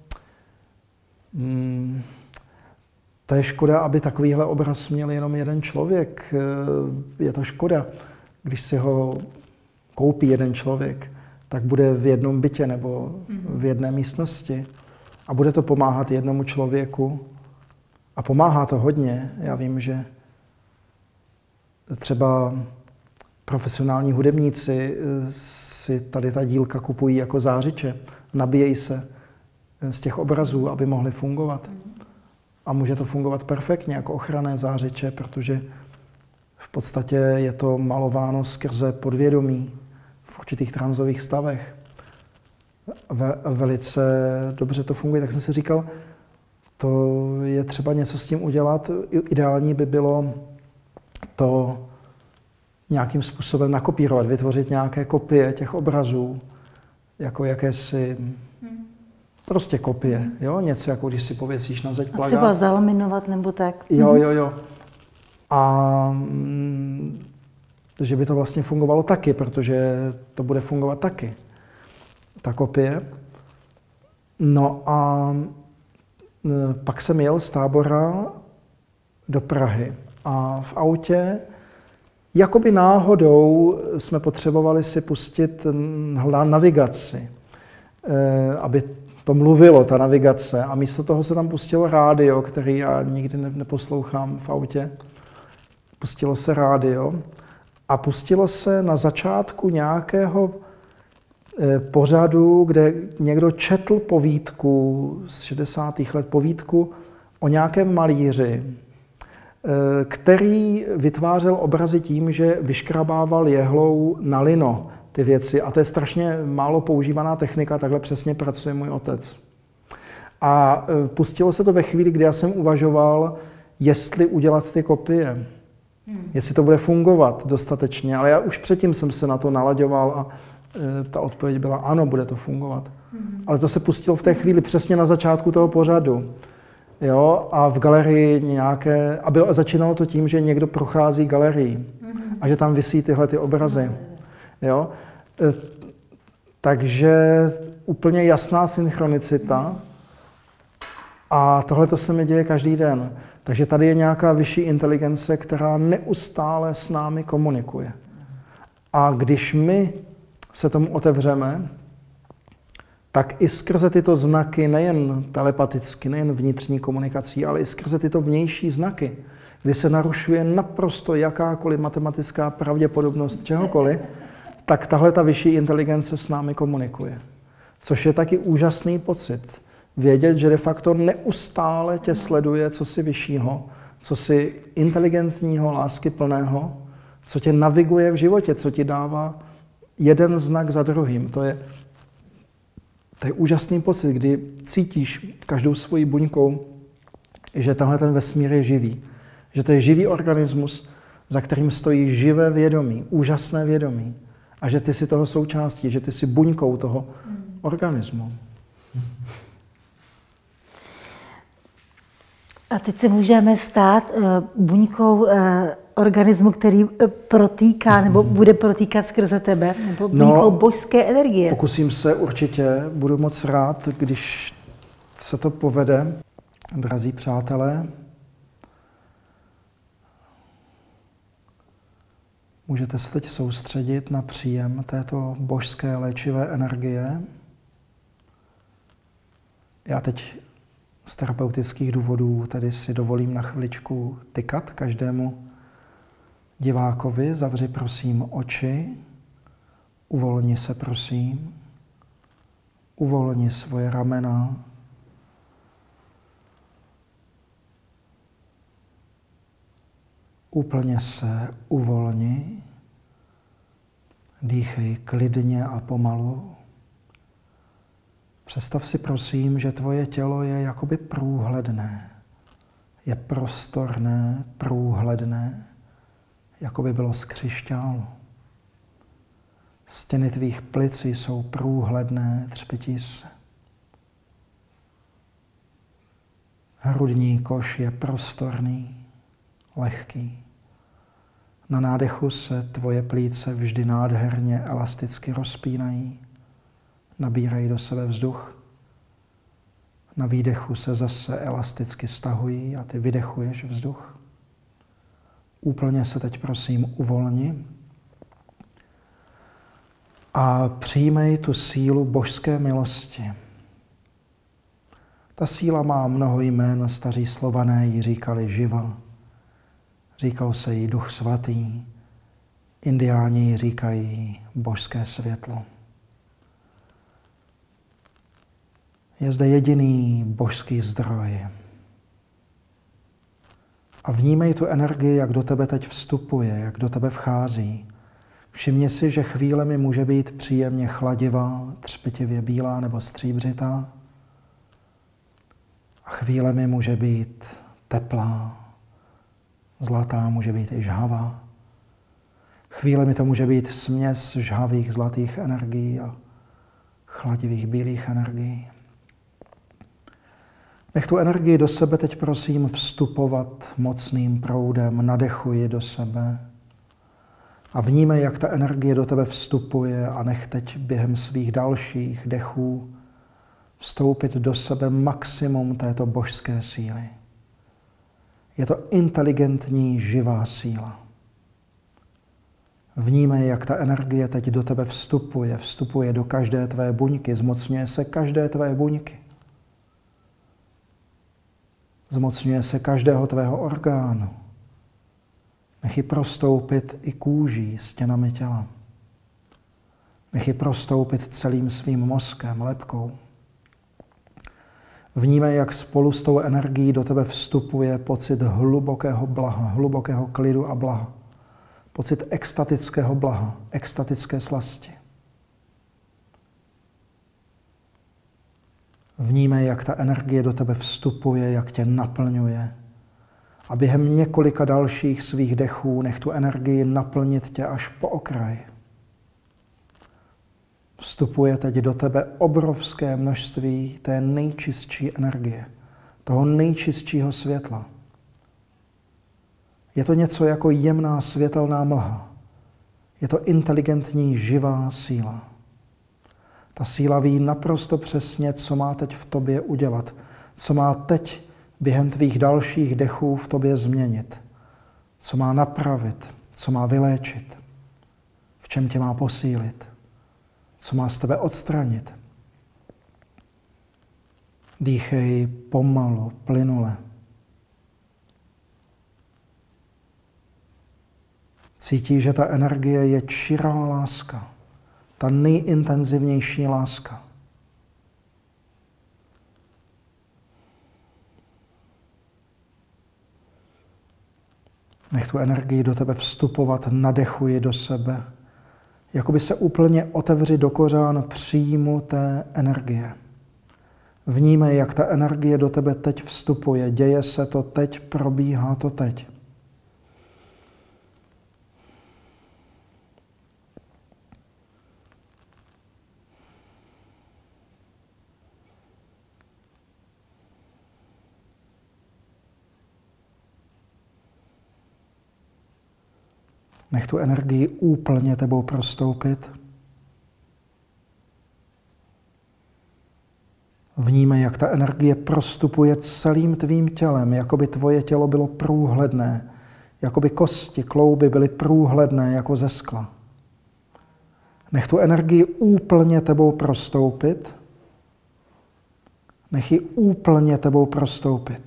[SPEAKER 2] to je škoda, aby takovýhle obraz měl jenom jeden člověk. Je to škoda, když si ho koupí jeden člověk, tak bude v jednom bytě nebo v jedné místnosti a bude to pomáhat jednomu člověku. A pomáhá to hodně. Já vím, že třeba profesionální hudebníci si tady ta dílka kupují jako zářiče, nabíjejí se z těch obrazů, aby mohly fungovat. A může to fungovat perfektně jako ochranné zářiče, protože v podstatě je to malováno skrze podvědomí v určitých tranzových stavech. Velice dobře to funguje. Tak jsem si říkal, to je třeba něco s tím udělat. Ideální by bylo to nějakým způsobem nakopírovat, vytvořit nějaké kopie těch obrazů, jako jakési prostě kopie, jo? Něco jako když si pověsíš na zeď plagát.
[SPEAKER 1] A třeba zalaminovat nebo tak.
[SPEAKER 2] Jo. A že by to vlastně fungovalo taky, protože to bude fungovat taky, ta kopie. No a pak jsem jel z Tábora do Prahy a v autě jakoby náhodou jsme potřebovali si pustit navigaci, aby to mluvilo, ta navigace. A místo toho se tam pustilo rádio, který já nikdy neposlouchám v autě. Pustilo se rádio a pustilo se na začátku nějakého pořadu, kde někdo četl povídku z 60. let, povídku o nějakém malíři, který vytvářel obrazy tím, že vyškrabával jehlou na lino ty věci. A to je strašně málo používaná technika, takhle přesně pracuje můj otec. A pustilo se to ve chvíli, kdy já jsem uvažoval, jestli udělat ty kopie. Jestli to bude fungovat dostatečně. Ale já už předtím jsem se na to nalaďoval a ta odpověď byla ano, bude to fungovat. Ale to se pustilo v té chvíli přesně na začátku toho pořadu. Jo, a v galerii nějaké, a začínalo to tím, že někdo prochází galerii a že tam visí tyhle ty obrazy. Jo? Takže úplně jasná synchronicita a tohle to se mi děje každý den. Takže tady je nějaká vyšší inteligence, která neustále s námi komunikuje. A když my se tomu otevřeme, tak i skrze tyto znaky, nejen telepaticky, nejen vnitřní komunikací, ale i skrze tyto vnější znaky, kdy se narušuje naprosto jakákoliv matematická pravděpodobnost čehokoliv, tak tahle ta vyšší inteligence s námi komunikuje. Což je taky úžasný pocit. Vědět, že de facto neustále tě sleduje cosi vyššího, cosi inteligentního, láskyplného, co tě naviguje v životě, co ti dává jeden znak za druhým. To je úžasný pocit, kdy cítíš každou svojí buňkou, že tenhle ten vesmír je živý. Že to je živý organismus, za kterým stojí živé vědomí, úžasné vědomí. A že ty jsi toho součástí, že ty jsi buňkou toho organismu.
[SPEAKER 1] A teď se můžeme stát buňkou organismu, který protýká nebo bude protýkat skrze tebe, nebo buňkou božské energie.
[SPEAKER 2] Pokusím se určitě, budu moc rád, když se to povede, drazí přátelé. Můžete se teď soustředit na příjem této božské léčivé energie. Já teď z terapeutických důvodů tedy si dovolím na chviličku tykat každému divákovi. Zavři prosím oči, uvolni se prosím, uvolni svoje ramena, úplně se uvolni, dýchej klidně a pomalu. Představ si prosím, že tvoje tělo je jakoby průhledné, je prostorné, průhledné, jako by bylo z křišťálu. Stěny tvých plic jsou průhledné, třpytí se. Hrudní koš je prostorný, lehký. Na nádechu se tvoje plíce vždy nádherně elasticky rozpínají, nabírají do sebe vzduch. Na výdechu se zase elasticky stahují a ty vydechuješ vzduch. Úplně se teď prosím uvolni a přijmej tu sílu božské milosti. Ta síla má mnoho jmén, staří Slované ji říkali Živa, říkal se jí Duch Svatý, Indiáni ji říkají božské světlo. Je zde jediný božský zdroj. A vnímej tu energii, jak do tebe teď vstupuje, jak do tebe vchází. Všimni si, že chvílemi může být příjemně chladivá, třpitivě bílá nebo stříbřitá. A chvílemi může být teplá, zlatá, může být i žhavá. Chvílemi to může být směs žhavých zlatých energií a chladivých bílých energií. Nech tu energii do sebe teď prosím vstupovat mocným proudem, nadechuj ji do sebe a vnímej, jak ta energie do tebe vstupuje a nech teď během svých dalších dechů vstoupit do sebe maximum této božské síly. Je to inteligentní, živá síla. Vnímej, jak ta energie teď do tebe vstupuje do každé tvé buňky, zmocňuje se každé tvé buňky. Zmocňuje se každého tvého orgánu. Nech ji prostoupit i kůží, stěnami těla. Nech ji prostoupit celým svým mozkem, lebkou. Vnímej, jak spolu s tou energií do tebe vstupuje pocit hlubokého blaha, hlubokého klidu a blaha. Pocit extatického blaha, extatické slasti. Vnímej, jak ta energie do tebe vstupuje, jak tě naplňuje. A během několika dalších svých dechů nech tu energii naplnit tě až po okraj. Vstupuje teď do tebe obrovské množství té nejčistší energie, toho nejčistšího světla. Je to něco jako jemná světelná mlha. Je to inteligentní, živá síla. Ta síla ví naprosto přesně, co má teď v tobě udělat, co má teď během tvých dalších dechů v tobě změnit, co má napravit, co má vyléčit, v čem tě má posílit, co má z tebe odstranit. Dýchej pomalu, plynule. Cítí, že ta energie je čirá láska, ta nejintenzivnější láska. Nech tu energii do tebe vstupovat, nadechuj ji do sebe. Jakoby se úplně otevři do kořán příjmu té energie. Vnímej, jak ta energie do tebe teď vstupuje. Děje se to teď, probíhá to teď. Nech tu energii úplně tebou prostoupit. Vnímej, jak ta energie prostupuje celým tvým tělem, jako by tvoje tělo bylo průhledné, jako by kosti, klouby byly průhledné jako ze skla. Nech tu energii úplně tebou prostoupit. Nech ji úplně tebou prostoupit.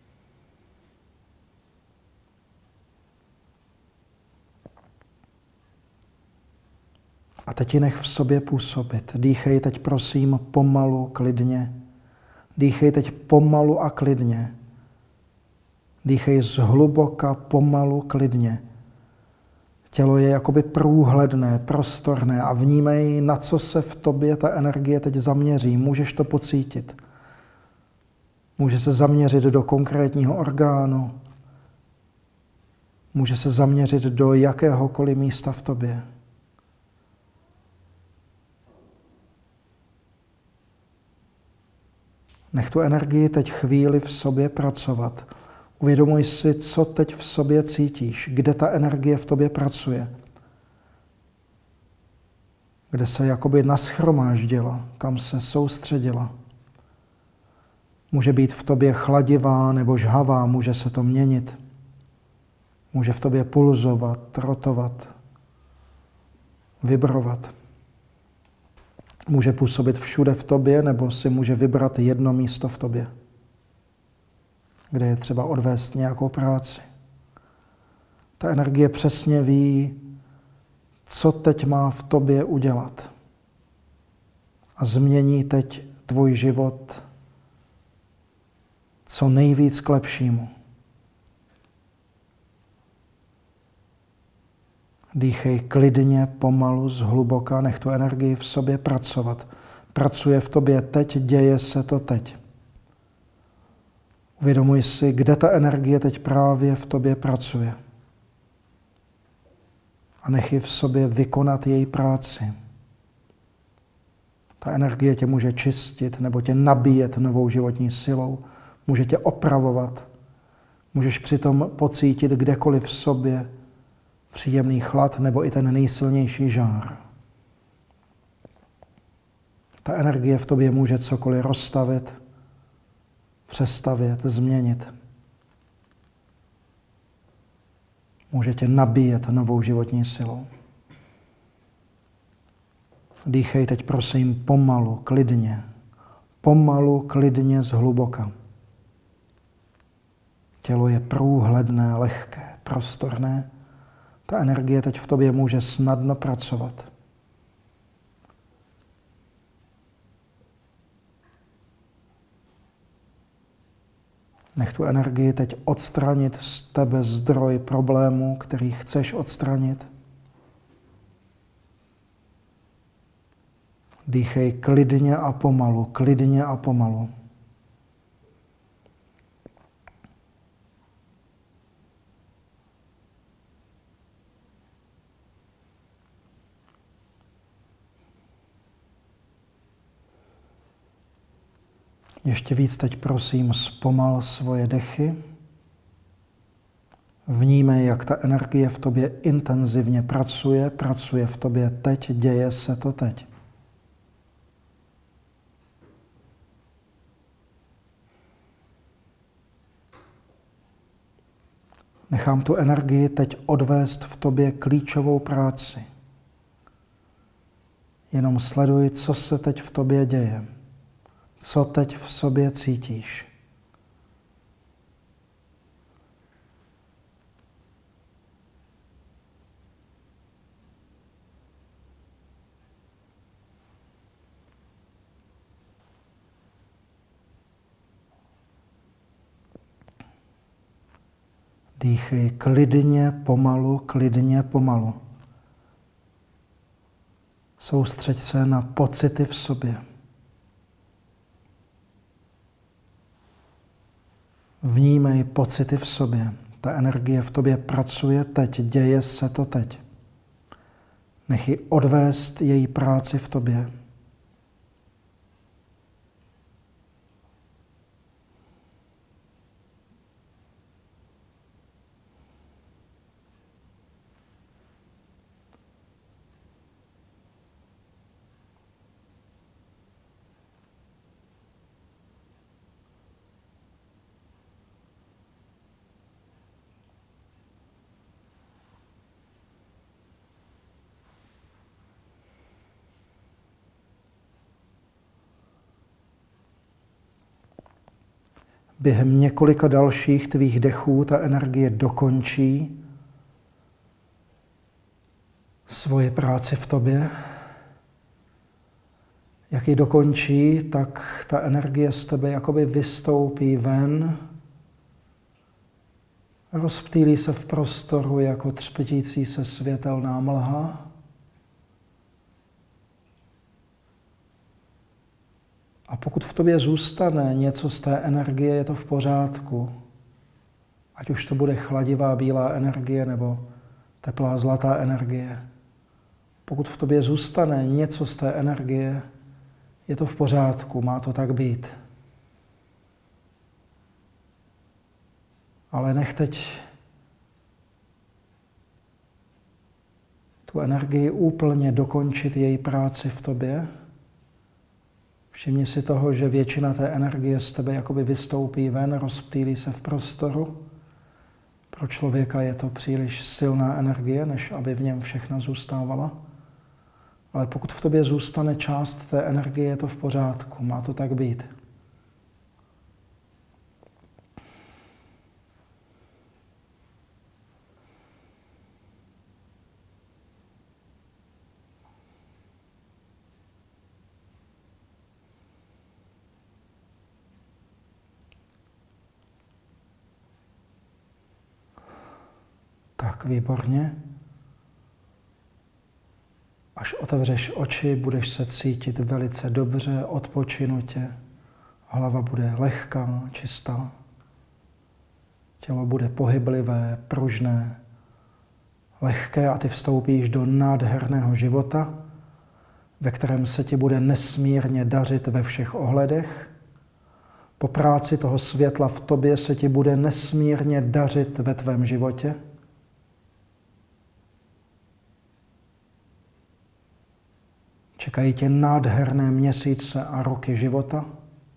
[SPEAKER 2] A teď ji nech v sobě působit. Dýchej teď prosím pomalu, klidně. Dýchej teď pomalu a klidně. Dýchej zhluboka, pomalu, klidně. Tělo je jakoby průhledné, prostorné a vnímej, na co se v tobě ta energie teď zaměří. Můžeš to pocítit. Může se zaměřit do konkrétního orgánu. Může se zaměřit do jakéhokoliv místa v tobě. Nech tu energii teď chvíli v sobě pracovat. Uvědomuj si, co teď v sobě cítíš, kde ta energie v tobě pracuje. Kde se jakoby nashromáždila, kam se soustředila. Může být v tobě chladivá nebo žhavá, může se to měnit. Může v tobě pulzovat, rotovat, vibrovat. Může působit všude v tobě, nebo si může vybrat jedno místo v tobě, kde je třeba odvést nějakou práci. Ta energie přesně ví, co teď má v tobě udělat. A změní teď tvůj život co nejvíc k lepšímu. Dýchej klidně, pomalu, zhluboka, nech tu energii v sobě pracovat. Pracuje v tobě teď, děje se to teď. Uvědomuj si, kde ta energie teď právě v tobě pracuje. A nech ji v sobě vykonat její práci. Ta energie tě může čistit nebo tě nabíjet novou životní silou, může tě opravovat. Můžeš přitom pocítit kdekoliv v sobě příjemný chlad nebo i ten nejsilnější žár. Ta energie v tobě může cokoliv rozstavit, přestavět, změnit. Může tě nabíjet novou životní silou. Dýchej teď prosím pomalu, klidně, zhluboka. Tělo je průhledné, lehké, prostorné. Ta energie teď v tobě může snadno pracovat. Nech tu energii teď odstranit z tebe zdroj problémů, který chceš odstranit. Dýchej klidně a pomalu. Ještě víc teď prosím zpomal svoje dechy. Vnímej, jak ta energie v tobě intenzivně pracuje v tobě teď, děje se to teď. Nechám tu energii teď odvést v tobě klíčovou práci. Jenom sleduj, co se teď v tobě děje. Co teď v sobě cítíš? Dýchej klidně, pomalu. Soustřeď se na pocity v sobě. Vnímej pocity v sobě. Ta energie v tobě pracuje teď, děje se to teď. Nech ji odvést její práci v tobě. Během několika dalších tvých dechů ta energie dokončí svoje práci v tobě. Jak ji dokončí, tak ta energie z tebe jakoby vystoupí ven, rozptýlí se v prostoru jako třpitící se světelná mlha. A pokud v tobě zůstane něco z té energie, je to v pořádku. Ať už to bude chladivá bílá energie nebo teplá zlatá energie. Pokud v tobě zůstane něco z té energie, je to v pořádku, má to tak být. Ale nech teď tu energii úplně dokončit její práci v tobě. Všimni si toho, že většina té energie z tebe jakoby vystoupí ven, rozptýlí se v prostoru. Pro člověka je to příliš silná energie, než aby v něm všechna zůstávala. Ale pokud v tobě zůstane část té energie, je to v pořádku, má to tak být. Tak, výborně. Až otevřeš oči, budeš se cítit velice dobře, odpočinutě. Hlava bude lehká, čistá. Tělo bude pohyblivé, pružné, lehké a ty vstoupíš do nádherného života, ve kterém se ti bude nesmírně dařit ve všech ohledech. Po práci toho světla v tobě se ti bude nesmírně dařit ve tvém životě. Čekají tě nádherné měsíce a roky života.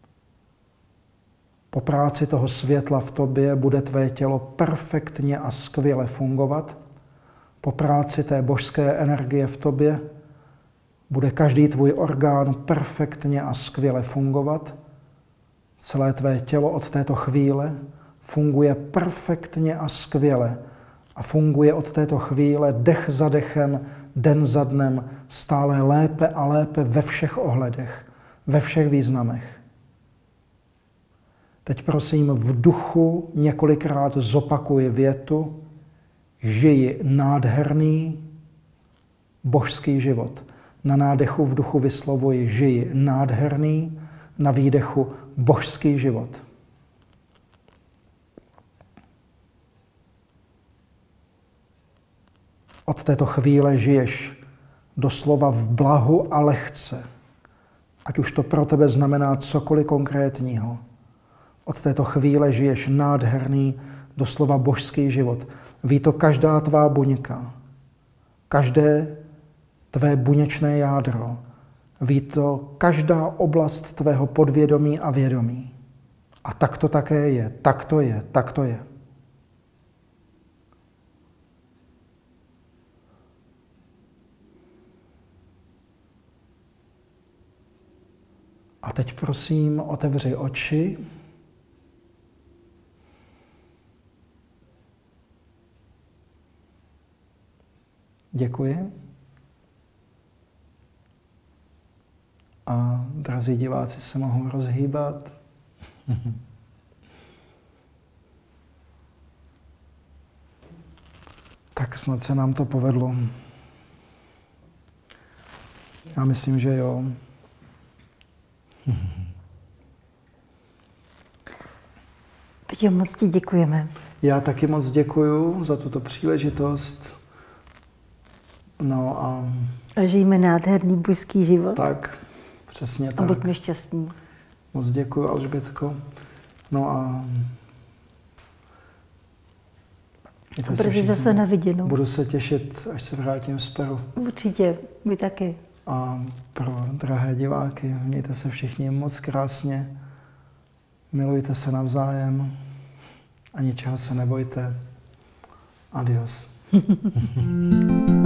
[SPEAKER 2] Po práci toho světla v tobě bude tvé tělo perfektně a skvěle fungovat. Po práci té božské energie v tobě bude každý tvůj orgán perfektně a skvěle fungovat. Celé tvé tělo od této chvíle funguje perfektně a skvěle a funguje od této chvíle dech za dechem, den za dnem, stále lépe a lépe ve všech ohledech, ve všech významech. Teď prosím v duchu několikrát zopakuj větu: žiji nádherný božský život. Na nádechu v duchu vyslovuji žiji nádherný, na výdechu božský život. Od této chvíle žiješ doslova v blahu a lehce, ať už to pro tebe znamená cokoliv konkrétního. Od této chvíle žiješ nádherný, doslova božský život. Ví to každá tvá buňka, každé tvé buněčné jádro. Ví to každá oblast tvého podvědomí a vědomí. A tak to také je, tak to je, tak to je. A teď prosím, otevři oči. Děkuji. A drazí diváci se mohou rozhýbat. Tak snad se nám to povedlo. Já myslím, že jo.
[SPEAKER 1] Petě, moc ti děkujeme.
[SPEAKER 2] Já taky moc děkuju za tuto příležitost. No a
[SPEAKER 1] žijeme nádherný božský život.
[SPEAKER 2] Tak, přesně tak.
[SPEAKER 1] A buďme šťastní.
[SPEAKER 2] Moc děkuju, Alžbětko. No a
[SPEAKER 1] brzy zase na viděnou.
[SPEAKER 2] Budu se těšit, až se vrátím z Peru.
[SPEAKER 1] Určitě, my taky.
[SPEAKER 2] A pro drahé diváky, mějte se všichni moc krásně, milujte se navzájem a ničeho se nebojte. Adios.